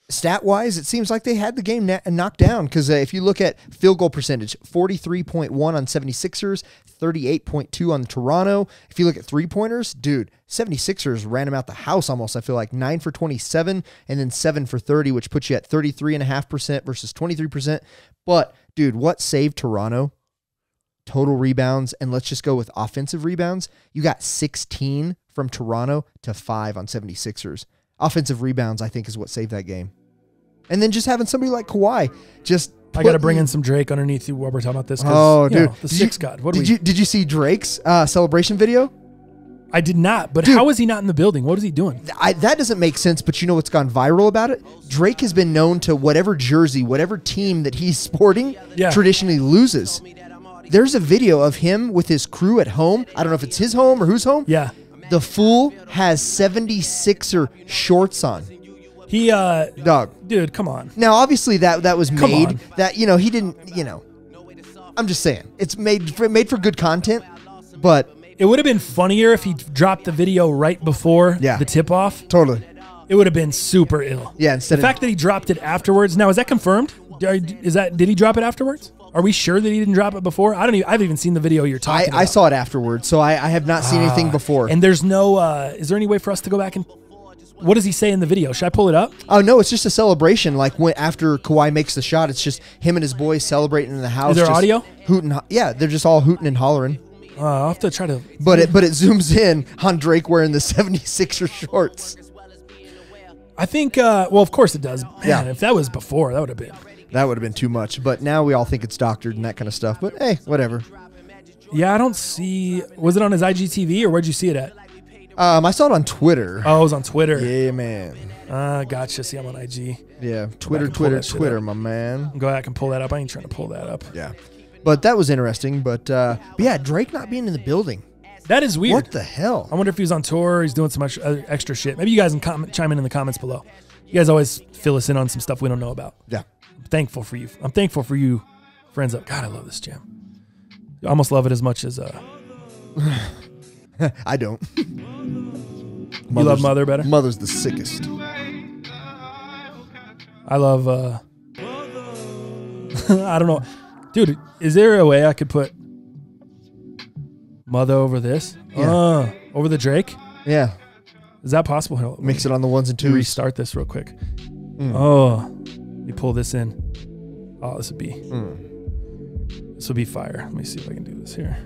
stat-wise, it seems like they had the game knocked down because if you look at field goal percentage, 43.1 on 76ers, 38.2 on Toronto. If you look at three-pointers, dude, 76ers ran them out the house almost, I feel like. 9 for 27 and then 7 for 30, which puts you at 33.5% versus 23%. But, dude, what saved Toronto? Total rebounds, and let's just go with offensive rebounds. You got 16 from Toronto to 5 on 76ers. Offensive rebounds, I think, is what saved that game. And then just having somebody like Kawhi just... I got to bring in some Drake underneath you while we're talking about this. Oh, dude. The six god. Did you see Drake's celebration video? I did not, but Dude, how is he not in the building? What is he doing? That doesn't make sense, but you know what's gone viral about it? Drake has been known to whatever jersey, whatever team that he's sporting traditionally loses. There's a video of him with his crew at home. I don't know if it's his home or whose home. Yeah. The fool has 76er shorts on. He dog. Dude, come on. Now obviously that was Come made on. that he didn't, I'm just saying. It's made for good content, but it would have been funnier if he dropped the video right before the tip-off. Totally. It would have been super ill. Yeah, instead the fact that he dropped it afterwards. Now, is that confirmed? Did he drop it afterwards? Are we sure that he didn't drop it before? I haven't even seen the video you're talking about. I saw it afterwards, so I have not seen anything before. And there's no, is there any way for us to go back and, what does he say in the video? Should I pull it up? Oh, no, it's just a celebration. Like after Kawhi makes the shot, it's just him and his boys celebrating in the house. Is there just audio? Hooting, yeah, they're just all hooting and hollering. I'll have to try to. But it zooms in on Drake wearing the 76er shorts. I think, well, of course it does. Man, Yeah. if that was before, that would have been. That would have been too much. But now we all think it's doctored and that kind of stuff. But hey, whatever. Yeah, I don't see. Was it on his IGTV or where'd you see it at? I saw it on Twitter. Oh, it was on Twitter. Yeah, man. Gotcha. See, I'm on IG. Yeah, Go back and pull that shit Twitter, up. my man. Go back and pull that up. I ain't trying to pull that up. Yeah. But that was interesting. But yeah, Drake not being in the building. That is weird. What the hell? I wonder if he was on tour or he's doing so much extra shit. Maybe you guys can chime in the comments below. You guys always fill us in on some stuff we don't know about. Yeah. I'm thankful for you. I'm thankful for you, friends. God, I love this jam. I almost love it as much as I don't. You love Mother better? Mother's the sickest. I love I don't know. Dude, is there a way I could put Mother over this? Yeah. Over the Drake? Yeah. Is that possible? Here, Mix it on the ones and twos. Restart this real quick. Oh, let me pull this in. Oh, this would be fire. Let me see if I can do this here.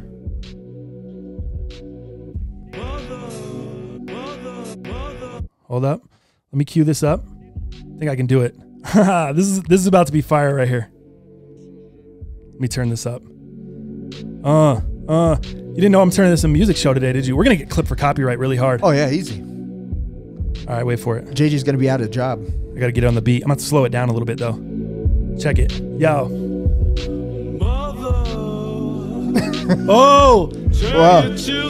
Hold up. Let me cue this up. I think I can do it. This is about to be fire right here. Let me turn this up. You didn't know I'm turning this a music show today, did you? We're gonna get clipped for copyright really hard. Oh yeah, easy. All right, wait for it. JJ's gonna be out of a job. I gotta get it on the beat. I'm gonna have to slow it down a little bit though. Check it. Yo. Oh! Wow.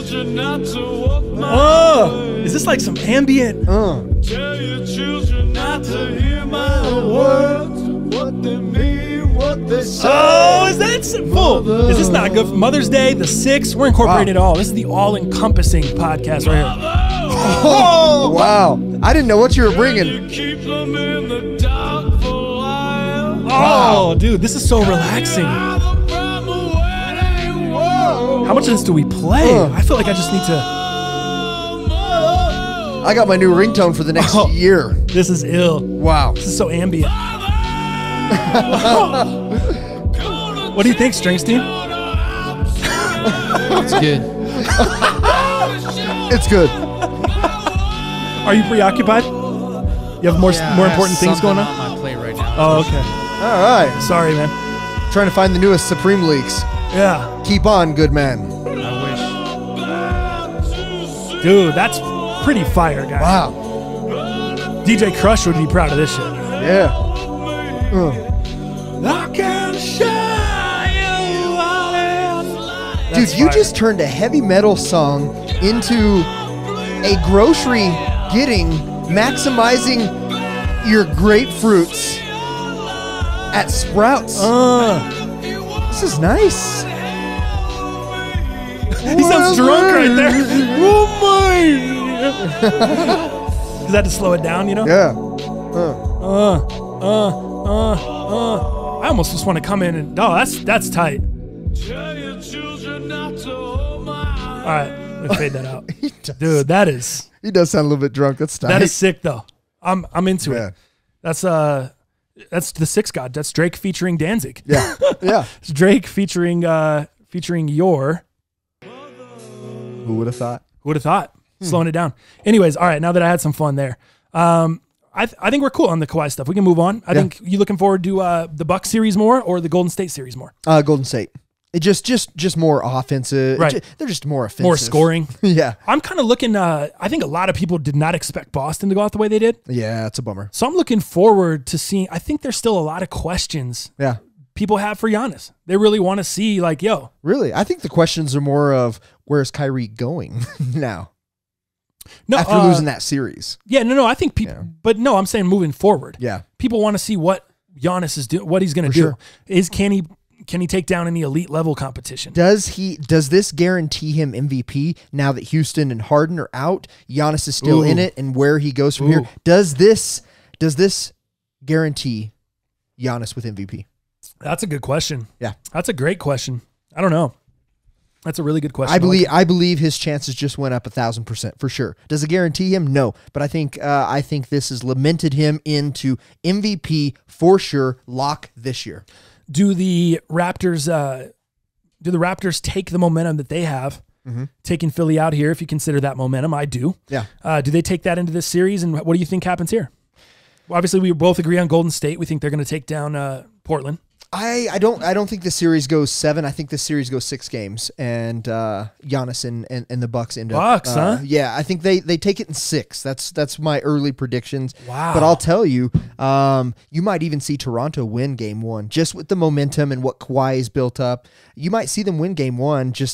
Oh! Is this like some ambient? Tell your children not to hear my words, what they mean, what they say. Oh, is that full? Is this not good? Mother's Day, the 6th, we're incorporating it all. This is the all-encompassing podcast right here. Oh, wow. I didn't know what you were bringing. Keep them in the dark for a while. Oh, dude, this is so relaxing. How much of this do we play? I feel like I just need to... I got my new ringtone for the next year. This is ill. Wow. This is so ambient. What do you think, Stringstein? It's good. It's good. Are you preoccupied? You have more important things going on? my plate right now. Oh, okay. All right. Sorry, man. Trying to find the newest Supreme leaks. Yeah. Keep on, good man. Dude, that's pretty fire, guys. Wow. DJ Crush would be proud of this shit. Yeah. I can show you all. Dude, you just turned a heavy metal song into a grocery maximizing your grapefruits at Sprouts. This is nice. He sounds drunk right there. Oh my! Because I had to slow it down, you know? Yeah. I almost just want to come in and that's tight. Tell your children not to hold my All right, let me fade that out. He does. Dude, that is He does sound a little bit drunk. That's tight. that is sick though. I'm into Yeah. it. That's the Six God. That's Drake featuring Danzig. Yeah. Yeah. It's Drake featuring your. Who would have thought? Who would have thought? Slowing it down. Anyways, all right. Now that I had some fun there, I think we're cool on the Kawhi stuff. We can move on. I think you looking forward to the Bucks series more or the Golden State series more? Golden State. It just more offensive. Right. They're just more offensive. More scoring. Yeah. I'm kind of looking. I think a lot of people did not expect Boston to go out the way they did. Yeah, it's a bummer. So I'm looking forward to seeing. I think there's still a lot of questions Yeah. people have for Giannis. They really want to see like, yo. Really? I think the questions are more of where's Kyrie going now? No, After losing that series. Yeah, no. I think people, but no, I'm saying moving forward. Yeah. People want to see what Giannis is doing, what he's going to do. Sure. Can he take down any elite level competition? Does this guarantee him MVP now that Houston and Harden are out? Giannis is still in it, and where he goes from here. Does this guarantee Giannis with MVP? That's a good question. Yeah. That's a great question. I don't know. That's a really good question. I believe his chances just went up 1,000% for sure. Does it guarantee him? No, but I think this has lamented him into MVP for sure. Lock this year. Do the Raptors take the momentum that they have, taking Philly out here? If you consider that momentum, I do. Yeah. Do they take that into this series? And what do you think happens here? Well, obviously, we both agree on Golden State. We think they're going to take down Portland. I don't think the series goes 7. I think the series goes 6 games, and Giannis and the Bucks end up. Bucks, huh? Yeah, I think they take it in 6. That's my early predictions. Wow. But I'll tell you, you might even see Toronto win Game 1 just with the momentum and what Kawhi has built up. You might see them win Game 1 because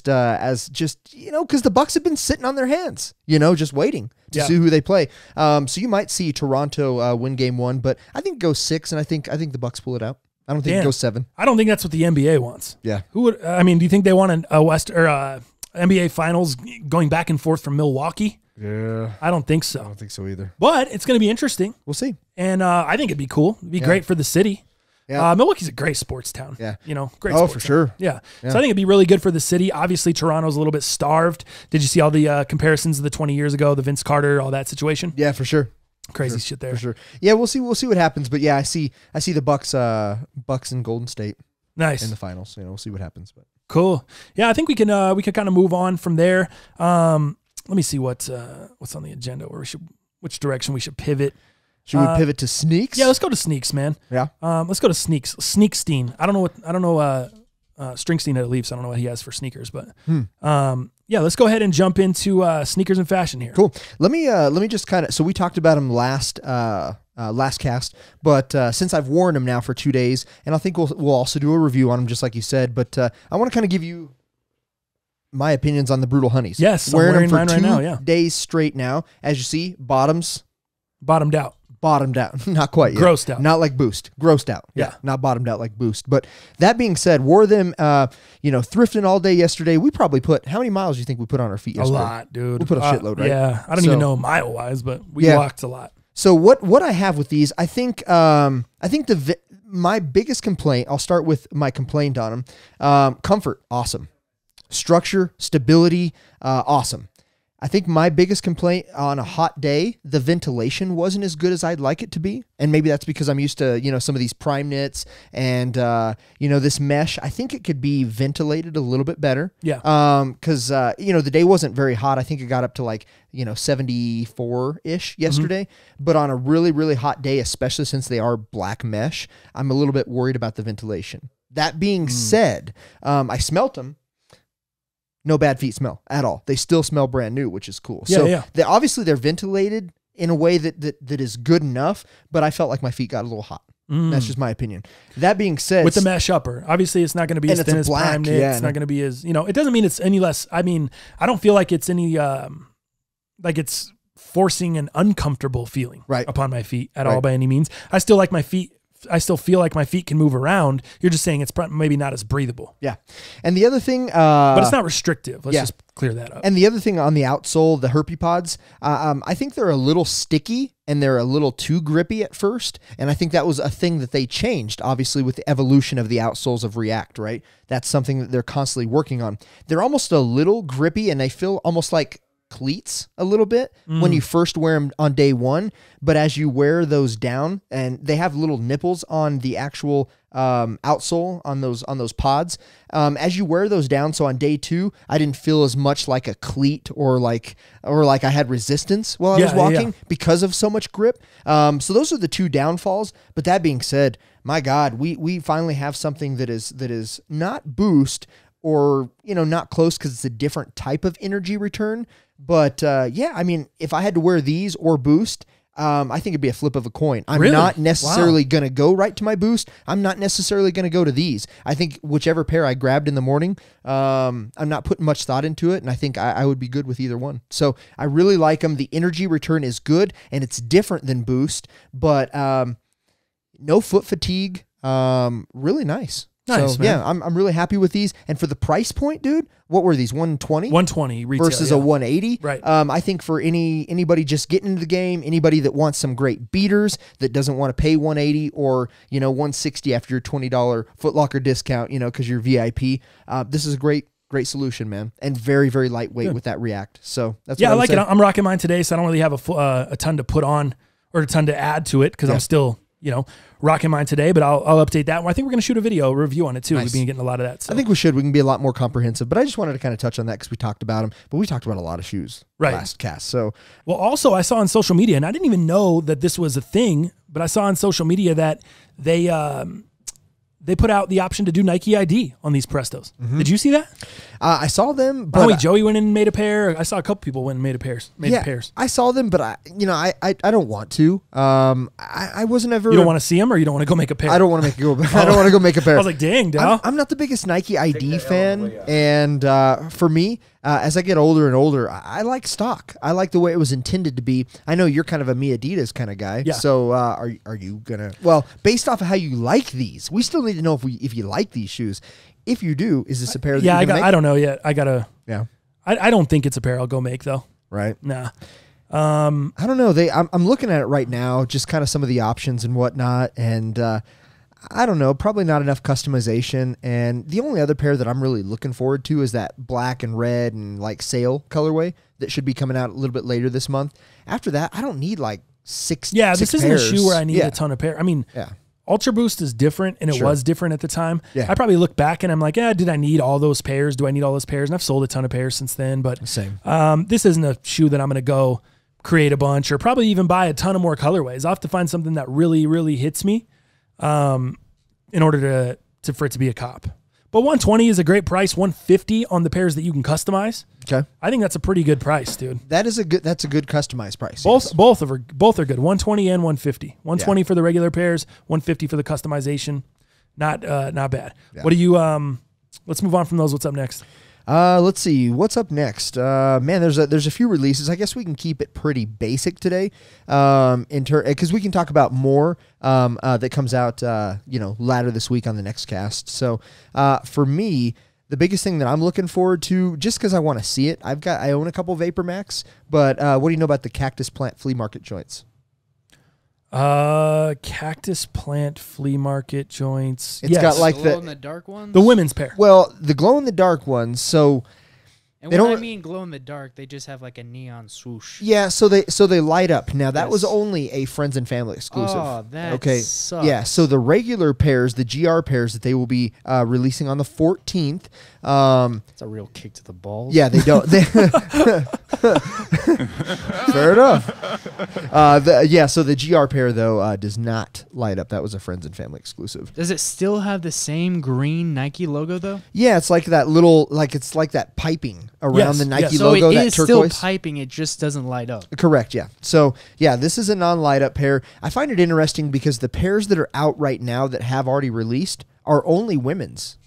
the Bucks have been sitting on their hands, just waiting to see who they play. So you might see Toronto win Game 1, but I think it goes 6, and I think the Bucks pull it out. I don't think it goes 7. I don't think that's what the NBA wants. Yeah. Who would? I mean, do you think they want a NBA Finals going back and forth from Milwaukee? Yeah. I don't think so. I don't think so either. But it's going to be interesting. We'll see. And I think it'd be cool. It'd be great for the city. Yeah. Milwaukee's a great sports town. Yeah. Great Oh, sports for town. sure. Yeah. Yeah. So I think it'd be really good for the city. Obviously, Toronto's a little bit starved. Did you see all the comparisons of the 20 years ago, the Vince Carter, all that situation? Yeah, for sure. Crazy shit there. For sure. Yeah, we'll see what happens. But yeah, I see the Bucks and Golden State Nice. in the finals. We'll see what happens. But cool. Yeah, I think we can kind of move on from there. Let me see what's on the agenda, which direction we should pivot. Should we pivot to sneaks? Yeah, let's go to sneaks, man. Yeah. Let's go to sneaks. Sneakstein. I don't know Stringstein at Leafs. I don't know what he has for sneakers, but yeah, let's go ahead and jump into sneakers and fashion here. Cool. Let me just kind of. So we talked about him last cast, but since I've worn them now for 2 days, and I think we'll also do a review on them, just like you said. But I want to kind of give you my opinions on the Brutal Honeys. Yes, I'm wearing wearing them mine for right 2 now, yeah. days straight now. As you see, bottomed out. Not quite yet. Grossed out. Not like Boost. Grossed out. Yeah. Not bottomed out like Boost. But that being said, wore them, thrifting all day yesterday. We probably how many miles do you think we put on our feet yesterday? A lot, dude. We put a shitload, right? Yeah. I don't even know mile wise, but we walked a lot. So what I have with these, I think my biggest complaint, I'll start with my complaint on them. Comfort, awesome. Structure, stability, awesome. I think my biggest complaint on a hot day, the ventilation wasn't as good as I'd like it to be. And maybe that's because I'm used to, some of these prime knits and, this mesh. I think it could be ventilated a little bit better. Yeah. Because, the day wasn't very hot. I think it got up to 74-ish yesterday. But on a really, really hot day, especially since they are black mesh, I'm a little bit worried about the ventilation. That being said, I smelt them. No bad feet smell at all. They still smell brand new, which is cool. Yeah, so they're ventilated in a way that is good enough, but I felt like my feet got a little hot. That's just my opinion. That being said, with the mesh upper, obviously it's not going to be as thin as prime knit. Yeah, it's not going to be as, it doesn't mean it's any less. I mean, I don't feel like it's any, like it's forcing an uncomfortable feeling right upon my feet at all by any means. I still like my feet I still feel like my feet can move around. You're just saying it's maybe not as breathable. Yeah. And the other thing, but it's not restrictive. Let's just clear that up. And the other thing on the outsole, the Herpy Pods, I think they're a little sticky and they're a little too grippy at first. And I think that was a thing that they changed, obviously, with the evolution of the outsoles of React, right? That's something that they're constantly working on. They're almost a little grippy and they feel almost like cleats a little bit when you first wear them on day one, but as you wear those down, and they have little nipples on the actual outsole on those pods, as you wear those down, so on day two I didn't feel as much like a cleat or like I had resistance while I was walking because of so much grip. So those are the two downfalls. But that being said, my God, we finally have something that is not Boost or not close, because it's a different type of energy return. But yeah, I mean, if I had to wear these or Boost, I think it'd be a flip of a coin. I'm not necessarily going to go right to my Boost. I'm not necessarily going to go to these. I think whichever pair I grabbed in the morning, I'm not putting much thought into it, and I think I would be good with either one. So I really like them. The energy return is good, and it's different than Boost, but no foot fatigue. Really nice. Nice, so, man. yeah, I'm really happy with these. And for the price point, dude, what were these? 120? 120 retail, versus a 180. Right. I think for anybody just getting into the game, anybody that wants some great beaters, that doesn't want to pay 180 or 160 after your $20 Foot Locker discount, because you're VIP, this is a great solution, man, and very, very lightweight with that React. So that's what I like it. I'm rocking mine today, so I don't really have a ton to put on or a ton to add to it, because I'm still rocking mine today, but I'll update that one. I think we're going to shoot a video review on it too. Nice. We've been getting a lot of that. So. I think we should. We can be a lot more comprehensive, but I just wanted to kind of touch on that because we talked about them, but we talked about a lot of shoes last cast. So, well, also I saw on social media, and I didn't even know that this was a thing, but I saw on social media that they put out the option to do Nike ID on these Prestos. Did you see that? I saw them, but Joey went and made a pair. I saw a couple people went and made pairs. I saw them, but I don't want to. I wasn't ever. You don't want to see them, or you don't want to go make a pair? I don't want to make I don't want to go make a pair. I was like, dang, Dal. I'm not the biggest Nike ID fan, and for me, as I get older and older, I like stock. I like the way it was intended to be. I know you're kind of a Me Adidas kind of guy. Yeah. So are you gonna? Well, based off of how you like these, we still need to know if you like these shoes. If you do, is this a pair that you're gonna make? I don't know yet. I gotta. Yeah. I don't think it's a pair I'll go make though. Right. Nah. I don't know. I'm looking at it right now, just kind of some of the options and whatnot, and I don't know, probably not enough customization. And the only other pair that I'm really looking forward to is that black and red and like sail colorway that should be coming out a little bit later this month. After that, I don't need like six. Yeah, this isn't pairs. a shoe where I need a ton of pair. I mean, Ultra Boost is different, and it was different at the time. Yeah. I probably look back and I'm like, did I need all those pairs? Do I need all those pairs? And I've sold a ton of pairs since then. But same. This isn't a shoe that I'm going to go create a bunch or probably even buy a ton of more colorways. I'll have to find something that really, really hits me in order for it to be a cop. But 120 is a great price. 150 on the pairs that you can customize. Okay, I think that's a pretty good price, dude. That's a good customized price. Both are good. 120 and 150. 120 for the regular pairs. 150 for the customization. Not bad. Yeah. What do you? Let's move on from those. What's up next? Let's see what's up next. Man, there's a few releases. I guess we can keep it pretty basic today, because we can talk about more that comes out later this week on the next cast. So for me, the biggest thing that I'm looking forward to, just because I want to see it, I own a couple Vapor Max, but what do you know about the Cactus Plant flea market joints? Cactus Plant flea market joints. It's got like the glow in the dark ones. The women's pair. Well, the glow in the dark ones. So, and when I mean glow in the dark, they just have like a neon swoosh. Yeah, so they light up. Now that was only a friends and family exclusive. Oh, that sucks. Yeah, so the regular pairs, the GR pairs that they will be releasing on the 14th. It's a real kick to the balls. Yeah, they don't. Fair enough. So the GR pair though does not light up. That was a friends and family exclusive. Does it still have the same green Nike logo though? Yeah, it's like that little, it's like that piping around the Nike so logo. So it that is turquoise. still piping. It just doesn't light up. Correct. Yeah. So yeah, this is a non-light up pair. I find it interesting because the pairs that are out right now that have already released are only women's.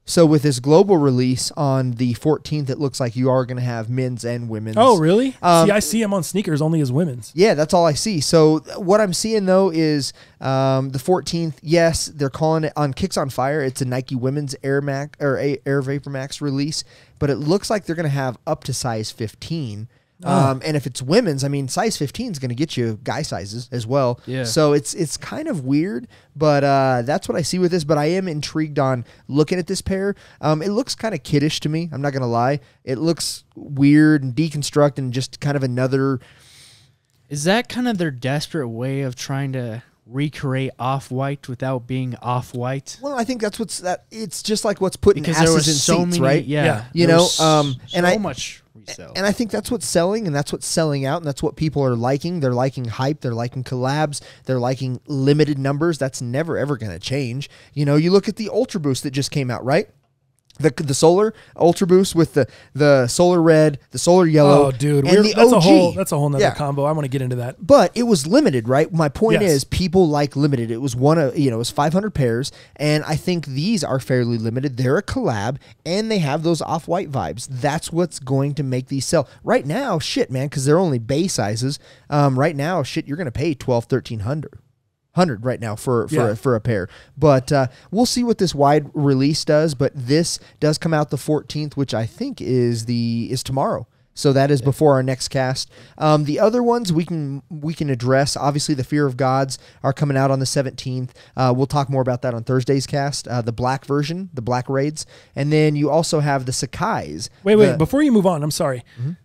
So with this global release on the 14th, it looks like you are going to have men's and women's. Oh, really? See, I see them on sneakers only as women's. Yeah, that's all I see. So what I'm seeing, though, is the 14th, yes, they're calling it on Kicks on Fire. It's a Nike women's Air Vapor Max release, but it looks like they're going to have up to size 15. And if it's women's, I mean, size 15 is going to get you guy sizes as well. Yeah. So it's kind of weird, but that's what I see with this. But I am intrigued on looking at this pair. It looks kind of kiddish to me. I'm not going to lie. It looks weird and deconstruct and just kind of another. Is that kind of their desperate way of trying to recreate Off-White without being Off-White? Well, I think that's it's just like what's putting Because asses there was in so seats, many, right? yeah. You There know, was and much resale. And I think that's what's selling, and that's what's selling out, and that's what people are liking. They're liking hype. They're liking collabs. They're liking limited numbers. That's never, ever going to change. You know, you look at the Ultra Boost that just came out, right? The Solar Ultra Boost with the Solar Red, the Solar Yellow. Oh, dude, and the that's OG. that's a whole nother combo. I want to get into that. But it was limited, right? My point Yes. is, people like limited. It was it was 500 pairs, and I think these are fairly limited. They're a collab, and they have those Off-White vibes. That's what's going to make these sell. Right now, shit, man, because they're only bay sizes. Right now, shit, you're going to pay $1,200, $1,300 right now for a pair. But we'll see what this wide release does. But this does come out the 14th, which I think is tomorrow. So that is before our next cast. The other ones we can address. Obviously, the Fear of Gods are coming out on the 17th. We'll talk more about that on Thursday's cast. The black version, the black raids, and then you also have the Sakai's. Wait, before you move on, I'm sorry.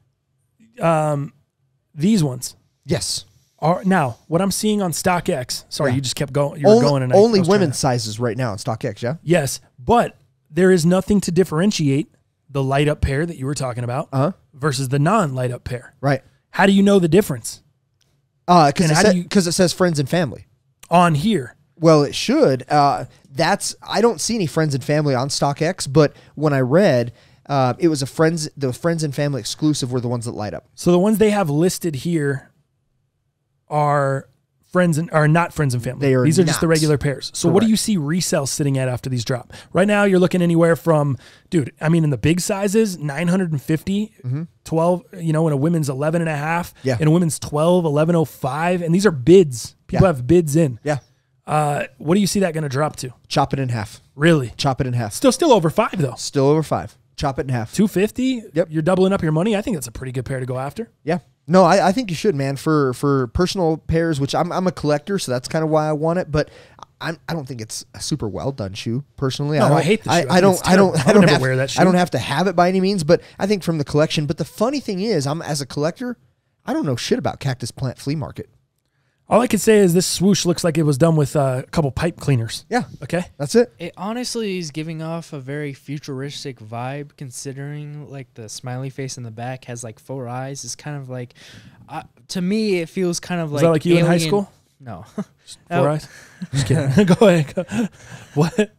These ones. Yes. Now, what I'm seeing on StockX. Sorry, you just kept going. You only, were going, and only I was women's sizes right now on StockX. Yeah. Yes, but there is nothing to differentiate the light up pair that you were talking about versus the non light up pair. Right. How do you know the difference? Because it says friends and family on here. Well, it should. I don't see any friends and family on StockX, but when I read, it was the friends and family exclusive were the ones that light up. So the ones they have listed here are not friends and family. These are just the regular pairs. So what do you see resale sitting at after these drop? Right now, you're looking anywhere from, dude, I mean, in the big sizes, 950, 12, in a women's 11.5, in a women's 12, 11.05. And these are bids. People have bids in. Yeah. What do you see that going to drop to? Chop it in half. Really? Chop it in half. Still over 5 though. Still over 5. Chop it in half. 250. Yep. You're doubling up your money. I think that's a pretty good pair to go after. Yeah. No, I think you should, man. For personal pairs, which I'm a collector, so that's kind of why I want it. But I don't think it's a super well done shoe. Personally, no, I hate the shoe. I don't wear that shoe. I don't have to have it by any means. But I think from the collection. But the funny thing is, as a collector, I don't know shit about Cactus Plant Flea Market. All I can say is this swoosh looks like it was done with a couple pipe cleaners. Yeah. Okay. That's it. It honestly is giving off a very futuristic vibe, considering like the smiley face in the back has like 4 eyes. It's kind of like, to me, it feels kind of like. Was that like you in high school? No. 4 eyes? Just kidding. Go ahead. What?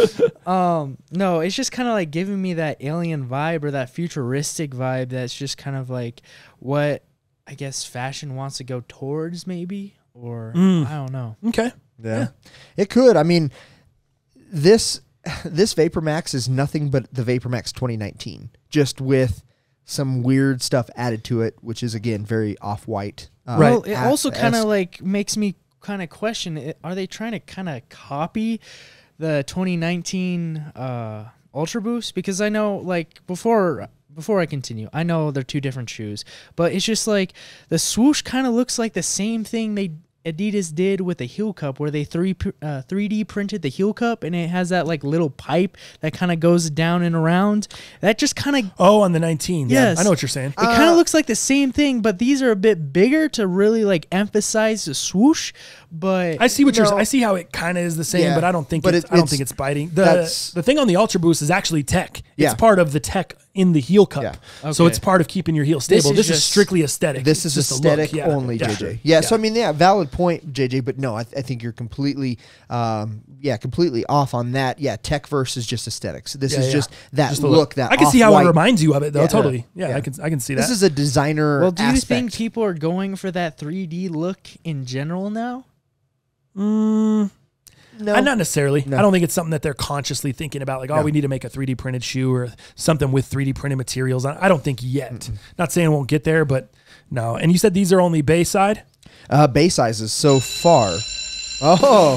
No, it's just kind of like giving me that alien vibe or that futuristic vibe that's just kind of like what I guess fashion wants to go towards, maybe, or I don't know. Okay. Yeah. It could. I mean, this Vapor Max is nothing but the Vapor Max 2019, just with some weird stuff added to it, which is again very Off-White. Right. Well, it also kind of like makes me kind of question: are they trying to kind of copy the 2019 Ultra Boost? Because I know, like before I continue, I know they're 2 different shoes, but it's just like the swoosh kind of looks like the same thing Adidas did with the heel cup, where they 3D printed the heel cup, and it has that like little pipe that kind of goes down and around. That just kind of on the 19. Yes, I know what you're saying. It kind of looks like the same thing, but these are a bit bigger to really like emphasize the swoosh. But I see I see how it kind of is the same, but I don't think I don't think it's biting. The thing on the Ultra Boost is actually tech. It's part of the tech in the heel cup. Okay. So it's part of keeping your heel stable. This is strictly aesthetic. This is just aesthetic only, JJ. Yeah. So I mean, valid point, JJ. But no, I think you're completely, completely off on that. Yeah, tech versus just aesthetics. This is just that look. That I can see how it reminds you of it, though. Totally. Yeah, I can see that. This is a designer. Well, do you think people are going for that 3D look in general now? No. Not necessarily. No. I don't think it's something that they're consciously thinking about. Like, oh, we need to make a 3D printed shoe or something with 3D printed materials. I don't think yet. Not saying it won't get there, but no. And you said these are only Bayside? Bay sizes so far. Oh,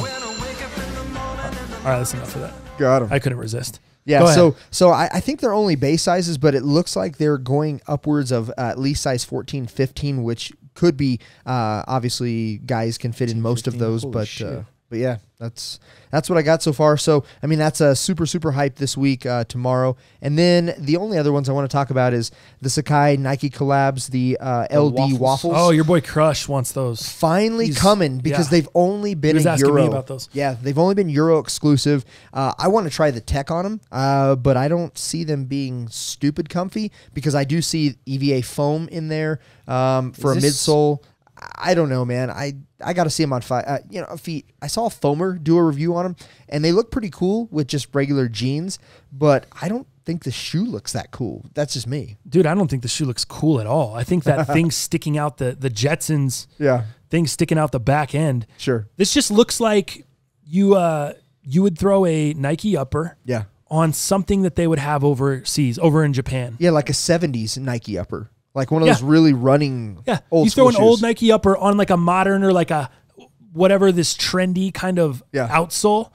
All right, that's enough of that. got him. I couldn't resist. Yeah, Go ahead. so I think they're only base sizes, but it looks like they're going upwards of at least size 14, 15, which could be obviously guys can fit in most of those, but yeah, that's what I got so far. So I mean, that's a super hype this week, tomorrow, and then the only other ones I want to talk about is the Sacai Nike collabs, the LD waffles. Oh, your boy Crush wants those. Finally coming because they've only been He was a asking Euro. me about those. Yeah, they've only been Euro exclusive. I want to try the tech on them, but I don't see them being stupid comfy because I do see EVA foam in there for a midsole. I don't know, man. I got to see them on feet. I saw a foamer do a review on them, and they look pretty cool with just regular jeans, but I don't think the shoe looks that cool. That's just me. Dude, I don't think the shoe looks cool at all. I think that thing sticking out, the Jetsons thing sticking out the back end. Sure. This just looks like you would throw a Nike upper on something that they would have overseas, over in Japan. Yeah, like a 70s Nike upper. Like one of those really running old you throw an school old shoes. Nike upper on like a modern or like a whatever this trendy kind of outsole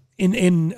in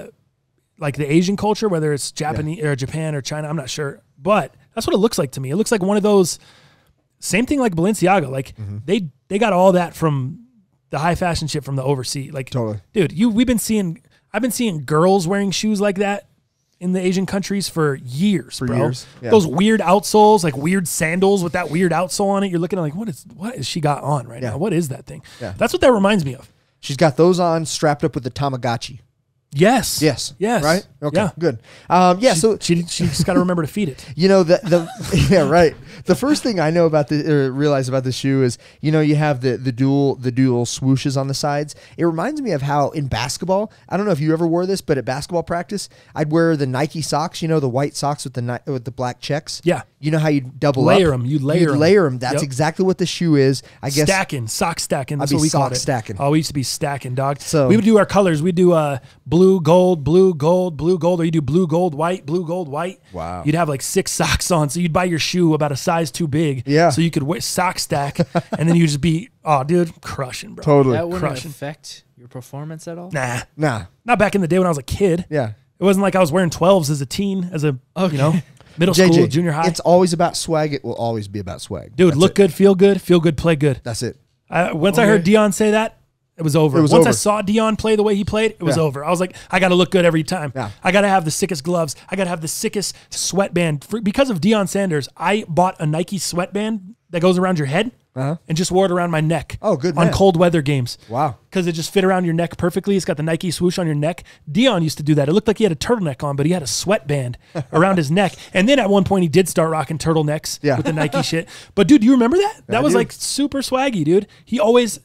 like the Asian culture, whether it's Japanese or Japan or China, I'm not sure. But that's what it looks like to me. It looks like one of those, same thing like Balenciaga. Like they got all that from the high fashion shit from the overseas. Like dude, I've been seeing girls wearing shoes like that in the Asian countries for years, bro. Yeah. Those weird outsoles, like weird sandals with that weird outsole on it. You're looking at like, what is she got on right now? What is that thing? Yeah. That's what that reminds me of. She's got those on strapped up with the Tamagotchi. Yes. Yes. Yes. Right? Okay. Yeah. Good. So she just got to remember to feed it. You know, yeah, right. The first thing I know about realize about the shoe is, you know, you have the dual swooshes on the sides. It reminds me of how in basketball, I don't know if you ever wore this, but at basketball practice, I'd wear the Nike socks, you know, the white socks with the black checks. Yeah. You know how you double layer up? them. You'd layer them. That's exactly what the shoe is. I guess sock stacking. That's I'd be what we called it. stacking. Oh, we used to be stacking, dog. So we would do our colors. We'd do blue, gold, blue, gold, blue, gold, or you do blue, gold, white, blue, gold, white. Wow. You'd have like 6 socks on, so you'd buy your shoe about a size too big. Yeah. So you could wear sock stack, and then you just be, oh, dude, crushing, bro. Totally. That wouldn't Crushing. affect your performance at all? Nah. Not back in the day when I was a kid. Yeah. It wasn't like I was wearing 12s as a teen, as a, you know, middle school, junior high. It's always about swag. It will always be about swag. Dude, That's look it. good, feel good, play good. That's it. Once I heard Dion say that, it was over. Once over. I saw Dion play the way he played, it was over. I was like, I got to look good every time. Yeah. I got to have the sickest gloves. I got to have the sickest sweatband. Because of Deion Sanders, I bought a Nike sweatband that goes around your head and just wore it around my neck. Oh, good on man. cold weather games. Wow. Because it just fit around your neck perfectly. It's got the Nike swoosh on your neck. Dion used to do that. It looked like he had a turtleneck on, but he had a sweatband around his neck. And then at one point he did start rocking turtlenecks with the Nike shit. But dude, do you remember that? That was like super swaggy, dude. He always,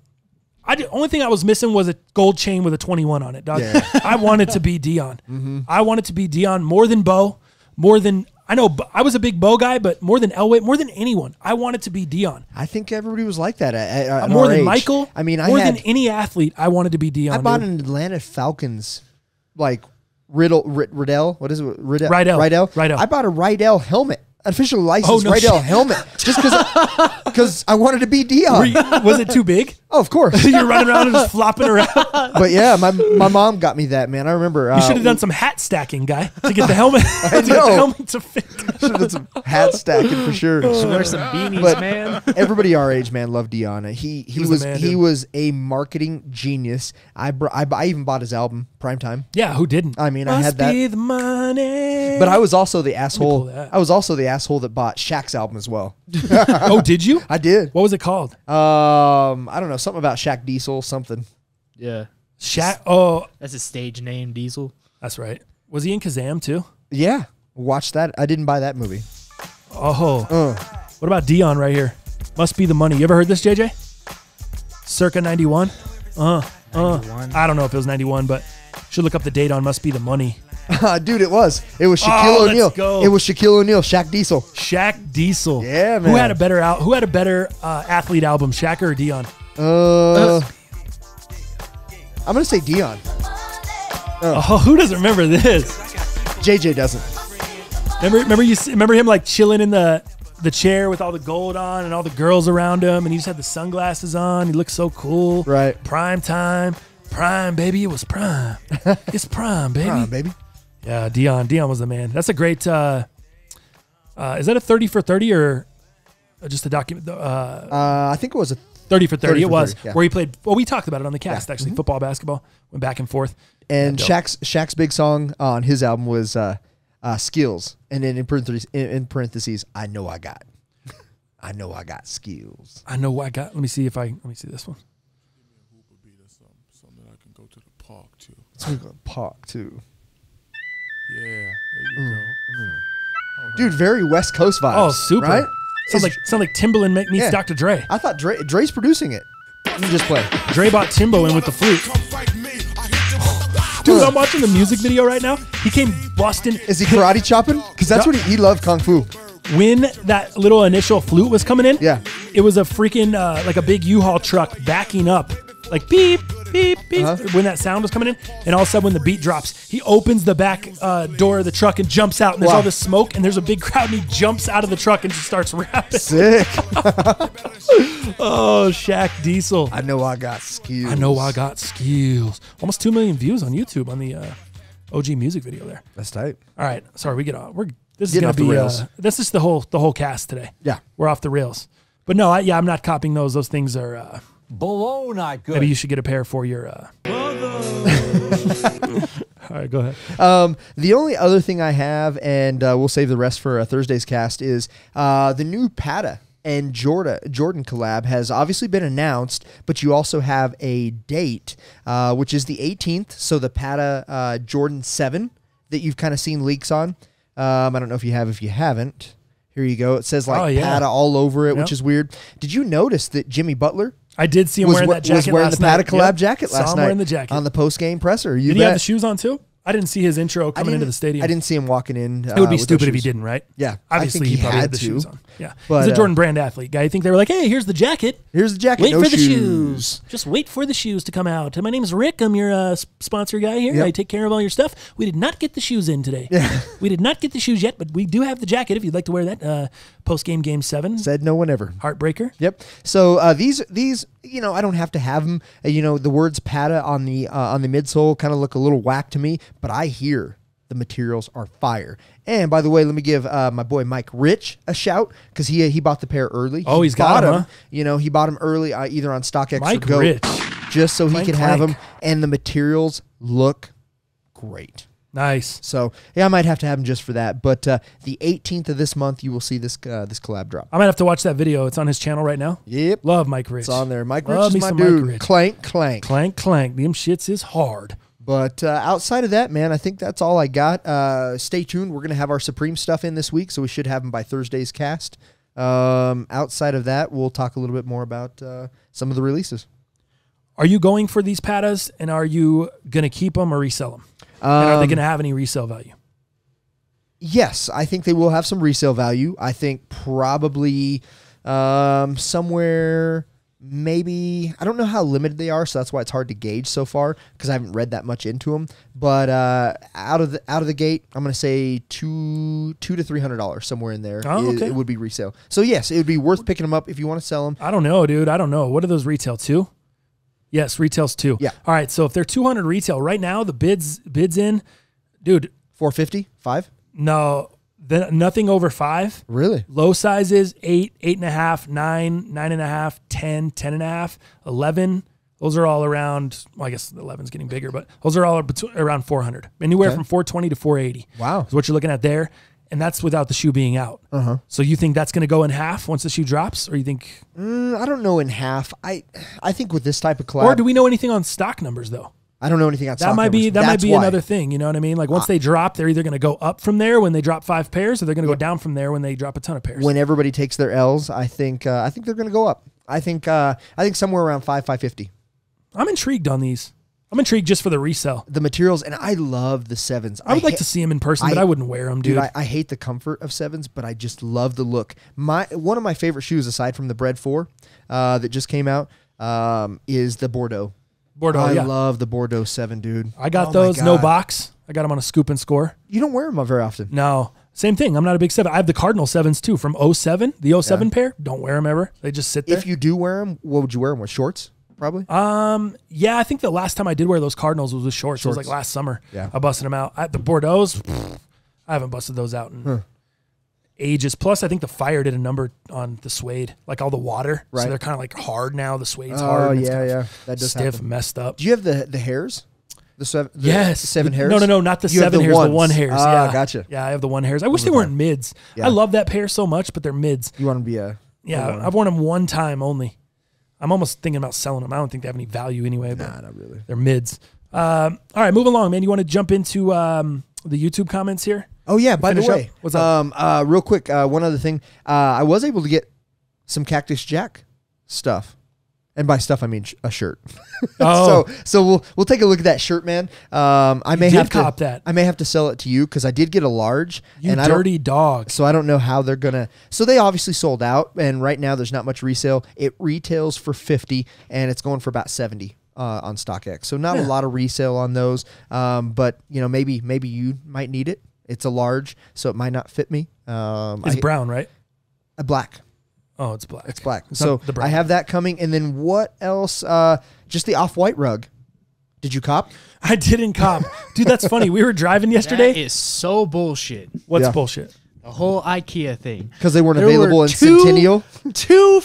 only thing I was missing was a gold chain with a 21 on it, dog. Yeah. I wanted to be Dion. I wanted to be Dion more than Bo, I know I was a big Bo guy, but more than Elway, more than anyone, I wanted to be Dion. I think everybody was like that at More our than age. Michael. I mean, more than any athlete, I wanted to be Dion. I bought dude. an Atlanta Falcons, like Riddell. What is it? Riddell. Rydell. I bought a Rydell helmet. Official licensed no Rydell shit. helmet, just because I wanted to be Dion. Was it too big? Oh, of course. You're running around and just flopping around. But yeah, my mom got me that, man. I remember. You should have done some hat stacking, guy, to get the helmet. to get the helmet to fit. Should have done some hat stacking for sure. Should wear some beanies, But man. Everybody our age, man, loved Dion. He was the man, dude. was a marketing genius. I even bought his album Primetime. Yeah, who didn't? I mean, I Must had that. be the money. But I was also the asshole. pull that. I was also the asshole that bought Shaq's album as well. Oh, did you? I did. What was it called? I don't know, something about Shaq Diesel, something. Yeah. Shaq. Oh, That's his stage name, Diesel. that's right. Was he in Kazam too? Yeah, watch that. I didn't buy that movie. Oh. What about Dion right here? Must be the money. You ever heard this, JJ? Circa 91? 91. I don't know if it was 91, but should look up the date on Must Be the Money. Dude, it was Shaquille Oh, O'Neal. let's go. It was Shaquille O'Neal, Shaq Diesel. Shaq Diesel. Yeah, man. Who had a better athlete album, Shaq or Dion? I'm gonna say Dion. Oh, who doesn't remember this? JJ doesn't. Remember him like chilling in the chair with all the gold on and all the girls around him, and he just had the sunglasses on. He looked so cool. Right. Prime time. Prime, baby. It was prime. It's prime, baby. Prime, baby. Yeah, Dion. Dion was the man. That's a great. Is that a 30 for 30 or just a document? I think it was a 30 for 30. It was 30, yeah. where he played. Well, we talked about it on the cast, Yeah. actually. Football, basketball. Went back and forth. And Yeah, dope. Shaq's big song on his album was Skills. And then in parentheses, I know I got skills. I know I got. Let me see this one. Something I can go to the park to. Let's go to the park too. Yeah, there you go. Dude, very West Coast vibes. Oh, super. Right? Sounds like Timbaland meets Yeah. Dr. Dre. I thought Dre's producing it. Let me just play. Dre bought Timbo in with the flute. Dude, I'm watching the music video right now. He came busting. Is he karate chopping? Because that's what he loved kung fu. When that little initial flute was coming in, Yeah. it was a freaking like a big U-Haul truck backing up, like beep, beep, beep. When that sound was coming in, and all of a sudden when the beat drops, he opens the back door of the truck and jumps out, and there's Wow. all this smoke, and there's a big crowd, and he jumps out of the truck and just starts rapping. Sick. Oh, Shaq Diesel. I know I got skills. I know I got skills. Almost 2 million views on YouTube on the OG music video there. That's tight. All right, sorry, we get off. This is Getting gonna off the be rails. this is the whole cast today. Yeah. We're off the rails. But no, I'm not copying those. Those things are Below not good. maybe you should get a pair for your. All right, go ahead. The only other thing I have, and we'll save the rest for Thursday's cast, is the new Pata and Jordan collab has obviously been announced, but you also have a date, which is the 18th. So the Pata Jordan 7 that you've kind of seen leaks on. I don't know if you have. If you haven't, here you go. It says like Pata all over it, which is weird. Did you notice that Jimmy Butler I did see him wearing that jacket was wearing last the Pata night. collab Yep. jacket Saw last him night wearing the jacket. on the post game presser? You Did bet. he have the shoes on too? I didn't see his intro I coming into the stadium. I didn't see him walking in. It would be with stupid those if he shoes. didn't, right? Yeah, Obviously, I think he probably had the to. shoes on. Yeah. But, He's a Jordan Brand athlete guy. I think they were like, hey, here's the jacket. Here's the jacket. Wait no for the shoes. shoes. Just wait for the shoes to come out. My name's Rick. I'm your sponsor guy here. Yep. I take care of all your stuff. We did not get the shoes in today. We did not get the shoes yet, but we do have the jacket if you'd like to wear that. Post-game Game 7. Said no one ever. Heartbreaker. Yep. So these, I don't have to have them. The words Pata on the midsole kind of look a little whack to me, but I hear the materials are fire. And by the way, let me give my boy Mike Rich a shout because he bought the pair early. Oh, he's got 'em, them. huh? He bought them early, either on StockX Mike or Go, Rich. just so he Clank, could have clank. them. And the materials look great. Nice. So yeah, I might have to have them just for that. But the 18th of this month, you will see this collab drop. I might have to watch that video. It's on his channel right now. Yep. Love Mike Rich. It's on there. Mike Love Rich me is my some Mike dude. Rich. Clank, clank. Clank, clank. Them shits is hard. But outside of that, man, I think that's all I got. Stay tuned. We're going to have our Supreme stuff in this week, so we should have them by Thursday's cast. Outside of that, we'll talk a little bit more about some of the releases. Are you going for these Patas, and are you going to keep them or resell them? And are they going to have any resale value? Yes, I think they will have some resale value. I think probably somewhere... Maybe, I don't know how limited they are, so that's why it's hard to gauge so far because I haven't read that much into them. But out of the gate, I'm gonna say $200 to $300 somewhere in there. Oh, okay. It would be resale. So yes, it would be worth picking them up if you want to sell them. I don't know, dude. I don't know. What are those retail to? Yes, retails too. Yeah. All right. So if they're 200 retail right now, the bids in, dude. 450, 5? No, nothing over 5. Really? Low sizes 8, 8.5, 9, 9.5, 10, 10.5, 11. Those are all around. Well, I guess 11's getting bigger, but those are all around 400. Anywhere from 420 to 480. Wow. Is what you're looking at there, and that's without the shoe being out. So you think that's going to go in half once the shoe drops, or you think? I don't know in half. I think with this type of collab, Or do we know anything on stock numbers though? I don't know anything on That stock might be numbers. That's why. another thing. You know what I mean? Like once they drop, they're either going to go up from there when they drop 5 pairs, or they're going to go down from there when they drop a ton of pairs. When everybody takes their L's, I think they're going to go up. I think somewhere around 550. I'm intrigued on these. I'm intrigued just for the resell. The materials, and I love the 7s. I would like to see them in person, but I wouldn't wear them, dude. I hate the comfort of 7s, but I just love the look. One of my favorite shoes, aside from the Bread 4 that just came out, is the Bordeaux. Bordeaux, I yeah. love the Bordeaux 7, dude. I got Oh my those, no God. box. I got them on a scoop and score. You don't wear them very often. No. Same thing. I'm not a big 7. I have the Cardinal 7s too from 07, the 07 pair. Don't wear them ever. They just sit there. If you do wear them, what would you wear them with? Shorts, probably? Yeah, I think the last time I did wear those Cardinals was with shorts. It was like last summer. Yeah. I busted them out. The Bordeaux, I haven't busted those out in ages. Plus, I think the Fire did a number on the suede, like all the water. Right. So they're kind of like hard now. The suede's hard. Oh, and it's yeah, kind of yeah. That does stiff, happen. messed up. Do you have the hairs? The 7 hairs? No, not the You have 7 hairs, the ones. 1 hairs. Ah, Yeah. gotcha. Yeah, I have the 1 hairs. I wish they weren't mids. Yeah. I love that pair so much, but they're mids. You want to be a... Yeah, I've worn them one time only. I'm almost thinking about selling them. I don't think they have any value anyway. But Nah, not really. they're mids. All right, move along, man. You want to jump into the YouTube comments here? Oh, yeah, by the Finish up? way. What's up? Real quick, one other thing. I was able to get some Cactus Jack stuff. And by stuff, I mean a shirt. Oh. so we'll take a look at that shirt, man. I may did have to cop that. I may have to sell it to you because I did get a large. You and dirty dog. So I don't know how they're gonna. So they obviously sold out, and right now there's not much resale. It retails for $50, and it's going for about $70 on StockX. So not a lot of resale on those. But maybe you might need it. It's a large, so it might not fit me. It's brown, right? Black. Oh, it's black. It's black. It's So not the brown. I have that coming. And then what else? Just the off-white rug. Did you cop? I didn't cop. Dude, that's funny. We were driving yesterday. That is so bullshit. What's Yeah. bullshit? The whole IKEA thing. Because they weren't There available were in Centennial. Two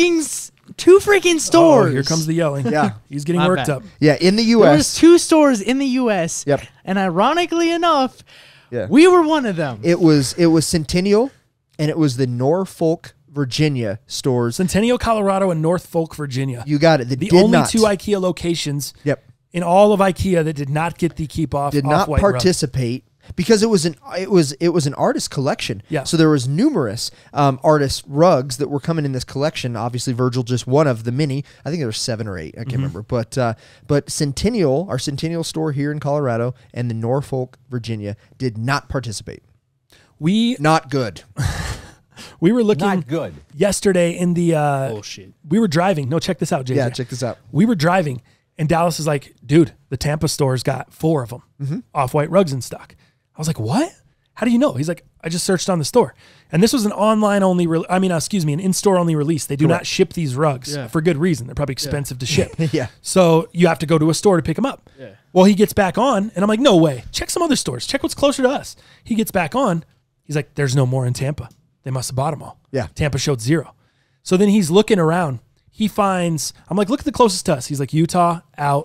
freaking stores. Oh, here comes the yelling. Yeah. He's getting My worked bad. up. Yeah, in the There was U.S. 2 stores in the U.S. Yep. And ironically enough, Yeah. we were one of them. It was Centennial, and it was the Norfolk, Virginia stores. Centennial, Colorado, and Norfolk, Virginia. You got it. That The did only not, 2 IKEA locations Yep. in all of IKEA that did not get the keep off. Did not off-white rug. participate because it was an artist collection. Yeah. So there was numerous artist rugs that were coming in this collection. Obviously, Virgil just one of the many. I think there were 7 or 8. I can't remember. But Centennial, our Centennial store here in Colorado, and the Norfolk, Virginia, did not participate. Not good. We were looking Not good. yesterday in the Bullshit. we were driving. No, check this out, JJ. Yeah, check this out. We were driving, and Dallas is like, dude, the Tampa store's got 4 of them Mm-hmm. off-white rugs in stock. I was like, what? How do you know? He's like, I just searched on the store. And this was an online only, an in-store only release. They do not ship these rugs for good reason. They're probably expensive to ship. Yeah. So you have to go to a store to pick them up. Yeah. Well, he gets back on, and I'm like, no way. Check some other stores. Check what's closer to us. He gets back on. He's like, there's no more in Tampa. They must have bought them all. Yeah. Tampa showed 0. So then he's looking around. He finds, I'm like, look at the closest to us. He's like, Utah, out.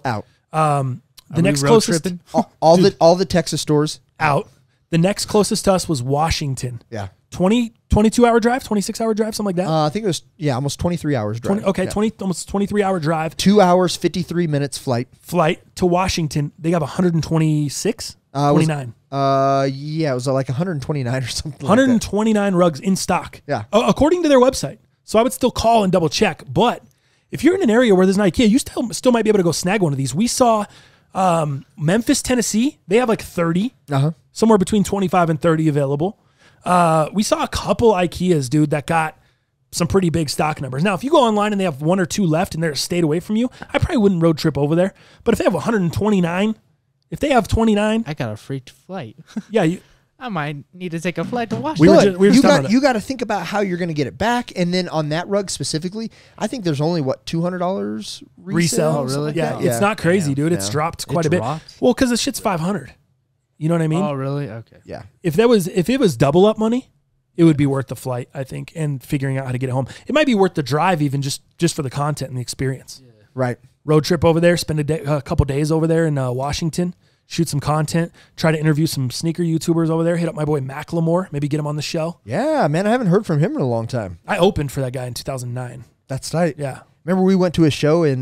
The next road closest, tripping? All the Texas stores. out. The next closest to us was Washington. Yeah. 22-hour drive, 26-hour drive, something like that. I think it was almost 23 hours drive. 23-hour drive. 2 hours 53 minutes flight. Flight to Washington. They have 126, 29. Yeah, it was like 129 or something. like that. 129 rugs in stock. Yeah. According to their website. So I would still call and double check. But if you're in an area where there's an IKEA, you still might be able to go snag one of these. We saw Memphis, Tennessee. They have like 30, somewhere between 25 and 30 available. We saw a couple IKEAs, dude, that got some pretty big stock numbers. Now, if you go online and they have 1 or 2 left and they're a state away from you, I probably wouldn't road trip over there. But if they have 129, if they have 29, I got a free flight. yeah, I might need to take a flight to Washington. we were just talking about you got to think about how you're going to get it back, and then on that rug specifically, I think there's only $200 resale. resell. something like Yeah, that? it's not crazy, dude. It's Yeah. dropped quite a bit. dropped? Well, because the shit's 500. You know what I mean? Oh, really? Okay. Yeah. If it was double up money, it would be worth the flight, I think, and figuring out how to get it home. It might be worth the drive even just for the content and the experience. Yeah. Right. Road trip over there, spend a couple days over there in Washington, shoot some content, try to interview some sneaker YouTubers over there, hit up my boy Macklemore, maybe get him on the show. Yeah, man, I haven't heard from him in a long time. I opened for that guy in 2009. That's tight. Yeah. Remember we went to a show in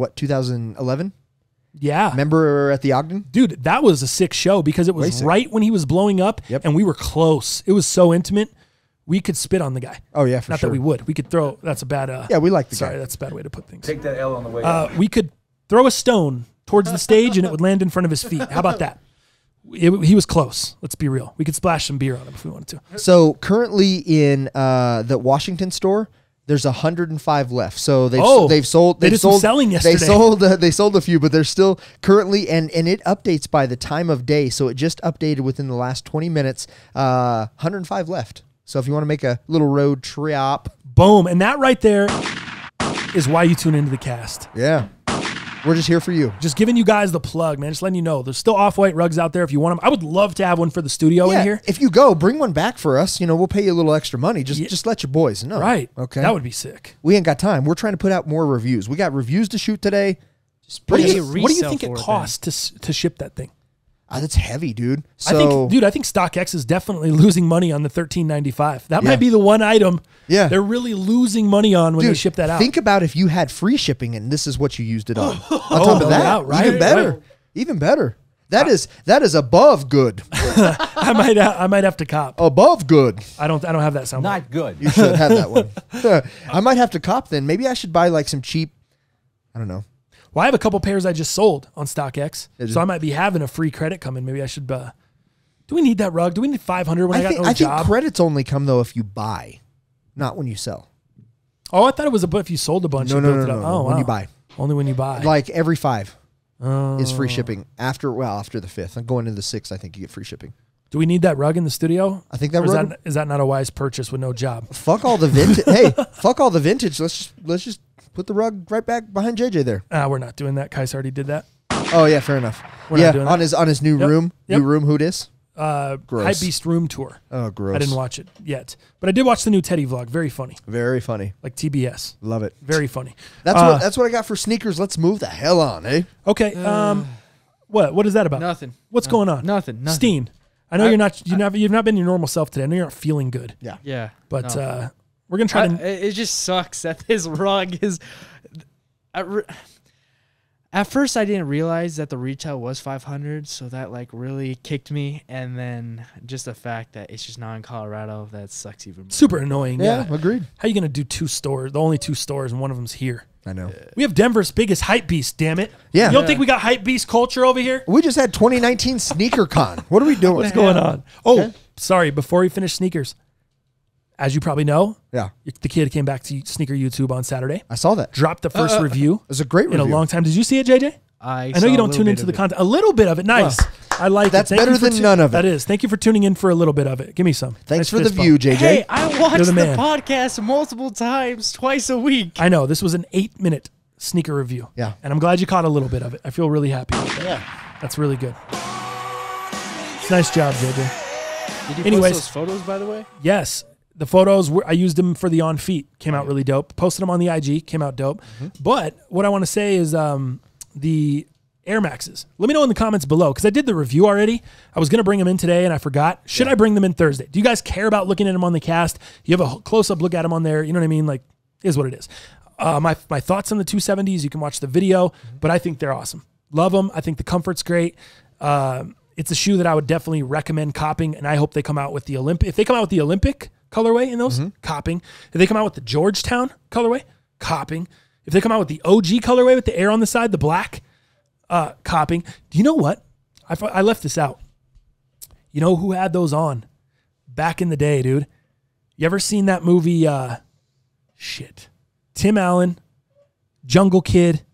2011? Yeah. Remember at the Ogden? Dude, that was a sick show because it was right when he was blowing up and we were close. It was so intimate. We could spit on the guy. Oh, yeah, for Not sure. that we would. We could throw, that's a bad, yeah, we like the sorry, guy. that's a bad way to put things. Take that L on the way. We could throw a stone towards the stage and it would land in front of his feet. How about that? He was close. Let's be real. We could splash some beer on him if we wanted to. So currently in the Washington store, There's 105 left. So they've sold. They did some selling yesterday. They sold a few, but they're still currently and it updates by the time of day. So it just updated within the last 20 minutes. 105 left. So if you want to make a little road trip, boom, and that right there is why you tune into the cast. Yeah. We're just here for you. Just giving you guys the plug, man. Just letting you know. There's still off-white rugs out there if you want them. I would love to have one for the studio in here. If you go, bring one back for us. You know, we'll pay you a little extra money. Just let your boys know. Right. Okay. That would be sick. We ain't got time. We're trying to put out more reviews. We got reviews to shoot today. What do you think it costs to ship that thing? That's heavy, dude. I think StockX is definitely losing money on the $13.95. That might be the one item they're really losing money on when they ship that out. Think about if you had free shipping and this is what you used it on. On top of that, right? Even better. Right. Even better. That is above good. I might have to cop. Above good. I don't have that sound. Not good. You should have that one. I might have to cop then. Maybe I should buy like some cheap, I don't know. Well, I have a couple pairs I just sold on StockX, so I might be having a free credit coming. Maybe I should. Do we need that rug? Do we need 500 when I got no job? I think credits only come though if you buy, not when you sell. Oh, I thought it was if you sold a bunch. No. Oh, when you buy. Only when you buy. Like every 5 is free shipping. After the 5th. I'm going into the 6th. I think you get free shipping. Do we need that rug in the studio? I think that rug is that not a wise purchase with no job? Fuck all the vintage. Hey, fuck all the vintage. Let's just put the rug right back behind JJ there. We're not doing that. Kais already did that. Oh yeah, fair enough. We're not doing that. On his new room. Yep. New room. Who dis? Gross. Hype Beast room tour. Oh, gross. I didn't watch it yet, but I did watch the new Teddy vlog. Very funny. Very funny. Like TBS. Love it. Very funny. That's what I got for sneakers. Let's move the hell on, eh? Okay. What is that about? Nothing. What's going on? Nothing. Steen. I know you've not been your normal self today. I know you're not feeling good. Yeah. Yeah. But we're gonna try to. It just sucks that this rug is. At first, I didn't realize that the retail was $500, so that like really kicked me. And then just the fact that it's just not in Colorado, that sucks even more. Super annoying. Yeah, agreed. How are you gonna do 2 stores? The only 2 stores, and one of them's here. I know. We have Denver's biggest hype beast. Damn it. Yeah. You don't think we got hype beast culture over here? We just had 2019 Sneaker Con. What are we doing? What's going on? Oh, sorry. Before we finish sneakers, as you probably know, the kid came back to Sneaker YouTube on Saturday. I saw that. Dropped the first review. It was a great review. In a long time. Did you see it, JJ? I know you don't tune into the content. A little bit of it. Nice. I like it. That's better than none of it. That is. Thank you for tuning in for a little bit of it. Give me some. Thanks for the view, JJ. Hey, I watched the podcast multiple times, twice a week. I know. This was an 8-minute sneaker review. Yeah. And I'm glad you caught a little bit of it. I feel really happy with that. Yeah. That's really good. It's a nice job, JJ. Did you post those photos, by the way? Yes. The photos, I used them for the On Feet. Came out really dope. Posted them on the IG. Came out dope. But what I want to say is the Air Maxes. Let me know in the comments below, because I did the review already. I was going to bring them in today, and I forgot. Should I bring them in Thursday? Do you guys care about looking at them on the cast? You have a close-up look at them on there. You know what I mean? Like, it is what it is. My thoughts on the 270s, you can watch the video, but I think they're awesome. Love them. I think the comfort's great. It's a shoe that I would definitely recommend copping, and I hope they come out with the Olympic. If they come out with the Olympic colorway in those, copping. If they come out with the Georgetown colorway, copping. If they come out with the OG colorway with the air on the side, the black, copping. Do you know what? I left this out. You know who had those on back in the day, dude? You ever seen that movie? Tim Allen, Jungle Kid.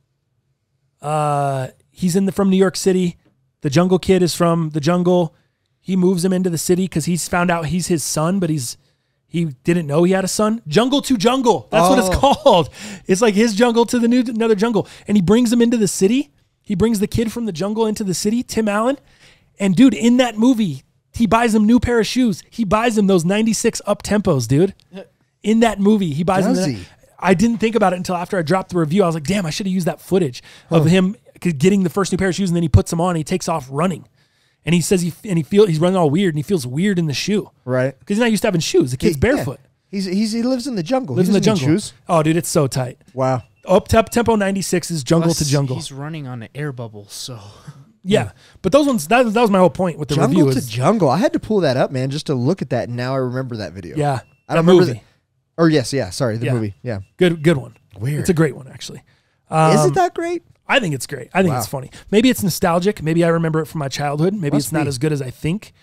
He's from New York City. The Jungle Kid is from the jungle. He moves him into the city because he's found out he's his son, but he didn't know he had a son. Jungle to Jungle. That's what it's called. It's like his jungle to another jungle. And he brings him into the city. He brings the kid from the jungle into the city, Tim Allen. And dude, in that movie, he buys him new pair of shoes. He buys him those 96 up tempos, dude. In that movie, he buys them. I didn't think about it until after I dropped the review. I was like, damn, I should have used that footage of him getting the first new pair of shoes, and then he puts them on and he takes off running. And he says he's running all weird, and he feels weird in the shoe. Right. Because he's not used to having shoes. The kid's barefoot. Yeah. He lives in the jungle. Lives in the jungle. Shoes. Oh, dude, it's so tight. Wow. Tempo 96 is jungle to jungle. He's running on an air bubble, so. Yeah. But those ones, that was my whole point with the review. Jungle to jungle. I had to pull that up, man, just to look at that, and now I remember that video. Yeah. I don't remember movie. The movie. Yeah. Good one. Weird. It's a great one, actually. Is it that great? I think it's great. I think it's funny. Maybe it's nostalgic. Maybe I remember it from my childhood. Maybe it's not as good as I think.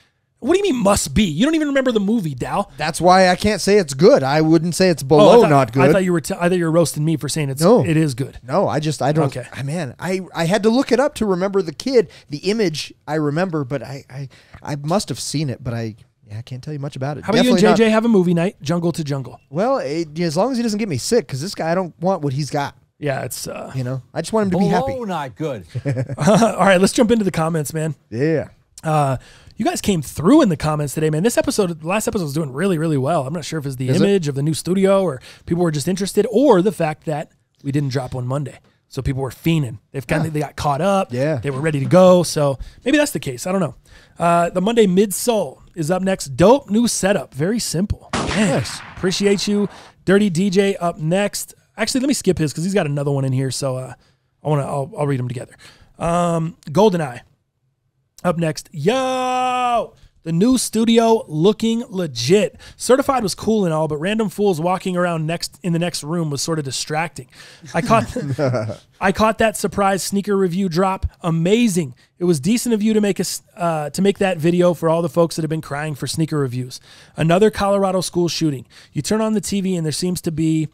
What do you mean must be? You don't even remember the movie, Dal. That's why I can't say it's good. I wouldn't say it's below not good. I thought you were roasting me for saying it is good. No, I don't. Okay. Man, I had to look it up to remember the kid. The image I remember, but I must have seen it, but I can't tell you much about it. How about you and JJ have a movie night, jungle to jungle? Well, as long as he doesn't get me sick, because this guy, I don't want what he's got. Yeah, it's I just want him to be happy. Not good. All right, let's jump into the comments, man. Yeah. You guys came through in the comments today, man. The last episode was doing really, really well. I'm not sure if it's the image of the new studio or people were just interested or the fact that we didn't drop on Monday. So people were fiending. They got caught up. Yeah. They were ready to go. So maybe that's the case. I don't know. The Monday Mid-Soul is up next. Dope new setup. Very simple. Nice. Appreciate you. Dirty DJ up next. Actually, let me skip his because he's got another one in here. So I'll read them together. GoldenEye. Up next, yo, the new studio looking legit. Certified was cool and all, but random fools walking around in the next room was sort of distracting. I caught that surprise sneaker review drop. Amazing. It was decent of you to make that video for all the folks that have been crying for sneaker reviews. Another Colorado school shooting. You turn on the TV and there seems to be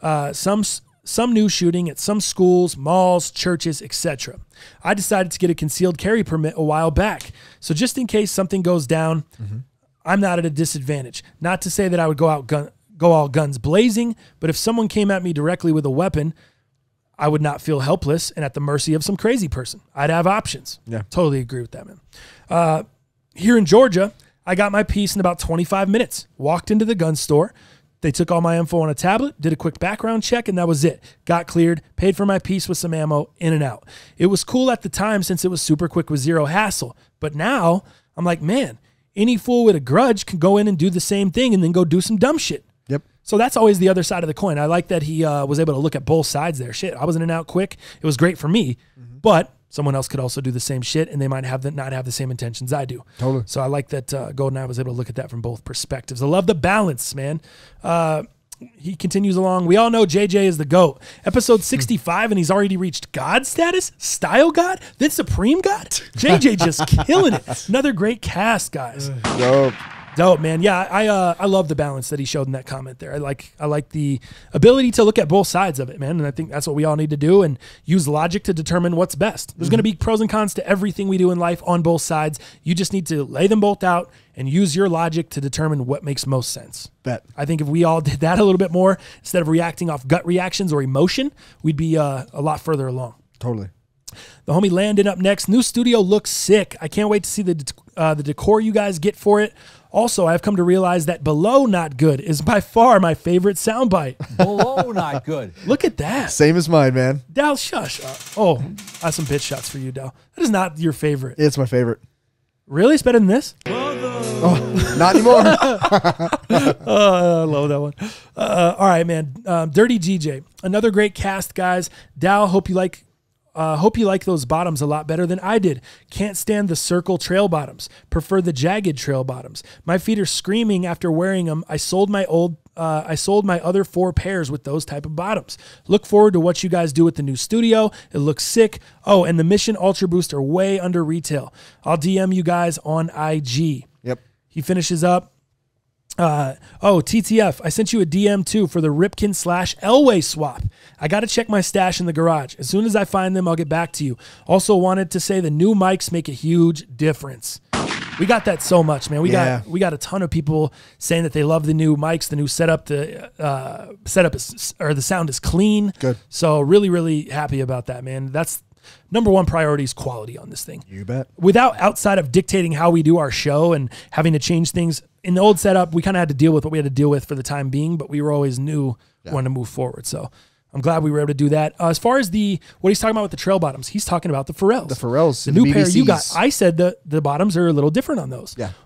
some new shooting at some schools, malls, churches, etc. I decided to get a concealed carry permit a while back. So just in case something goes down, I'm not at a disadvantage. Not to say that I would go all guns blazing, but if someone came at me directly with a weapon, I would not feel helpless and at the mercy of some crazy person. I'd have options. Yeah. Totally agree with that, man. Here in Georgia, I got my piece in about 25 minutes. Walked into the gun store. They took all my info on a tablet, did a quick background check, and that was it. Got cleared, paid for my piece with some ammo, in and out. It was cool at the time since it was super quick with zero hassle. But now, I'm like, man, any fool with a grudge can go in and do the same thing and then go do some dumb shit. Yep. So that's always the other side of the coin. I like that he was able to look at both sides there. Shit, I was in and out quick. It was great for me, but someone else could also do the same shit, and they might not have the same intentions I do. Totally. So I like that GoldenEye was able to look at that from both perspectives. I love the balance, man. He continues along. We all know JJ is the GOAT. Episode 65, and he's already reached God status? Style God? Then Supreme God? JJ just killing it. Another great cast, guys. Dope, man. Yeah, I love the balance that he showed in that comment there. I like the ability to look at both sides of it, man. And I think that's what we all need to do and use logic to determine what's best. There's going to be pros and cons to everything we do in life on both sides. You just need to lay them both out and use your logic to determine what makes most sense. Bet. I think if we all did that a little bit more, instead of reacting off gut reactions or emotion, we'd be a lot further along. Totally. The homie Landon up next. New studio looks sick. I can't wait to see the decor you guys get for it. Also, I've come to realize that Below Not Good is by far my favorite soundbite. Below Not Good. Look at that. Same as mine, man. Dal, shush. I have some bitch shots for you, Dal. That is not your favorite. It's my favorite. Really? It's better than this? Oh, not anymore. I love that one. All right, man. Dirty DJ. Another great cast, guys. Dal, hope you like those bottoms a lot better than I did. Can't stand the circle trail bottoms. Prefer the jagged trail bottoms. My feet are screaming after wearing them. I sold my other 4 pairs with those type of bottoms. Look forward to what you guys do with the new studio. It looks sick. Oh, and the Mission Ultra Boost are way under retail. I'll DM you guys on IG. Yep. He finishes up. TTF, I sent you a DM too for the Ripken / Elway swap. I got to check my stash in the garage. As soon as I find them, I'll get back to you. Also wanted to say the new mics make a huge difference. We got that so much, man. We got a ton of people saying that they love the new mics, the new setup. The sound is clean. Good. So really, really happy about that, man. That's number one priority is quality on this thing. You bet. Outside of dictating how we do our show and having to change things in the old setup, we kind of had to deal with what we had to deal with for the time being, but we were always knew when to move forward. So I'm glad we were able to do that. As far as what he's talking about with the trail bottoms, he's talking about the Pharrells. The Pharrells. The new pair you got. I said the bottoms are a little different on those. Yeah.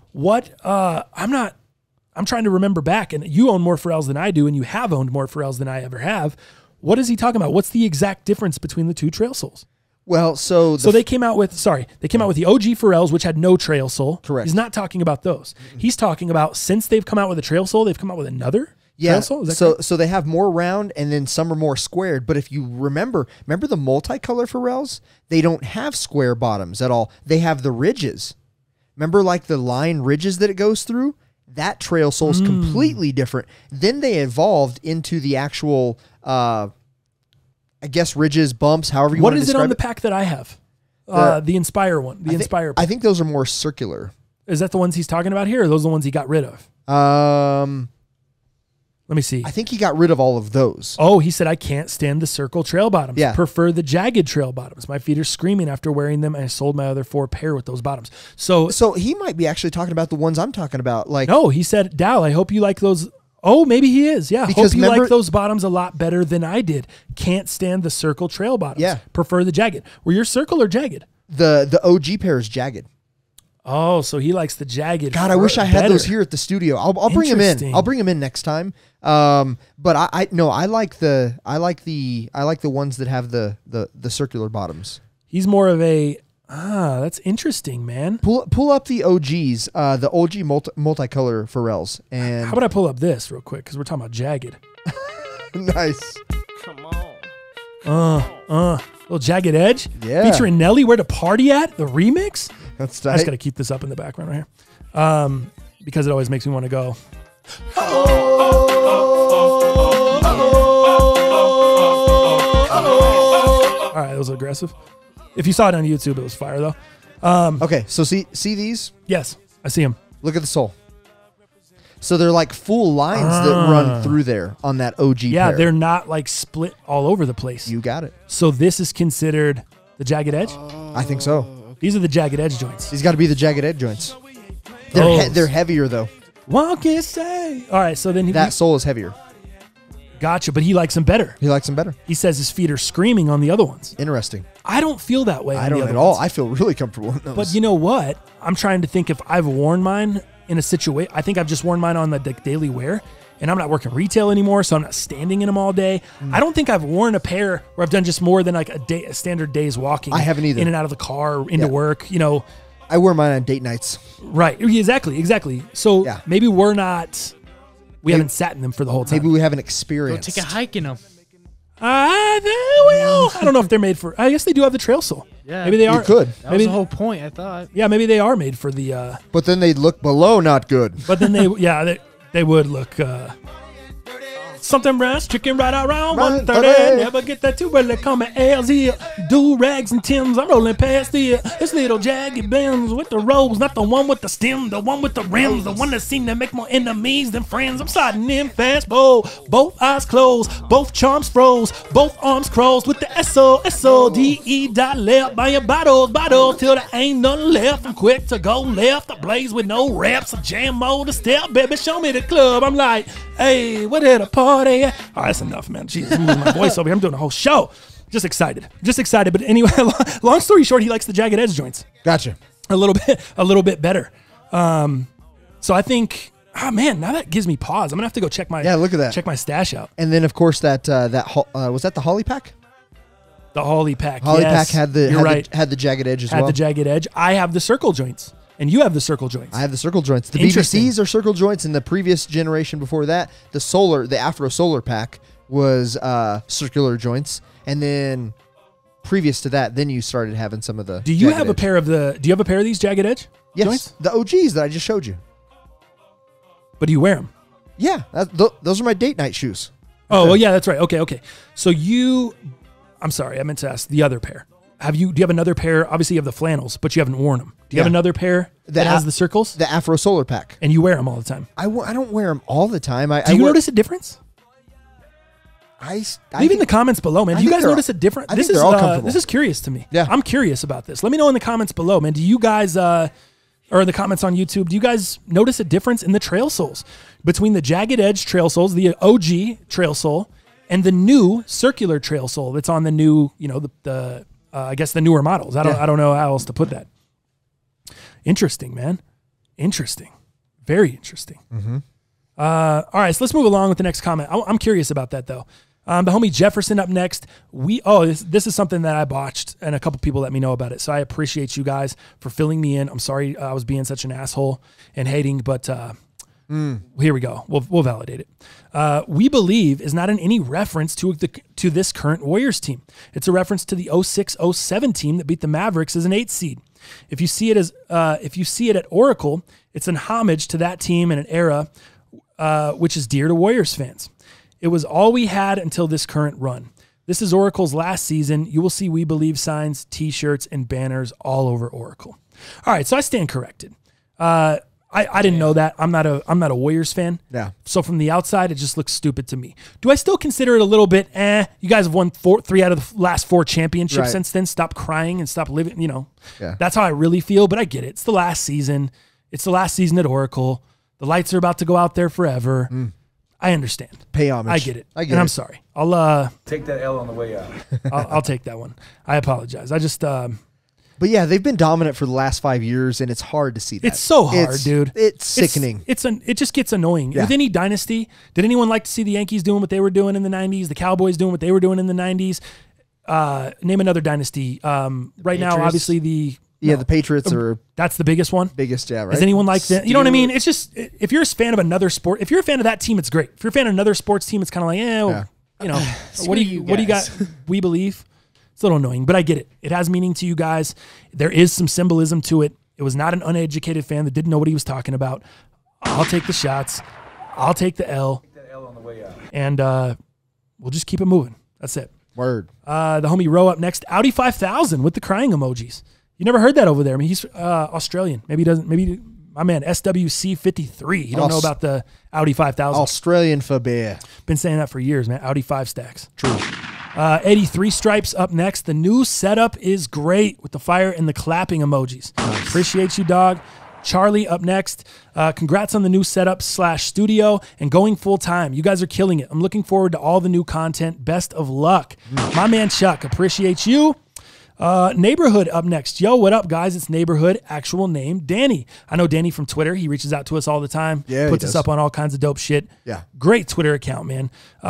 I'm trying to remember back, and you own more Pharrells than I do, and you have owned more Pharrells than I ever have. What is he talking about? What's the exact difference between the two trail soles? Well, so they came out with the OG Pharrells, which had no trail sole. Correct. He's not talking about those. He's talking about since they've come out with a trail sole, they've come out with another trail sole. Is that so they have more round and then some are more squared. But if you remember the multicolor Pharrells, they don't have square bottoms at all. They have the ridges. Remember like the line ridges that it goes through? That trail sole is completely different. Then they evolved into the actual, I guess, ridges, bumps, however you want to describe it. What is it on the pack that I have? The Inspire one. The Inspire pack. I think those are more circular. Is that the ones he's talking about here, or are those the ones he got rid of? Let me see. I think he got rid of all of those. Oh, he said, I can't stand the circle trail bottoms. Yeah. Prefer the jagged trail bottoms. My feet are screaming after wearing them, and I sold my other 4 pair with those bottoms. So he might be actually talking about the ones I'm talking about. Like, no, he said, Dal, I hope you like those. Oh, maybe he is. Yeah. Because hope you like those bottoms a lot better than I did. Can't stand the circle trail bottoms. Yeah. Prefer the jagged. Were your circle or jagged? The OG pair is jagged. Oh, so he likes the jagged. God, I wish I had those here at the studio. I'll bring them in. Interesting. I'll bring them in next time. But I like the ones that have the circular bottoms. He's more of a that's interesting, man. Pull up the OGs, the OG multicolor Pharrells. And how about I pull up this real quick because we're talking about jagged. Nice. Come on. Little Jagged Edge. Yeah. Featuring Nelly, Where to Party At, the remix. That's I tight. just got to keep this up in the background right here. Because it always makes me want to go. All right, that was aggressive. If you saw it on YouTube, it was fire though. Okay, so see these? Yes, I see them. Look at the sole. So they're like full lines that run through there on that OG Yeah, pair. they're not like split all over the place. You got it. So this is considered the Jagged Edge? I think so. These are the Jagged Edge joints. These got to be the Jagged Edge joints. They're heavier though. Walk and say. All right, so then That sole is heavier. Gotcha, but he likes them better. He likes them better. He says his feet are screaming on the other ones. Interesting. I don't feel that way. I on don't the at other all. ones. I feel really comfortable in those. But you know what? I'm trying to think if I've worn mine in a situation. I think I've just worn mine on the daily wear, and I'm not working retail anymore, so I'm not standing in them all day. I don't think I've worn a pair where I've done just more than like a standard day's walking. I haven't either. In and out of the car, into work. You know. I wear mine on date nights. Right. Exactly. So maybe we're not. We haven't sat in them for the whole time. Maybe we haven't Go experienced. take a hike in them. I don't know if they're made for. I guess they do have the trail sole. Yeah. Maybe they are. You could. That Maybe was the whole point, I thought. Yeah, maybe they are made for the. But then they'd look below not good. But then they would look. Something brass, chicken right around 130. Never get that too early. Call me LZ. Do rags and Tims. I'm rolling past this little jagged Benz with the rolls, not the one with the stem, the one with the rims, the one that seemed to make more enemies than friends. I'm sliding in fast, both eyes closed, both charms froze, both arms crossed with the SOSODE dot left. Buy your bottles till there ain't none left. I'm quick to go left. I blaze with no reps. I jam mode to step, baby. Show me the club. I'm like, hey, what at a party? All right, that's enough, man. Jeez, I'm losing my voice over here. I'm doing a whole show. Just excited. But anyway, long story short, he likes the Jagged Edge joints. Gotcha. A little bit better. So I think, man, now that gives me pause. I'm gonna have to go check my look at that. Check my stash out. And then of course that was that the Holly pack? The Holly pack. Holly yes. pack had the You're right. had the Jagged Edge as Had well. the Jagged Edge. I have the circle joints, and you have the circle joints. I have the circle joints. The Interesting. BBCs are circle joints. In the previous generation before that, the Afro Solar pack was circular joints, and then previous to that, then you started having some of the. Do you Jagged have a Edge. pair of the? Do you have a pair of these Jagged Edge Yes, joints? the OGs that I just showed you. But do you wear them? Yeah, those are my date night shoes. Oh, well, yeah, that's right. Okay. So I'm sorry, I meant to ask the other pair. Do you have another pair? Obviously, you have the flannels, but you haven't worn them. Do you have another pair that has the circles? The Afro Solar pack. And you wear them all the time. I don't wear them all the time. Do you notice a difference? Leave Leave in the comments below, man. Do you guys notice a difference? I think they're all comfortable. This is curious to me. Yeah. I'm curious about this. Let me know in the comments below, man. Do you guys, or in the comments on YouTube, do you guys notice a difference in the trail soles between the Jagged Edge trail soles, the OG trail sole, and the new circular trail sole that's on the new, I guess the newer models. I don't know how else to put that. Interesting, man. Interesting. Very interesting. Mm-hmm. All right, so let's move along with the next comment. I'm curious about that though. The homie Jefferson up next. This is something that I botched, and a couple people let me know about it. So I appreciate you guys for filling me in. I'm sorry I was being such an asshole and hating, but here we go. We'll validate it. We believe is not in any reference to this current Warriors team. It's a reference to the 06-07 team that beat the Mavericks as an 8 seed. If you see it at Oracle, it's an homage to that team in an era which is dear to Warriors fans. It was all we had until this current run. This is Oracle's last season. You will see We Believe signs, T-shirts, and banners all over Oracle. All right, so I stand corrected. I didn't know that. I'm not a Warriors fan. Yeah. So from the outside, it just looks stupid to me. Do I still consider it a little bit? You guys have won 3 out of the last 4 championships since then. Stop crying and stop living. Yeah. That's how I really feel. But I get it. It's the last season. It's the last season at Oracle. The lights are about to go out there forever. I understand. Pay homage. I get it. I'm sorry. I'll Take that L on the way out. I'll take that one. I apologize. I just. But yeah, they've been dominant for the last 5 years, and it's hard to see that. It's so hard, dude. It's sickening. It just gets annoying. Yeah. With any dynasty, did anyone like to see the Yankees doing what they were doing in the 90s, the Cowboys doing what they were doing in the 90s? Name another dynasty. Right now, obviously the Patriots are that's the biggest one. Biggest, yeah, right. Does anyone like that? You know what I mean? It's just if you're a fan of another sport, if you're a fan of that team, it's great. If you're a fan of another sports team, it's kind of like, what do you got? We Believe. It's a little annoying, but I get it. It has meaning to you guys. There is some symbolism to it. It was not an uneducated fan that didn't know what he was talking about. I'll take the shots. I'll take the L. Take that L on the way out. And we'll just keep it moving. That's it. Word. The homie Row up next. Audi 5000 with the crying emojis. You never heard that over there. I mean, he's Australian. Maybe he doesn't. Maybe my man SWC 53. You don't know about the Audi 5000. Australian for beer. Been saying that for years, man. Audi 5 stacks. True. 83 Stripes up next. The new setup is great with the fire and the clapping emojis. Nice. Appreciate you, dog. Charlie up next. Congrats on the new setup / studio and going full time. You guys are killing it. I'm looking forward to all the new content. Best of luck. My man Chuck, appreciate you. Neighborhood up next. Yo, what up, guys? It's Neighborhood. Actual name, Danny. I know Danny from Twitter. He reaches out to us all the time. Yeah, puts us up on all kinds of dope shit. Yeah. Great Twitter account, man.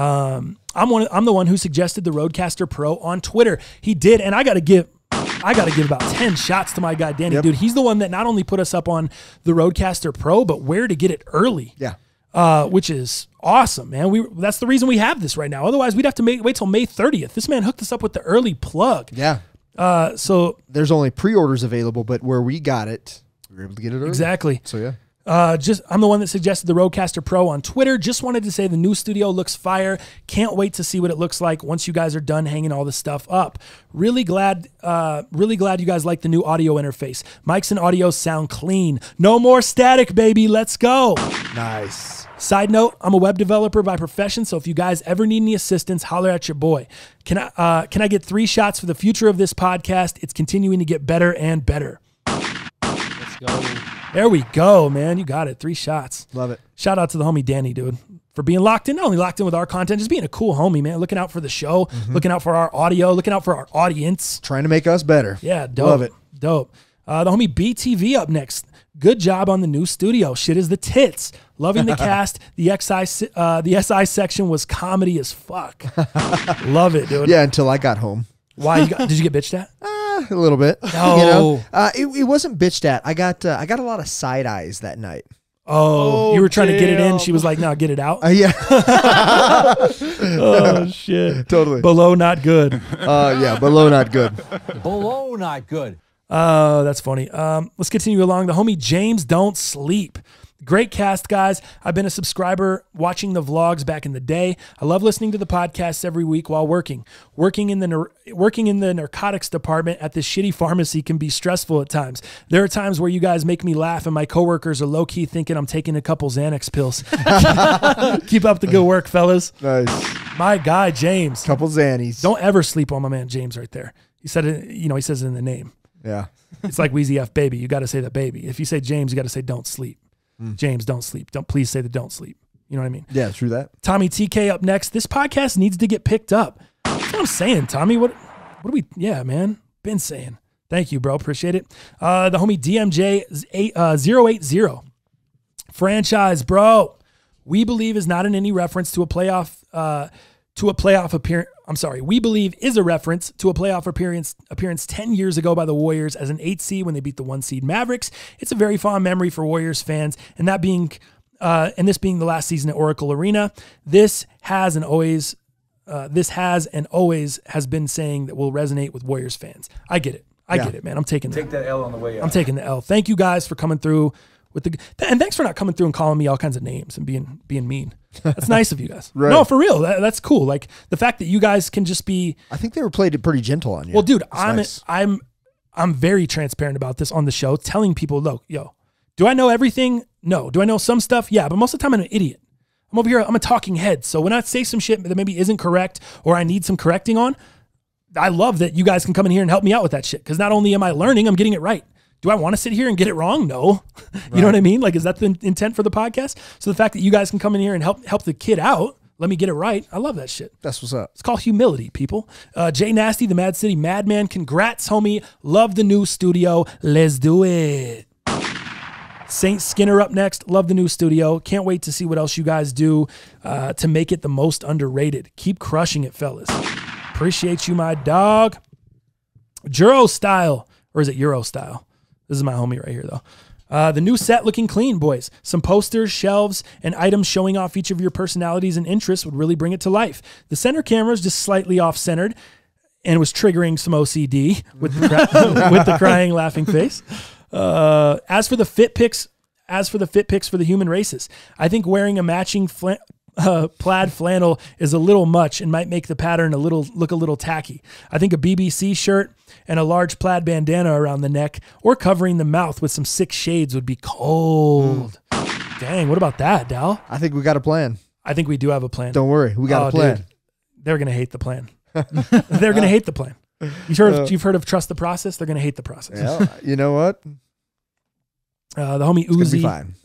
I'm the one who suggested the Roadcaster Pro on Twitter. He did, and I got to give about 10 shots to my guy Danny. Yep. Dude, he's the one that not only put us up on the Roadcaster Pro, but where to get it early. Yeah. Which is awesome, man. That's the reason we have this right now. Otherwise, we'd have to wait till May 30th. This man hooked us up with the early plug. Yeah. So there's only pre-orders available, but where we got it, we were able to get it early. Exactly. So yeah. I'm the one that suggested the Roadcaster Pro on Twitter. Just wanted to say the new studio looks fire. Can't wait to see what it looks like once you guys are done hanging all this stuff up. Really glad you guys like the new audio interface. Mics and audio sound clean. No more static, baby. Let's go. Nice. Side note, I'm a web developer by profession, so if you guys ever need any assistance, holler at your boy. Can I get 3 shots for the future of this podcast? It's continuing to get better and better. Let's go. There we go, man. You got it. 3 shots. Love it. Shout out to the homie Danny, dude, for being locked in. Not only locked in with our content, just being a cool homie, man. Looking out for the show, looking out for our audio, looking out for our audience. Trying to make us better. Yeah, dope. Love it. Dope. The homie BTV up next. Good job on the new studio. Shit is the tits. Loving the cast. The SI section was comedy as fuck. Love it, dude. Yeah, until I got home. Why? Did you get bitched at? A little bit. Oh. It wasn't bitched at. I got a lot of side eyes that night. Oh, you were trying to get it in. She was like, "No, get it out." Yeah. Oh shit. Totally. Below not good. Yeah, below not good. Below not good. Oh, that's funny. Let's continue along. The homie James Don't Sleep. Great cast, guys. I've been a subscriber watching the vlogs back in the day. I love listening to the podcasts every week while working. Working in the narcotics department at this shitty pharmacy can be stressful at times. There are times where you guys make me laugh and my coworkers are low-key thinking I'm taking a couple Xanax pills. Keep up the good work, fellas. Nice. My guy, James. Couple Xannies. Don't ever sleep on my man, James, right there. He said it, he says it in the name. Yeah. It's like Wheezy F baby. You got to say the baby. If you say James, you got to say don't sleep. James, don't sleep. Please say the don't sleep. You know what I mean? Yeah, true that. Tommy TK up next. This podcast needs to get picked up. That's what I'm saying, Tommy. What do we? Yeah, man. Been saying. Thank you, bro. Appreciate it. The homie DMJ 080 franchise, bro. We Believe is not in any reference to a playoff appearance. I'm sorry. We Believe is a reference to a playoff appearance 10 years ago by the Warriors as an 8 seed when they beat the 1 seed Mavericks. It's a very fond memory for Warriors fans, and this being the last season at Oracle Arena. This has and always has been saying that will resonate with Warriors fans. I get it. I get it, man. I'm taking Take that L on the way out. I'm taking the L. Thank you guys for coming through with and thanks for not coming through and calling me all kinds of names and being mean. That's nice of you guys. Right. No, for real. That's cool. Like the fact that you guys can just be. I think they were played it pretty gentle on you. Well, dude, That's nice. I'm very transparent about this on the show, telling people, look, yo, do I know everything? No. Do I know some stuff? Yeah, but most of the time I'm an idiot. I'm over here, I'm a talking head. So when I say some shit that maybe isn't correct or I need some correcting on, I love that you guys can come in here and help me out with that shit. Because not only am I learning, I'm getting it right. Do I want to sit here and get it wrong? No. You know what I mean? Like, is that the intent for the podcast? So the fact that you guys can come in here and help the kid out, let me get it right. I love that shit. That's what's up. It's called humility, people. Jay Nasty, the Mad City Madman. Congrats, homie. Love the new studio. Let's do it. Saint Skinner up next. Love the new studio. Can't wait to see what else you guys do to make it the most underrated. Keep crushing it, fellas. Appreciate you, my dog. Juro style. Or is it Euro style? This is my homie right here, though. The new set looking clean, boys. Some posters, shelves, and items showing off each of your personalities and interests would really bring it to life. The center camera is just slightly off-centered and was triggering some OCD with the crying, laughing face. As for the fit pics for the human races, I think wearing a matching plaid flannel is a little much and might make the pattern look a little tacky. I think a BBC shirt and a large plaid bandana around the neck or covering the mouth with some sick shades would be cold. Dang, what about that, Dal? I think we got a plan. I think we do have a plan. Don't worry, we got a plan. Dude, they're gonna hate the plan. They're gonna hate the plan. You've heard of trust the process. They're gonna hate the process. Yeah, you know what? The homie Uzi. Fine.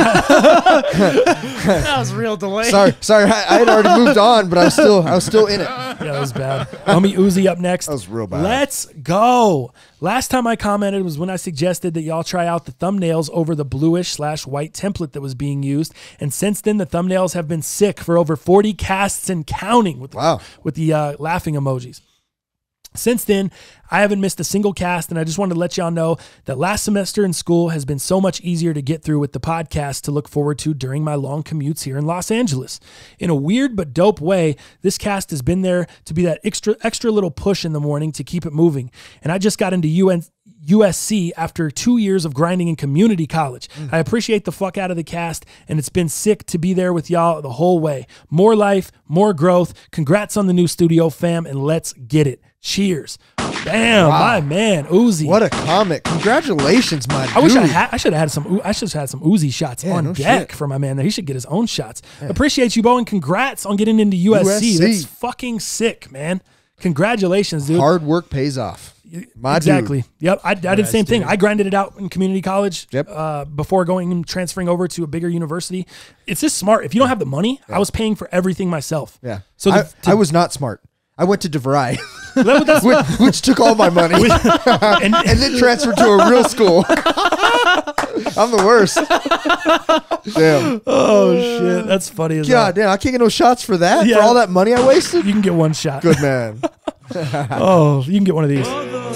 That was real delay. Sorry, I had already moved on, but I was still in it. Yeah, that was bad. Homie Uzi up next. That was real bad. Let's go. Last time I commented was when I suggested that y'all try out the thumbnails over the bluish/white template that was being used. And since then, the thumbnails have been sick for over 40 casts and counting with the laughing emojis. Since then, I haven't missed a single cast, and I just wanted to let y'all know that last semester in school has been so much easier to get through with the podcast to look forward to during my long commutes here in Los Angeles. In a weird but dope way, this cast has been there to be that extra little push in the morning to keep it moving. And I just got into USC after 2 years of grinding in community college. I appreciate the fuck out of the cast, and it's been sick to be there with y'all the whole way. More life, more growth. Congrats on the new studio, fam, and let's get it. Cheers. Damn, my man, Uzi. What a comment. Congratulations, my dude. I wish I should have had some Uzi shots on deck for my man there. He should get his own shots. Yeah. Appreciate you, Bo, and congrats on getting into USC. That's fucking sick, man. Congratulations, dude. Hard work pays off. Exactly. Dude. Yep. I did the same thing. I grinded it out in community college before going and transferring over to a bigger university. It's just smart. If you don't have the money, I was paying for everything myself. Yeah. So I was not smart. I went to DeVry, which took all my money, and then transferred to a real school. I'm the worst. Damn. Oh, shit. That's funny as God damn, I can't get no shots for that? Yeah. For all that money I wasted? You can get one shot. Good man. Oh, you can get one of these.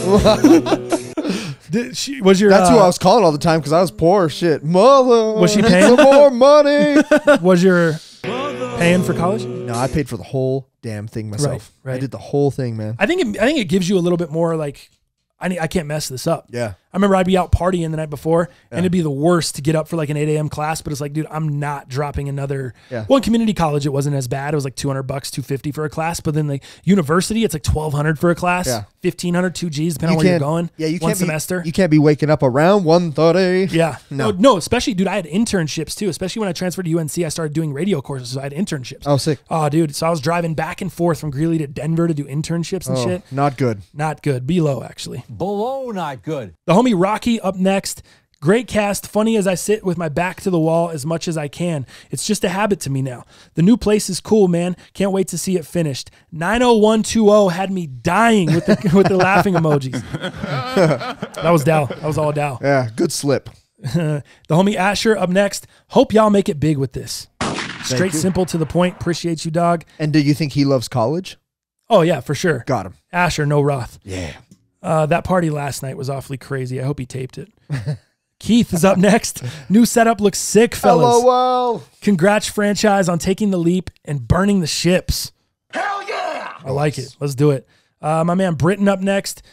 That's who I was calling all the time because I was poor. Shit. Mother. Was she paying? Some more money. Was your paying for college? No, I paid for the whole damn thing myself. Right. I did the whole thing, man. I think it gives you a little bit more like, I can't mess this up. Yeah. I remember I'd be out partying the night before, and it'd be the worst to get up for like an 8 a.m. class. But it's like, dude, I'm not dropping another. Yeah. Well, in community college, it wasn't as bad. It was like $200, $250 for a class. But then the university, it's like $1,200 for a class. Yeah. $1,500, $2 Gs, depending on where you're going. Yeah, you one can't semester. You can't be waking up around 1:30. Yeah. No. Especially, dude, I had internships too. Especially when I transferred to UNC, I started doing radio courses, so I had internships. Oh, sick. Oh, dude. So I was driving back and forth from Greeley to Denver to do internships and shit. Not good. Not good. Below, actually. Below, not good. The homie Rocky up next. Great cast, funny as I sit with my back to the wall as much as I can. It's just a habit to me now. The new place is cool, man. Can't wait to see it finished. 90120 had me dying with the laughing emojis. That was Dow. That was all Dow. Yeah, good slip. The homie Asher up next. Hope y'all make it big with this. Straight, simple, to the point. Appreciate you, dog. And do you think he loves college? Oh, yeah, for sure. Got him. Asher, no Roth. Yeah. That party last night was awfully crazy. I hope he taped it. Keith is up next. New setup looks sick, fellas. LOL. Congrats, franchise, on taking the leap and burning the ships. Hell yeah! I like it. Let's do it. My man Britton up next.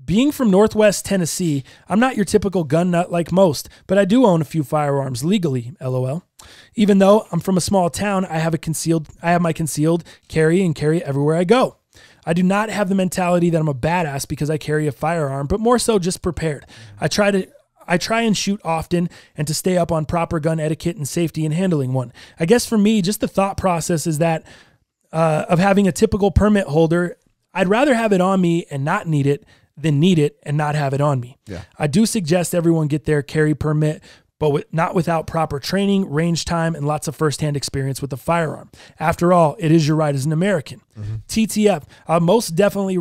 Being from Northwest Tennessee, I'm not your typical gun nut like most, but I do own a few firearms legally, LOL. Even though I'm from a small town, I have my concealed carry and carry everywhere I go. I do not have the mentality that I'm a badass because I carry a firearm, but more so just prepared. I try and shoot often and to stay up on proper gun etiquette and safety in handling one. I guess for me, just the thought process is that of having a typical permit holder, I'd rather have it on me and not need it than need it and not have it on me. Yeah. I do suggest everyone get their carry permit, but not without proper training, range time, and lots of firsthand experience with a firearm. After all, it is your right as an American. TTF, I would most definitely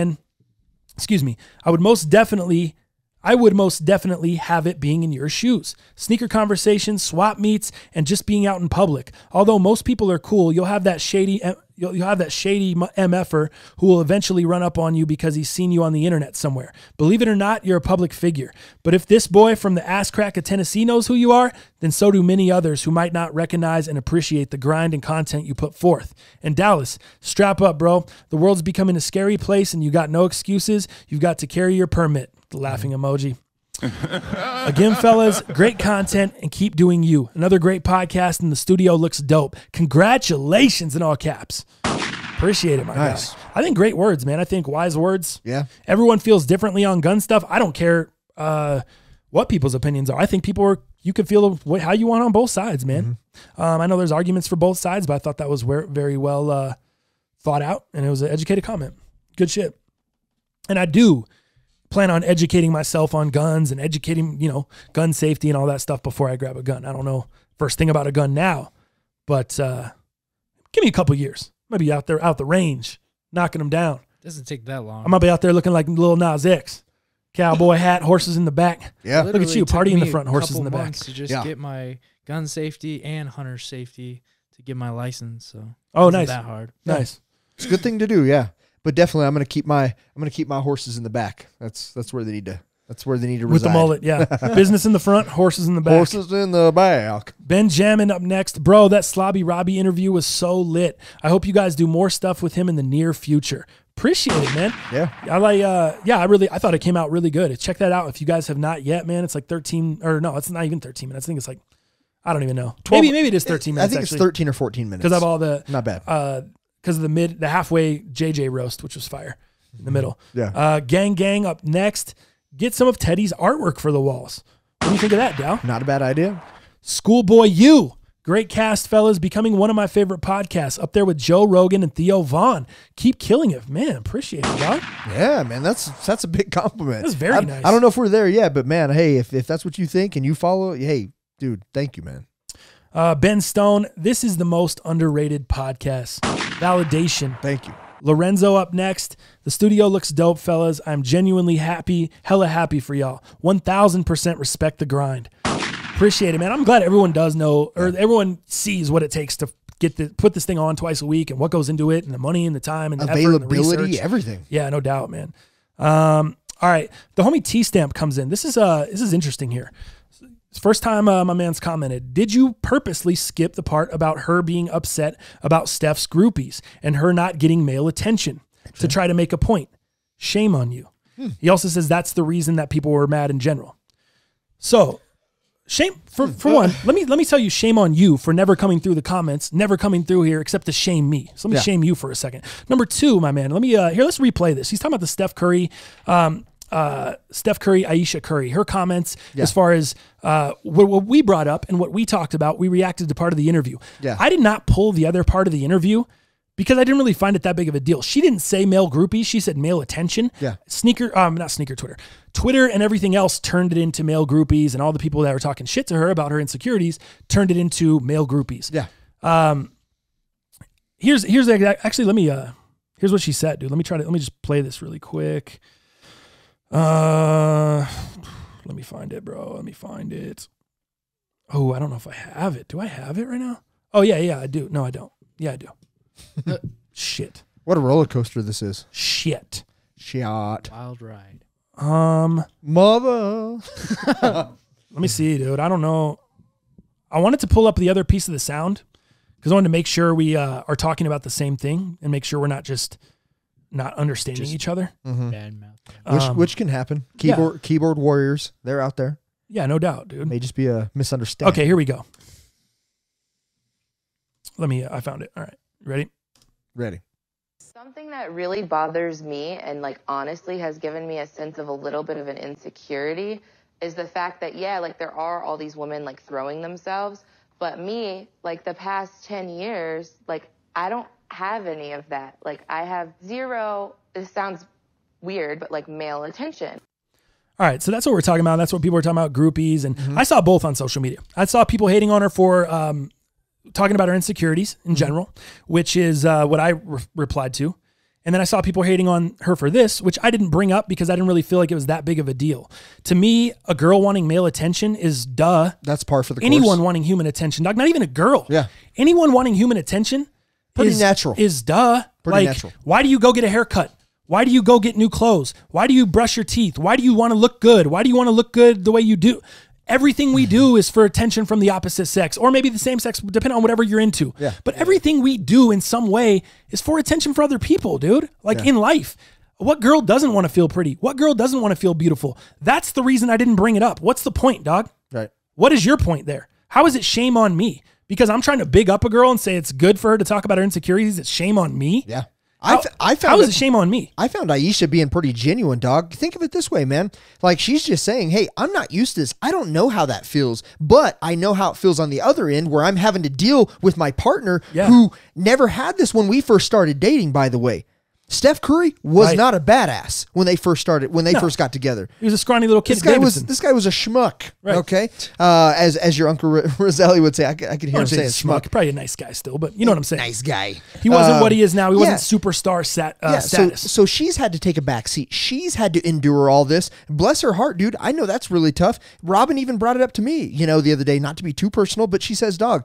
have it being in your shoes. Sneaker conversations, swap meets, and just being out in public. Although most people are cool, you'll have that shady MFer who will eventually run up on you because he's seen you on the internet somewhere. Believe it or not, you're a public figure. But if this boy from the ass crack of Tennessee knows who you are, then so do many others who might not recognize and appreciate the grind and content you put forth. And Dallas, strap up, bro. The world's becoming a scary place and you got no excuses. You've got to carry your permit. The laughing emoji. Again, fellas, great content and keep doing you. Another great podcast and the studio looks dope. Congratulations in all caps. Appreciate it, my guy. I think great words, man. I think wise words. Yeah. Everyone feels differently on gun stuff. I don't care what people's opinions are. I think you could feel how you want on both sides, man. I know there's arguments for both sides, but I thought that was very well thought out, and it was an educated comment. Good shit. And I do plan on educating myself on guns and educating, gun safety and all that stuff before I grab a gun. I don't know first thing about a gun now, but give me a couple years. I might be out there, out the range, knocking them down. Doesn't take that long. I might be out there looking like Lil Nas X. Cowboy hat, horses in the back. Yeah. Look at you, party in the front, horses in the back. To just get my gun safety and hunter safety to get my license. So nice. That hard. Nice. It's a good thing to do, yeah. But definitely, I'm gonna keep my horses in the back. That's where they need to. That's where they need to reside. With the mullet, yeah. Business in the front, horses in the back. Horses in the back. Benjamin up next, bro. That Slobby Robbie interview was so lit. I hope you guys do more stuff with him in the near future. Appreciate it, man. Yeah. I thought it came out really good. Check that out if you guys have not yet, man. It's like 13, or no, it's not even 13 minutes. I think it's like, I don't even know. 12, maybe it is 13 minutes. I think it's 13 or 14 minutes. Because of all the not bad. Because of the halfway JJ roast, which was fire in the middle. Yeah. Gang up next. Get some of Teddy's artwork for the walls. What do you think of that, Dow? Not a bad idea. Schoolboy U. Great cast, fellas. Becoming one of my favorite podcasts. Up there with Joe Rogan and Theo Vaughn. Keep killing it. Man, appreciate it, dog. Yeah, man. That's a big compliment. That's very nice. I don't know if we're there yet, but man, hey, if that's what you think and you follow, hey, dude, thank you, man. Ben Stone, this is the most underrated podcast. Validation. Thank you. Lorenzo up next. The studio looks dope, fellas. I'm genuinely hella happy for y'all. 1000% respect the grind. Appreciate it, man. I'm glad everyone does know, or everyone sees what it takes to put this thing on twice a week and what goes into it and the money and the time and the availability, effort and the research. Everything. Yeah, no doubt, man. All right. The homie T-Stamp comes in. This is interesting here. First time my man's commented, did you purposely skip the part about her being upset about Steph's groupies and her not getting male attention to try to make a point? Shame on you. He also says that's the reason that people were mad in general. So shame for one, let me tell you, shame on you for never coming through the comments, never coming through here except to shame me. So let me shame you for a second. Number two, my man, let's replay this. He's talking about the Steph Curry, Ayesha Curry, her comments as far as what we brought up and what we talked about. We reacted to part of the interview. Yeah. I did not pull the other part of the interview because I didn't really find it that big of a deal. She didn't say male groupies. She said male attention. Yeah. Twitter and everything else turned it into male groupies, and all the people that were talking shit to her about her insecurities turned it into male groupies. Yeah. Here's what she said, dude. Let me just play this really quick. Let me find it, bro. Let me find it. Oh, I don't know if I have it. Do I have it right now? Oh, yeah, I do. No, I don't. Yeah, I do. Shit. What a roller coaster this is. Shit. Wild ride. Mother. Let me see, dude. I don't know. I wanted to pull up the other piece of the sound because I wanted to make sure we are talking about the same thing and make sure we're not just not understanding each other. Bad mouth. Which can happen. Keyboard warriors, they're out there. Yeah, no doubt, dude. May just be a misunderstanding. Okay, here we go. I found it. All right. Ready? Ready. Something that really bothers me and like honestly has given me a sense of a little bit of an insecurity is the fact that, yeah, like there are all these women like throwing themselves, but me, like the past 10 years, like I don't have any of that. Like I have zero, this sounds weird, but like male attention. All right, so that's what we're talking about. That's what people are talking about, groupies. And I saw both on social media. I saw people hating on her for talking about her insecurities in general, which is what I replied to. And then I saw people hating on her for this, which I didn't bring up because I didn't really feel like it was that big of a deal. To me, a girl wanting male attention is duh. That's par for the course. Anyone wanting human attention, dog, not even a girl. Yeah. Anyone wanting human attention Pretty natural. Is duh. Pretty natural. Why do you go get a haircut? Why do you go get new clothes? Why do you brush your teeth? Why do you want to look good? Why do you want to look good the way you do? Everything we do is for attention from the opposite sex, or maybe the same sex, depending on whatever you're into. Yeah. But everything we do in some way is for attention for other people, dude. Like in life. What girl doesn't want to feel pretty? What girl doesn't want to feel beautiful? That's the reason I didn't bring it up. What's the point, dog? Right. What is your point there? How is it shame on me? Because I'm trying to big up a girl and say it's good for her to talk about her insecurities. It's shame on me. Yeah. How is it shame on me? I found Aisha being pretty genuine, dog. Think of it this way, man. Like she's just saying, hey, I'm not used to this. I don't know how that feels, but I know how it feels on the other end where I'm having to deal with my partner who never had this when we first started dating, by the way. Steph Curry was not a badass when they first first got together. He was a scrawny little kid. This guy was a schmuck. Right. Okay. As your Uncle Roselli would say, I could hear him say schmuck. Probably a nice guy still, but you know what I'm saying. Nice guy. He wasn't what he is now. He wasn't superstar status. So she's had to take a back seat. She's had to endure all this. Bless her heart, dude. I know that's really tough. Robin even brought it up to me, the other day, not to be too personal, but she says, Dal,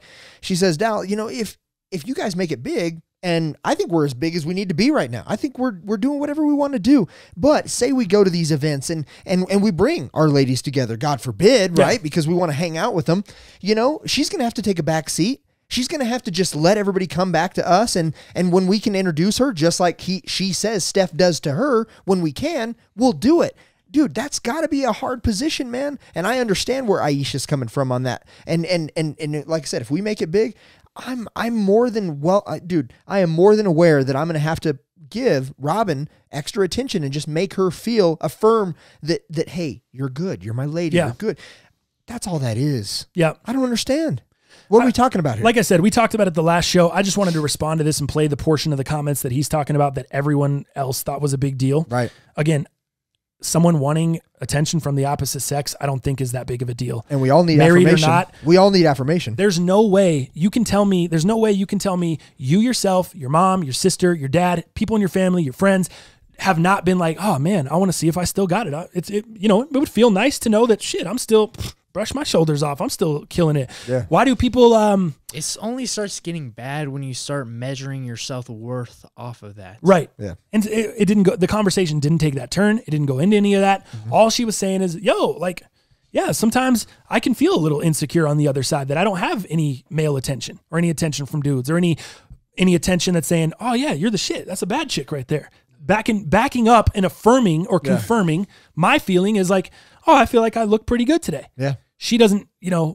if you guys make it big, and I think we're as big as we need to be right now. I think we're doing whatever we want to do. But say we go to these events and we bring our ladies together, God forbid, right? Because we want to hang out with them. She's going to have to take a back seat. She's going to have to just let everybody come back to us. And when we can introduce her, just like she says Steph does to her, when we can, we'll do it. Dude, that's got to be a hard position, man. And I understand where Aisha's coming from on that. And like I said, if we make it big, I'm more than I am more than aware that I'm going to have to give Robin extra attention and just make her affirm that hey, you're good. You're my lady. You're good. That's all that is. Yeah. I don't understand. What are we talking about here? Like I said, we talked about it the last show. I just wanted to respond to this and play the portion of the comments that he's talking about that everyone else thought was a big deal. Right. Again, someone wanting attention from the opposite sex, I don't think is that big of a deal. And we all need married affirmation. Or not, we all need affirmation. There's no way you can tell me you yourself, your mom, your sister, your dad, people in your family, your friends have not been like, oh man, I want to see if I still got it. It would feel nice to know that shit, I'm still brush my shoulders off. I'm still killing it. Yeah. Why do people, it only starts getting bad when you start measuring your self-worth off of that. Right. Yeah. And it didn't go, the conversation didn't take that turn. It didn't go into any of that. All she was saying is, sometimes I can feel a little insecure on the other side that I don't have any male attention or any attention from dudes or any attention that's saying, oh yeah, you're the shit. That's a bad chick right there. Backing up and affirming or confirming my feeling is like, oh, I feel like I look pretty good today. Yeah. She doesn't,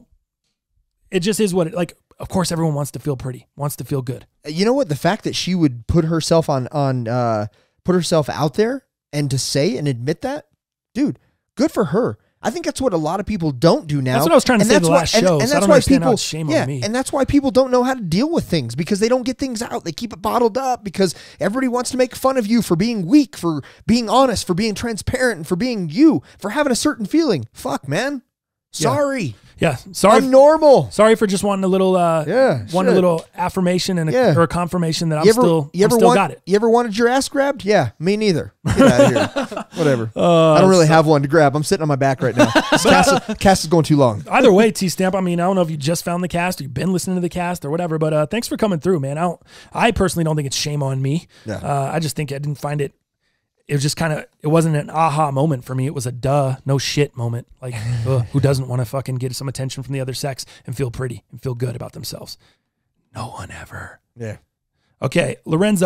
it just is what of course everyone wants to feel pretty, wants to feel good. You know what? The fact that she would put herself put herself out there and to say and admit that, dude, good for her. I think that's what a lot of people don't do now. That's what I was trying to say in the last show. And so I that's don't why understand how it's shame on me. And that's why people don't know how to deal with things because they don't get things out. They keep it bottled up because everybody wants to make fun of you for being weak, for being honest, for being transparent, and for being you, for having a certain feeling. Fuck, man. Sorry. Yeah. Sorry. I'm normal. Sorry for just wanting a little, a little affirmation and or a confirmation that I still got it. You ever wanted your ass grabbed? Yeah, me neither. Get out of here. Whatever. I don't really have one to grab. I'm sitting on my back right now. This cast is going too long. Either way, T-Stamp, I mean, I don't know if you just found the cast or you've been listening to the cast or whatever, but thanks for coming through, man. I personally don't think it's shame on me. Yeah. I just think I didn't find it. It was just it wasn't an aha moment for me. It was a duh, no shit moment. Like, who doesn't want to fucking get some attention from the other sex and feel pretty and feel good about themselves? No one ever. Yeah. Okay, Lorenzo,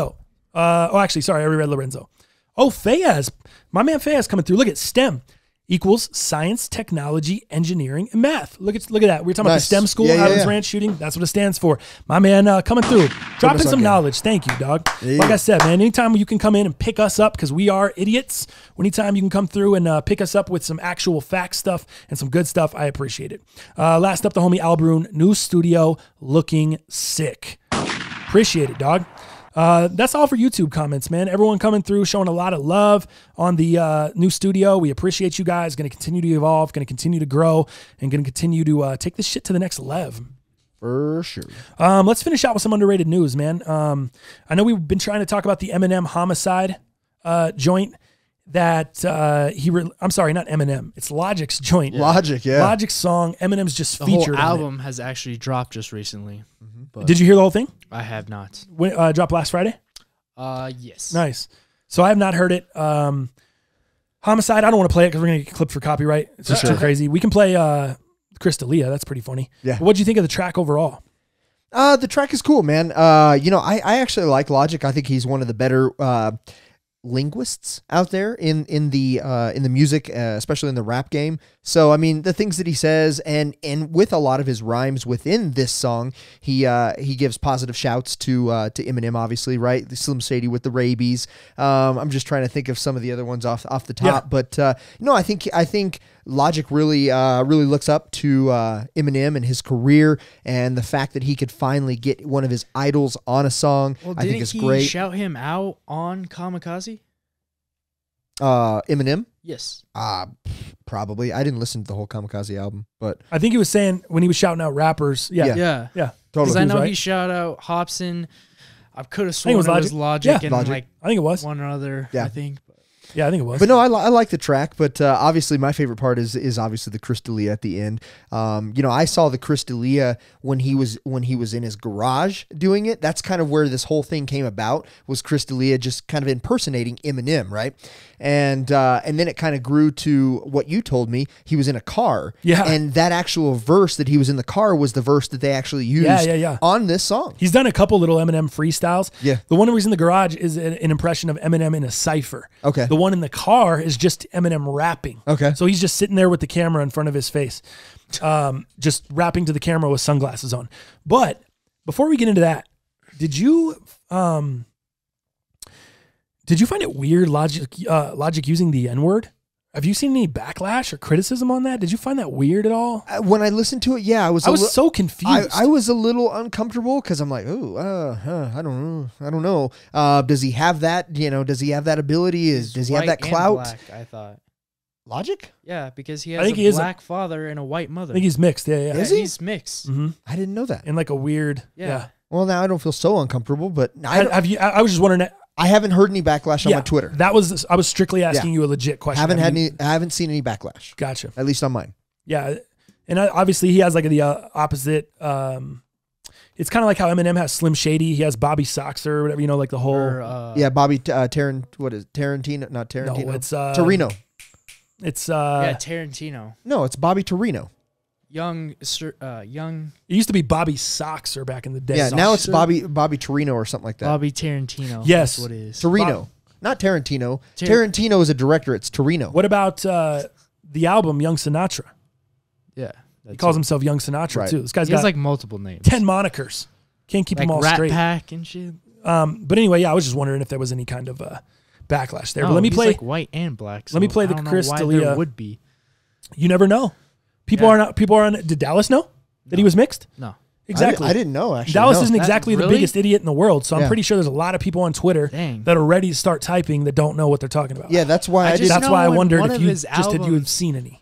Actually, sorry, I reread Lorenzo. Oh, Fayaz. My man Fayaz coming through. Look at STEM equals science, technology, engineering, and math. Look at that. We were talking about the STEM school, Adams Ranch shooting. That's what it stands for. My man coming through. Dropping some knowledge. Thank you, dog. Yeah. Like I said, man, anytime you can come in and pick us up because we are idiots, anytime you can come through and pick us up with some actual fact stuff and some good stuff, I appreciate it. Last up, the homie Albroon. New studio looking sick. Appreciate it, dog. That's all for YouTube comments, man. Everyone coming through, showing a lot of love on the new studio. We appreciate you guys. Going to continue to evolve, going to continue to grow, and going to continue to take this shit to the next level. For sure. Let's finish out with some underrated news, man. I know we've been trying to talk about the Eminem homicide joint that I'm sorry, not Eminem. It's Logic's joint. Logic, yeah. Logic's song. Eminem's just featured. The whole album has actually dropped just recently. Did you hear the whole thing? I have not. When dropped last Friday? Yes. Nice. So I have not heard it. Homicide, I don't want to play it because we're going to get clipped for copyright. It's just too crazy. We can play Chris D'Elia. That's pretty funny. Yeah. What'd you think of the track overall? The track is cool, man. I actually like Logic. I think he's one of the better linguists out there in the music, especially in the rap game. So I mean, the things that he says and with a lot of his rhymes within this song, he gives positive shouts to Eminem, obviously, right? The Slim Shady with the rabies. I'm just trying to think of some of the other ones off the top, but no, I think Logic really looks up to Eminem and his career, and the fact that he could finally get one of his idols on a song. Well, I think is great. Didn't he shout him out on Kamikaze? Eminem? Yes. Probably. I didn't listen to the whole Kamikaze album, but I think he was saying when he was shouting out rappers. Yeah. Totally. Because I know he shouted out Hobson. I could have sworn it was Logic and Logic. I think it was one or other. Yeah. I think. Yeah, I think it was. But no, I like the track. But obviously, my favorite part is obviously the Chris D'Elia at the end. I saw the Chris D'Elia when he was in his garage doing it. That's kind of where this whole thing came about. Was Chris D'Elia just kind of impersonating Eminem, right? And then it kind of grew to what you told me. He was in a car. Yeah. And that actual verse that he was in the car was the verse that they actually used on this song. He's done a couple little Eminem freestyles. Yeah. The one that was in the garage is an impression of Eminem in a cypher. Okay. The one in the car is just Eminem rapping. Okay. So he's just sitting there with the camera in front of his face, just rapping to the camera with sunglasses on. But before we get into that, did you find it weird Logic using the N-word? Have you seen any backlash or criticism on that? Did you find that weird at all? When I listened to it, yeah, I was so confused. I was a little uncomfortable because I'm like, I don't know. Does he have that? Does he have that ability? Does he have that clout? Black, I thought. Logic? Yeah, because he has a black father and a white mother. I think he's mixed. Yeah. Is he? He's mixed. Mm-hmm. I didn't know that. In like a weird. Yeah. Well, now I don't feel so uncomfortable, but I was just wondering. I haven't heard any backlash on my Twitter. I was strictly asking you a legit question. I haven't seen any backlash. Gotcha. At least on mine. Yeah, and obviously he has like the opposite. It's kind of like how Eminem has Slim Shady. He has Bobby Soxer or whatever. Like the whole. Bobby what is Tarantino? Not Tarantino. No, it's Torino. It's Tarantino. No, it's Bobby Torino. Young. It used to be Bobby Soxer back in the day. Yeah, now it's Bobby Torino or something like that. Bobby Tarantino. Yes, that's what it is. Torino, not Tarantino. Tarantino is a director. It's Torino. What about the album Young Sinatra? Yeah, he calls himself Young Sinatra too. This guy's got like multiple names, 10 monikers. Can't keep them all Rat straight. Pack and shit. But anyway, I was just wondering if there was any kind of backlash there. No, but let me play like white and black. So let me play the I don't Chris know why D'Elia. there would be. You never know. People are on. Did Dallas know that he was mixed? No. Exactly. I didn't know, actually. Dallas isn't exactly the biggest idiot in the world, so I'm Yeah. pretty sure there's a lot of people on Twitter that are ready to start typing that don't know what they're talking about. Yeah, that's why That's why I wondered if you had seen any.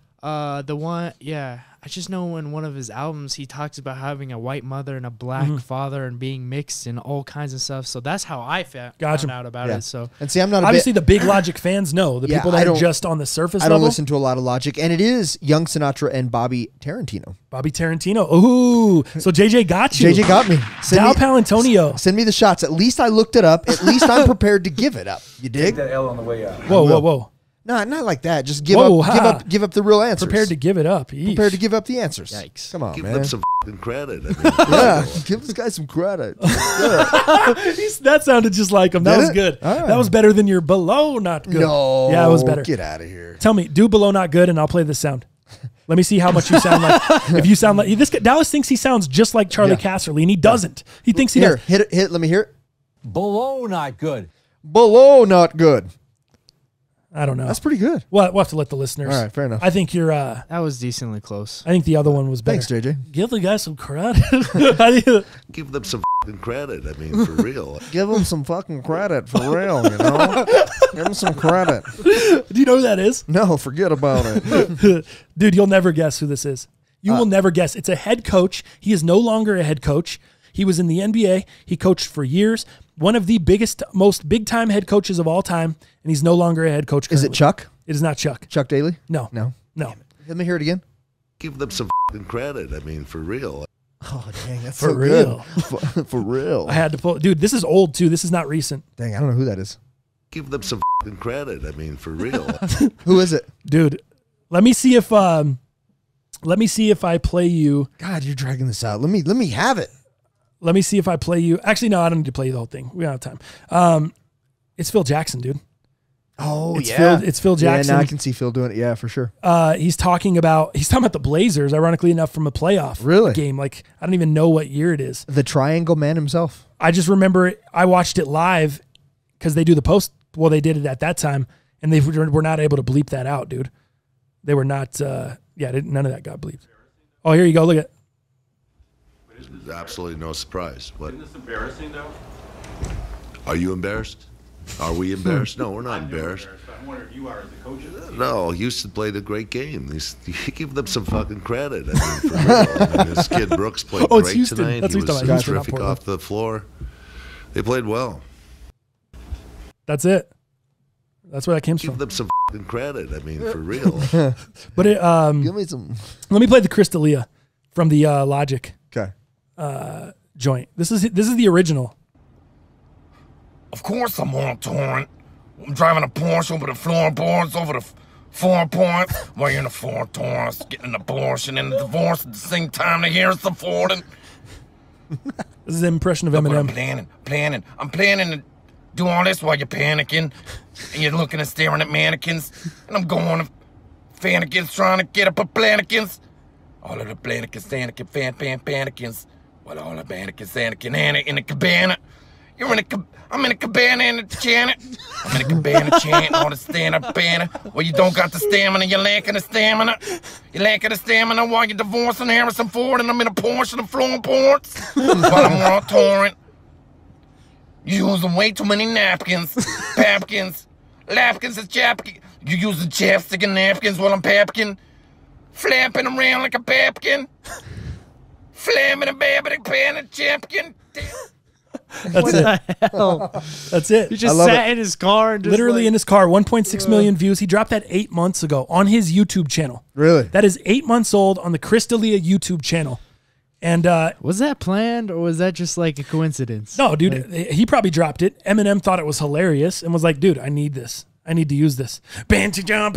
I just know in one of his albums he talks about having a white mother and a black father and being mixed and all kinds of stuff. So that's how I found out about it. So and see, I'm not obviously the big Logic fans know the people that are just on the surface. I don't listen to a lot of Logic, and it is Young Sinatra and Bobby Tarantino. Bobby Tarantino. Ooh, so JJ got you. JJ got me. Dal Palantonio. Send me the shots. At least I looked it up. At least I'm prepared to give it up. You dig? Take that L on the way out. Whoa. No, not like that. Just give Whoa, give up the real answers. Prepared to give it up. Yeesh. Prepared to give up the answers. Yikes. Come on, Give man. them some f***ing credit. I mean, Yeah, give this guy some credit. Yeah. That sounded just like him. That Did was it? good. All right. That was better than your below not good. No, Yeah, it was better. Get out of here. Tell me, do below not good, and I'll play this sound. Let me see how much you sound like. If you sound like this guy, Dallas thinks he sounds just like Charlie Yeah. Casserly, and he doesn't. He thinks he Here, does. hit it. Let me hear it. Below not good. Below not good. I don't know. That's pretty good. Well, we'll have to let the listeners. All right, fair enough. I think you're. That was decently close. I think the other one was better. Thanks, JJ. Give the guy some credit. give them some f***ing credit. I mean, for real. Give him some fucking credit for real, you know? Give him some credit. Do you know who that is? No, forget about it. Dude, you'll never guess who this is. You will never guess. It's a head coach. He is no longer a head coach. He was in the NBA. He coached for years. One of the biggest, most big-time head coaches of all time, and he's no longer a head coach Is it currently. Chuck? It is not Chuck. Chuck Daly? No. No. No. Let me hear it again. Give them some f***ing credit. I mean, for real. Oh, dang, that's For so real. good. For real. I had to pull. Dude, this is old, too. This is not recent. Dang, I don't know who that is. Give them some f***ing credit. I mean, for real. Who is it? Dude, let me see if I play you. God, you're dragging this out. Let me have it. Let me see if I play you. Actually, no, I don't need to play you the whole thing. We don't have time. It's Phil Jackson, dude. Oh, It's yeah. Phil, it's Phil Jackson. Yeah, now I can see Phil doing it. Yeah, for sure. He's talking about the Blazers, ironically enough, from a playoff Really? game. Like, I don't even know what year it is. The Triangle Man himself. I just remember I watched it live because they do the post. Well, they did it at that time, and they were not able to bleep that out, dude. They were not. None of that got bleeped. Oh, here you go. Look at. Absolutely no surprise. What? Isn't this embarrassing, though? Are you embarrassed? Are we embarrassed? No, we're not embarrassed. I'm wondering if you are as the coach of this team. No, Houston played a great game. You give them some fucking credit. I mean, for real. I mean, this kid Brooks played Oh, it's great Houston. tonight. That's He what he's was talking about. Houston, not terrific Portland. off the floor. They played well. That's it. That's where that came Give from. them some fucking credit. I mean, for real. But it. Give me some. Let me play the Chris D'Elia from the Logic Okay. joint. This is the original. Of course I'm on torrent. I'm driving a Porsche over the floorboards, over the 4 points, while you're in the 4 Taurus, getting an abortion and a divorce at the same time to hear us affording. This is an impression of But I'm Eminem. planning. I'm planning to do all this while you're panicking, and you're looking and staring at mannequins, and I'm going to Fannikins trying to get up a Planikins. All of the Planikins, Anakin, Panikins. While all the Panikins, Anakin, Anna in the cabana. I'm in a cabana in the Janet. I'm in a cabana chanting on the stand-up banner. Well, you don't got the stamina, you're lacking the stamina. You're lacking the stamina while you're divorcing Harrison Ford, and I'm in a Porsche and flowing ports. While I'm on torrent. You're using way too many napkins, papkins, lapkins and chapkins. You're using chapstick and napkins while I'm papkin. Flapping around like a papkin. Flamming a babbling pan and chapkin. That's it. That's it. He just sat in his car and just literally in his car. 1.6 million views. He dropped that 8 months ago on his YouTube channel. Really? That is 8 months old on the Chris D'Elia YouTube channel. And was that planned or was that just like a coincidence? no, dude, he probably dropped it. Eminem thought it was hilarious and was like, dude, I need this. I need to use this. In a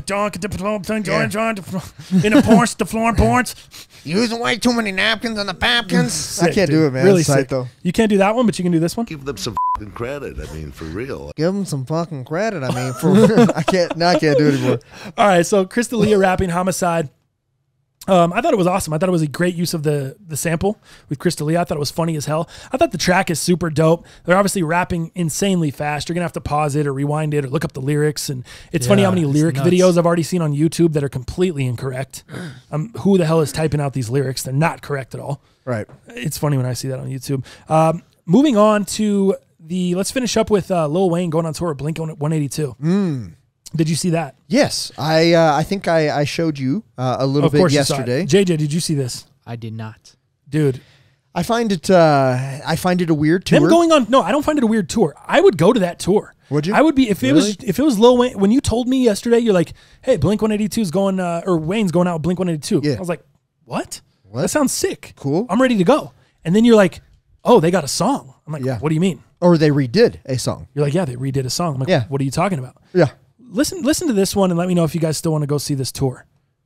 Porsche, the floor boards. Using way too many napkins on the papkins. Sick, I can't dude. do it, man. Really It's tight, sick. though. You can't do that one, but you can do this one. Give them some fucking credit. I mean, for real. Give him some fucking credit. I mean, for I can't do it anymore. All right, so Chris D'Elia rapping Homicide. I thought it was awesome. I thought it was a great use of the sample with Chris D'Elia. I thought it was funny as hell. I thought the track is super dope. They're obviously rapping insanely fast. You're going to have to pause it or rewind it or look up the lyrics. And it's funny how many lyric videos I've already seen on YouTube that are completely incorrect. Who the hell is typing out these lyrics? They're not correct at all. Right. It's funny when I see that on YouTube. Moving on to let's finish up with Lil Wayne going on tour with Blink-182. Did you see that? Yes, I think I showed you a little bit yesterday. JJ, did you see this? I did not. Dude, I find it a weird tour. them going on. No, I don't find it a weird tour. I would go to that tour. Would you? I would be if it was Lil Wayne. When you told me yesterday, you're like, "Hey, Blink-182 is going, or Wayne's going out with Blink-182." Yeah. I was like, "What? That sounds sick. Cool. I'm ready to go." And then you're like, "Oh, they got a song." I'm like, Yeah. "What do you mean?" Or they redid a song. You're like, "Yeah, they redid a song." I'm like, Yeah. "What are you talking about?" Yeah. listen to this one and let me know if you guys still want to go see this tour.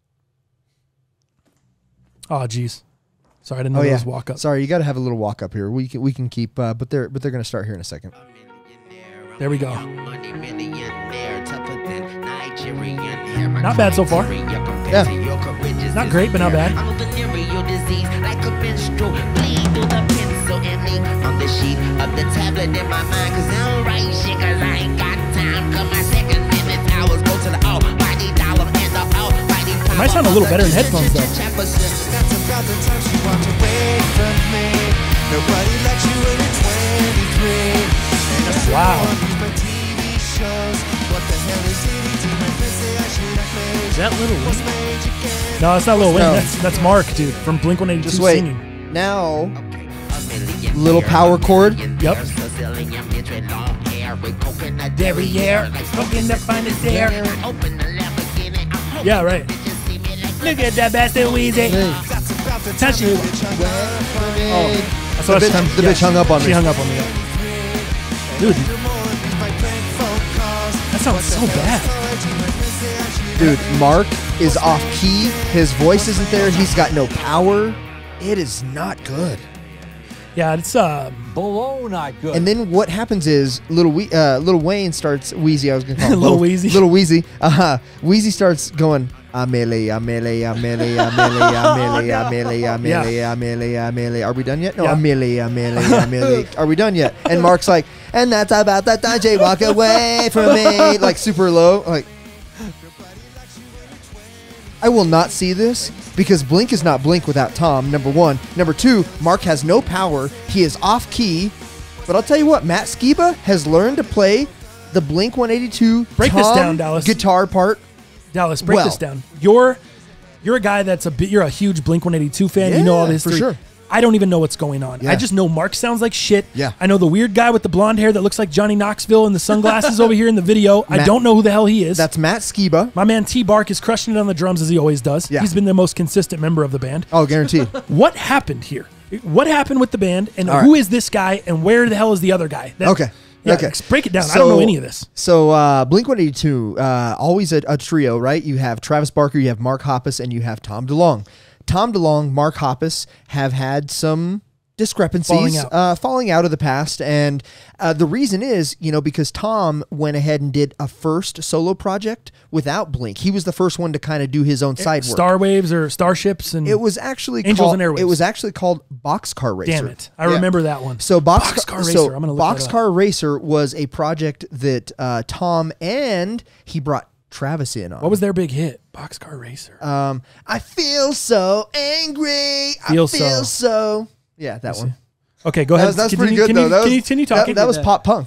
Oh, geez. Sorry, I didn't know there was walk up. Sorry, you got to have a little walk up here. We can keep, but they're going to start here in a second. There we go. Not bad so far. Yeah. Not great, but not bad. It might sound a little better in headphones, though. Wow. Is that Lil Wayne? No, it's not Lil Wayne. No. That's Mark, dude, from Blink-182 Just wait. singing. Now, little power chord. Yep. Derriere, smoking the finest air. Yeah, right. Look at that bastard Weezy. Touch you. Oh, The bitch hung up on me. She hung up on me. Dude. That sounds so bad. Dude, Mark is off key. His voice isn't there. He's got no power. It is not good. Yeah, it's below not good. And then what happens is Lil Wayne starts Wheezy. I was gonna call him Lil both. Weezy. Lil Weezy. Wheezy starts going Amelie. Are we done yet? No, Yeah. Amelie. Are we done yet? And Mark's like, and that's about that time. Jay, walk away from me. Like super low. Like, I will not see this because Blink is not Blink without Tom, number one. Number two, Mark has no power. He is off key. But I'll tell you what, Matt Skiba has learned to play the Blink 182 Break this down, Dallas. guitar part. Dallas, break this down. You're a guy that's you're a huge Blink-182 fan. You know all this for sure. I don't even know what's going on. Yeah. I just know Mark sounds like shit. Yeah. I know the weird guy with the blonde hair that looks like Johnny Knoxville and the sunglasses over here in the video. I don't know who the hell he is. That's Matt Skiba. My man T-Bark is crushing it on the drums as he always does. Yeah. He's been the most consistent member of the band. Oh, guaranteed. What happened here? What happened with the band, and All who right. is this guy, and where the hell is the other guy? Okay. Yeah, Okay. break it down. I don't know any of this. So Blink-182, always a trio, right? You have Travis Barker, you have Mark Hoppus, and you have Tom DeLonge. Tom DeLonge, Mark Hoppus have had some discrepancies, falling out of the past, and the reason is, because Tom went ahead and did a first solo project without Blink. He was the first one to kind of do his own side work. Star Waves or Starships, and It was actually Angels called, and Airwaves. It was actually called Boxcar Racer. Damn it, I remember that one. So Boxcar Racer. I'm gonna look that up. Boxcar Racer was a project that Tom and he brought Travis in on. What was their big hit? Boxcar Racer. I feel so angry. Feel I feel so. so. Yeah, that one. Okay, go ahead. That's pretty good though. That Can was, you continue talking? That was pop punk,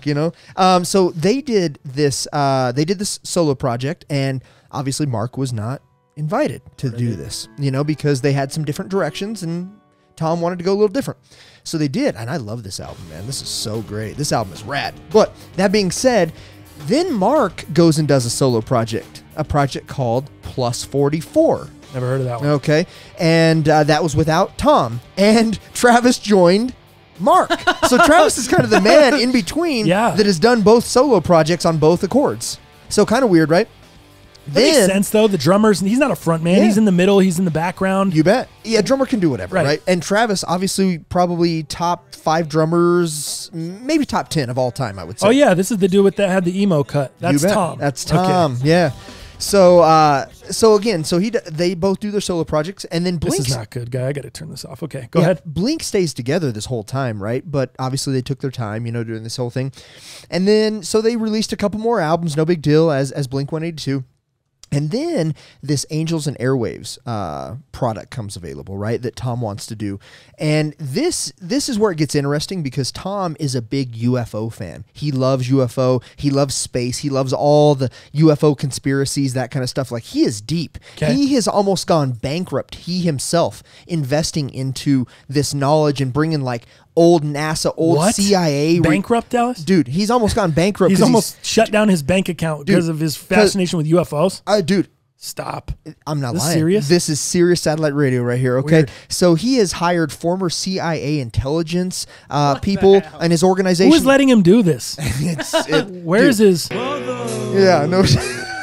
So they did this. They did this solo project, and obviously Mark was not invited to do this. Because they had some different directions, and Tom wanted to go a little different. So they did, and I love this album, man. This is so great. This album is rad. But that being said, then Mark goes and does a solo project, a project called Plus 44. Never heard of that one. Okay, and that was without Tom, and Travis joined Mark. So Travis is kind of the man in between that has done both solo projects on both Accords. So kind of weird, right? That makes sense, though. The drummers, he's not a front man. He's in the middle. He's in the background. You bet. Yeah, drummer can do whatever, right? And Travis, obviously, probably top 5 drummers, maybe top 10 of all time, I would say. Oh, yeah. This is the dude that had the emo cut. That's You bet. Tom. That's Tom. Okay. Yeah. So again, they both do their solo projects, and then Blink. This is not good, guy. I got to turn this off. Okay, go ahead. Blink stays together this whole time, right? But obviously they took their time, doing this whole thing, and then so they released a couple more albums, no big deal, as Blink 182. And then this Angels and Airwaves product comes available, right? That Tom wants to do, and this is where it gets interesting because Tom is a big UFO fan. He loves UFO. He loves space. He loves all the UFO conspiracies, that kind of stuff. Like he is deep. Okay. He has almost gone bankrupt. He himself investing into this knowledge and bringing like old NASA, old CIA. Bankrupt, Dallas? Dude, he's almost gone bankrupt. He's almost shut down his bank account because of his fascination with UFOs. Dude. Stop. I'm not This lying. serious? This is serious satellite radio right here, okay? Weird. So he has hired former CIA intelligence people and his organization. Who is letting him do this? Where is his... Yeah, no.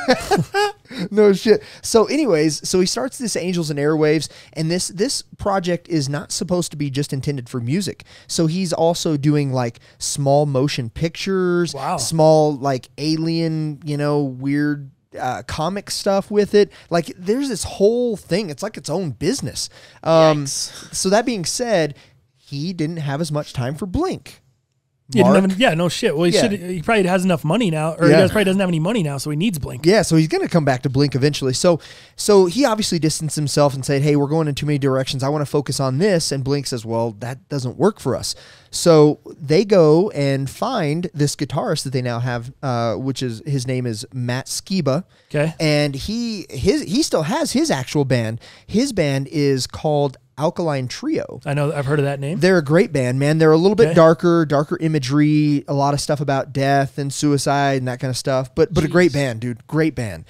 No shit. So anyways, so he starts this Angels and Airwaves, and this project is not supposed to be just intended for music. So he's also doing like small motion pictures, small like alien, weird comic stuff with it. Like there's this whole thing. It's like its own business. So that being said, he didn't have as much time for Blink. No shit. Well, he probably has enough money now, or he probably doesn't have any money now, so he needs Blink. Yeah, so he's going to come back to Blink eventually. So he obviously distanced himself and said, hey, we're going in too many directions. I want to focus on this. And Blink says, well, that doesn't work for us. So they go and find this guitarist that they now have, which is, his name is Matt Skiba. Okay. And he still has his actual band. His band is called Alkaline Trio. I know, I've heard of that name. They're a great band, man. They're a little bit darker imagery, a lot of stuff about death and suicide and that kind of stuff. But a great band, dude. Great band.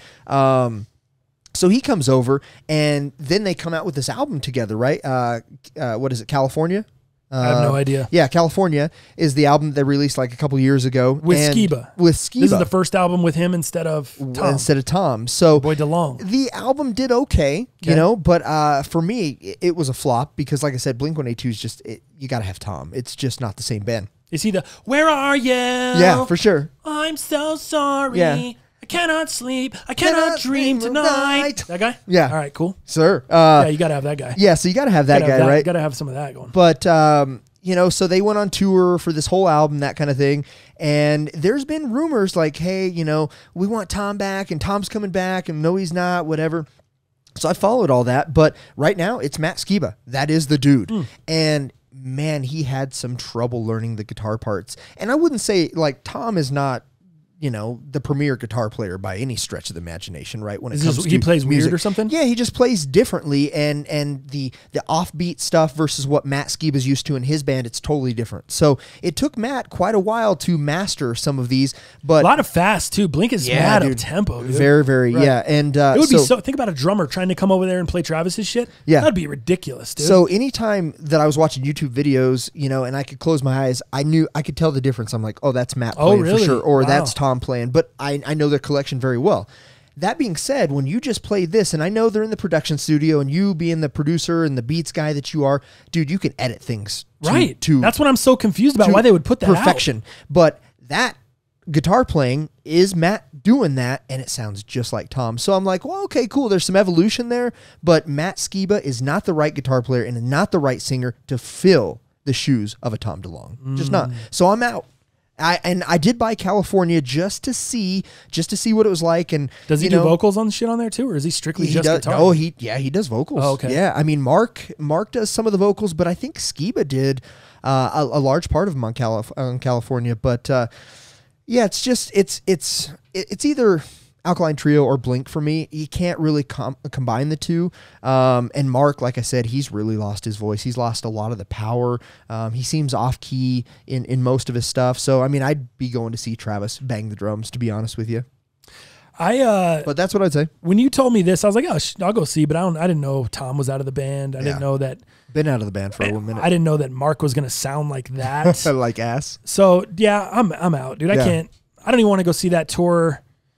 So he comes over, and then they come out with this album together, right? What is it, California? I have no idea. Yeah, California is the album they released like a couple years ago. With Skiba. This is the first album with him instead of Tom. So Boy DeLong. The album did okay, but for me, it was a flop because, like I said, Blink-182 is just, you got to have Tom. It's just not the same band. Is he the, where are you? Yeah, for sure. I'm so sorry. Yeah. I cannot sleep. I cannot dream tonight. That guy? Yeah. All right, cool. Sir. Yeah, you got to have that guy. Yeah, so you got to have that guy, right? Got to have some of that going. But, so they went on tour for this whole album, that kind of thing. And there's been rumors like, hey, we want Tom back, and Tom's coming back, and no, he's not, whatever. So I followed all that. But right now, it's Matt Skiba. That is the dude. And man, he had some trouble learning the guitar parts. And I wouldn't say, like, Tom is not, the premier guitar player by any stretch of the imagination, right? When it comes to he plays music. weird or something? Yeah, he just plays differently, and the offbeat stuff versus what Matt Skiba's used to in his band, it's totally different. So it took Matt quite a while to master some of these, but a lot of fast too. Blink is mad up tempo, dude. Very, very, right. yeah. And it would be so. Think about a drummer trying to come over there and play Travis's shit. Yeah, that'd be ridiculous, dude. So anytime that I was watching YouTube videos, and I could close my eyes, I could tell the difference. I'm like, oh, that's Matt playing for sure, or that's Tom playing. But I know their collection very well. That being said, when you just play this, and I know they're in the production studio, and you being the producer and the beats guy that you are, dude, you can edit things That's what I'm so confused about, why they would put that perfection. Out. But that guitar playing is Matt doing that, and it sounds just like Tom. So I'm like, well, okay, cool. There's some evolution there, but Matt Skiba is not the right guitar player and not the right singer to fill the shoes of a Tom DeLonge. Just not. So I'm out. I did buy California just to see what it was like. And does he do vocals on shit on there too, or is he strictly just guitar? Oh, he does vocals. Oh, okay. Yeah, I mean Mark does some of the vocals, but I think Skiba did a large part of them on California. But yeah, it's just it's either Alkaline Trio or Blink for me. You can't really combine the two. And Mark, like I said, he's really lost his voice. He's lost a lot of the power. He seems off key in most of his stuff. So, I mean, I'd be going to see Travis bang the drums, to be honest with you. But that's what I'd say. When you told me this, I was like, oh, I'll go see, but I didn't know Tom was out of the band. I didn't know that. Been out of the band for a minute. I didn't know that Mark was going to sound like that. Like ass. So, yeah, I'm out, dude. I don't even want to go see that tour.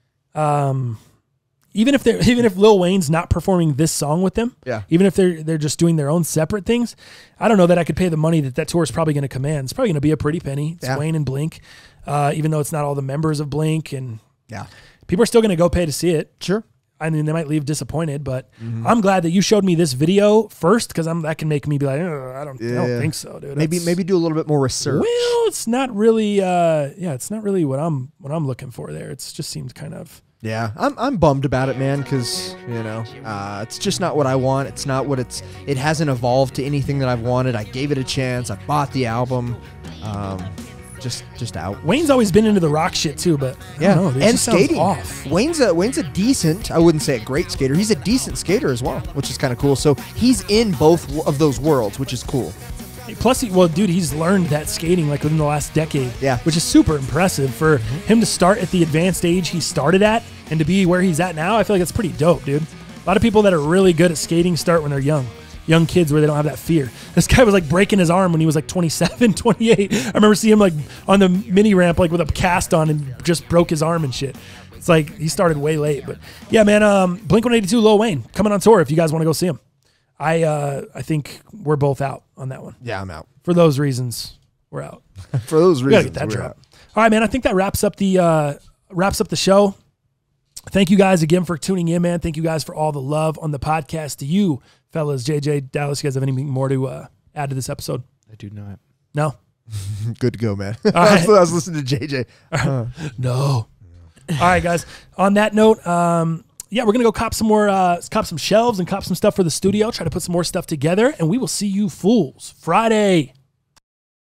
Even if Lil Wayne's not performing this song with them, even if they're just doing their own separate things, I don't know that I could pay the money that tour is probably going to command. It's probably going to be a pretty penny. It's Wayne and Blink, even though it's not all the members of Blink, and people are still going to go pay to see it. Sure. I mean, they might leave disappointed, but I'm glad that you showed me this video first, because that can make me be like, I don't think so, dude. Maybe do a little bit more research. Well, it's not really, it's not really what I'm looking for there. It just seems kind of. Yeah, I'm bummed about it, man, because it's just not what I want. It's not what it hasn't evolved to anything that I've wanted. I gave it a chance. I bought the album. Just out. Wayne's always been into the rock shit too, but I don't know, dude, and skating. Off. Wayne's a decent, I wouldn't say a great skater. He's a decent skater as well, which is kind of cool. So he's in both of those worlds, which is cool. Plus, dude, he's learned that skating like within the last decade. Yeah, which is super impressive for him to start at the advanced age he started at and to be where he's at now. I feel like it's pretty dope, dude. A lot of people that are really good at skating start when they're young. young kids where they don't have that fear. This guy was like breaking his arm when he was like 27, 28. I remember seeing him like on the mini ramp, like with a cast on, and just broke his arm and shit. It's like he started way late, but yeah, man. Blink-182, Lil Wayne coming on tour. If you guys want to go see him, I think we're both out on that one. Yeah, I'm out. For those reasons, we're out. For those We gotta reasons, get that we're drop. out. All right, man. I think that wraps up the show. Thank you guys again for tuning in, man. Thank you guys for all the love on the podcast. To you, fellas, JJ, Dallas, you guys have anything more to add to this episode? I do not. No? Good to go, man. right. I was listening to JJ. No. All right, guys. On that note, we're gonna go cop some more, cop some shelves and cop some stuff for the studio. Try to put some more stuff together, and we will see you fools Friday.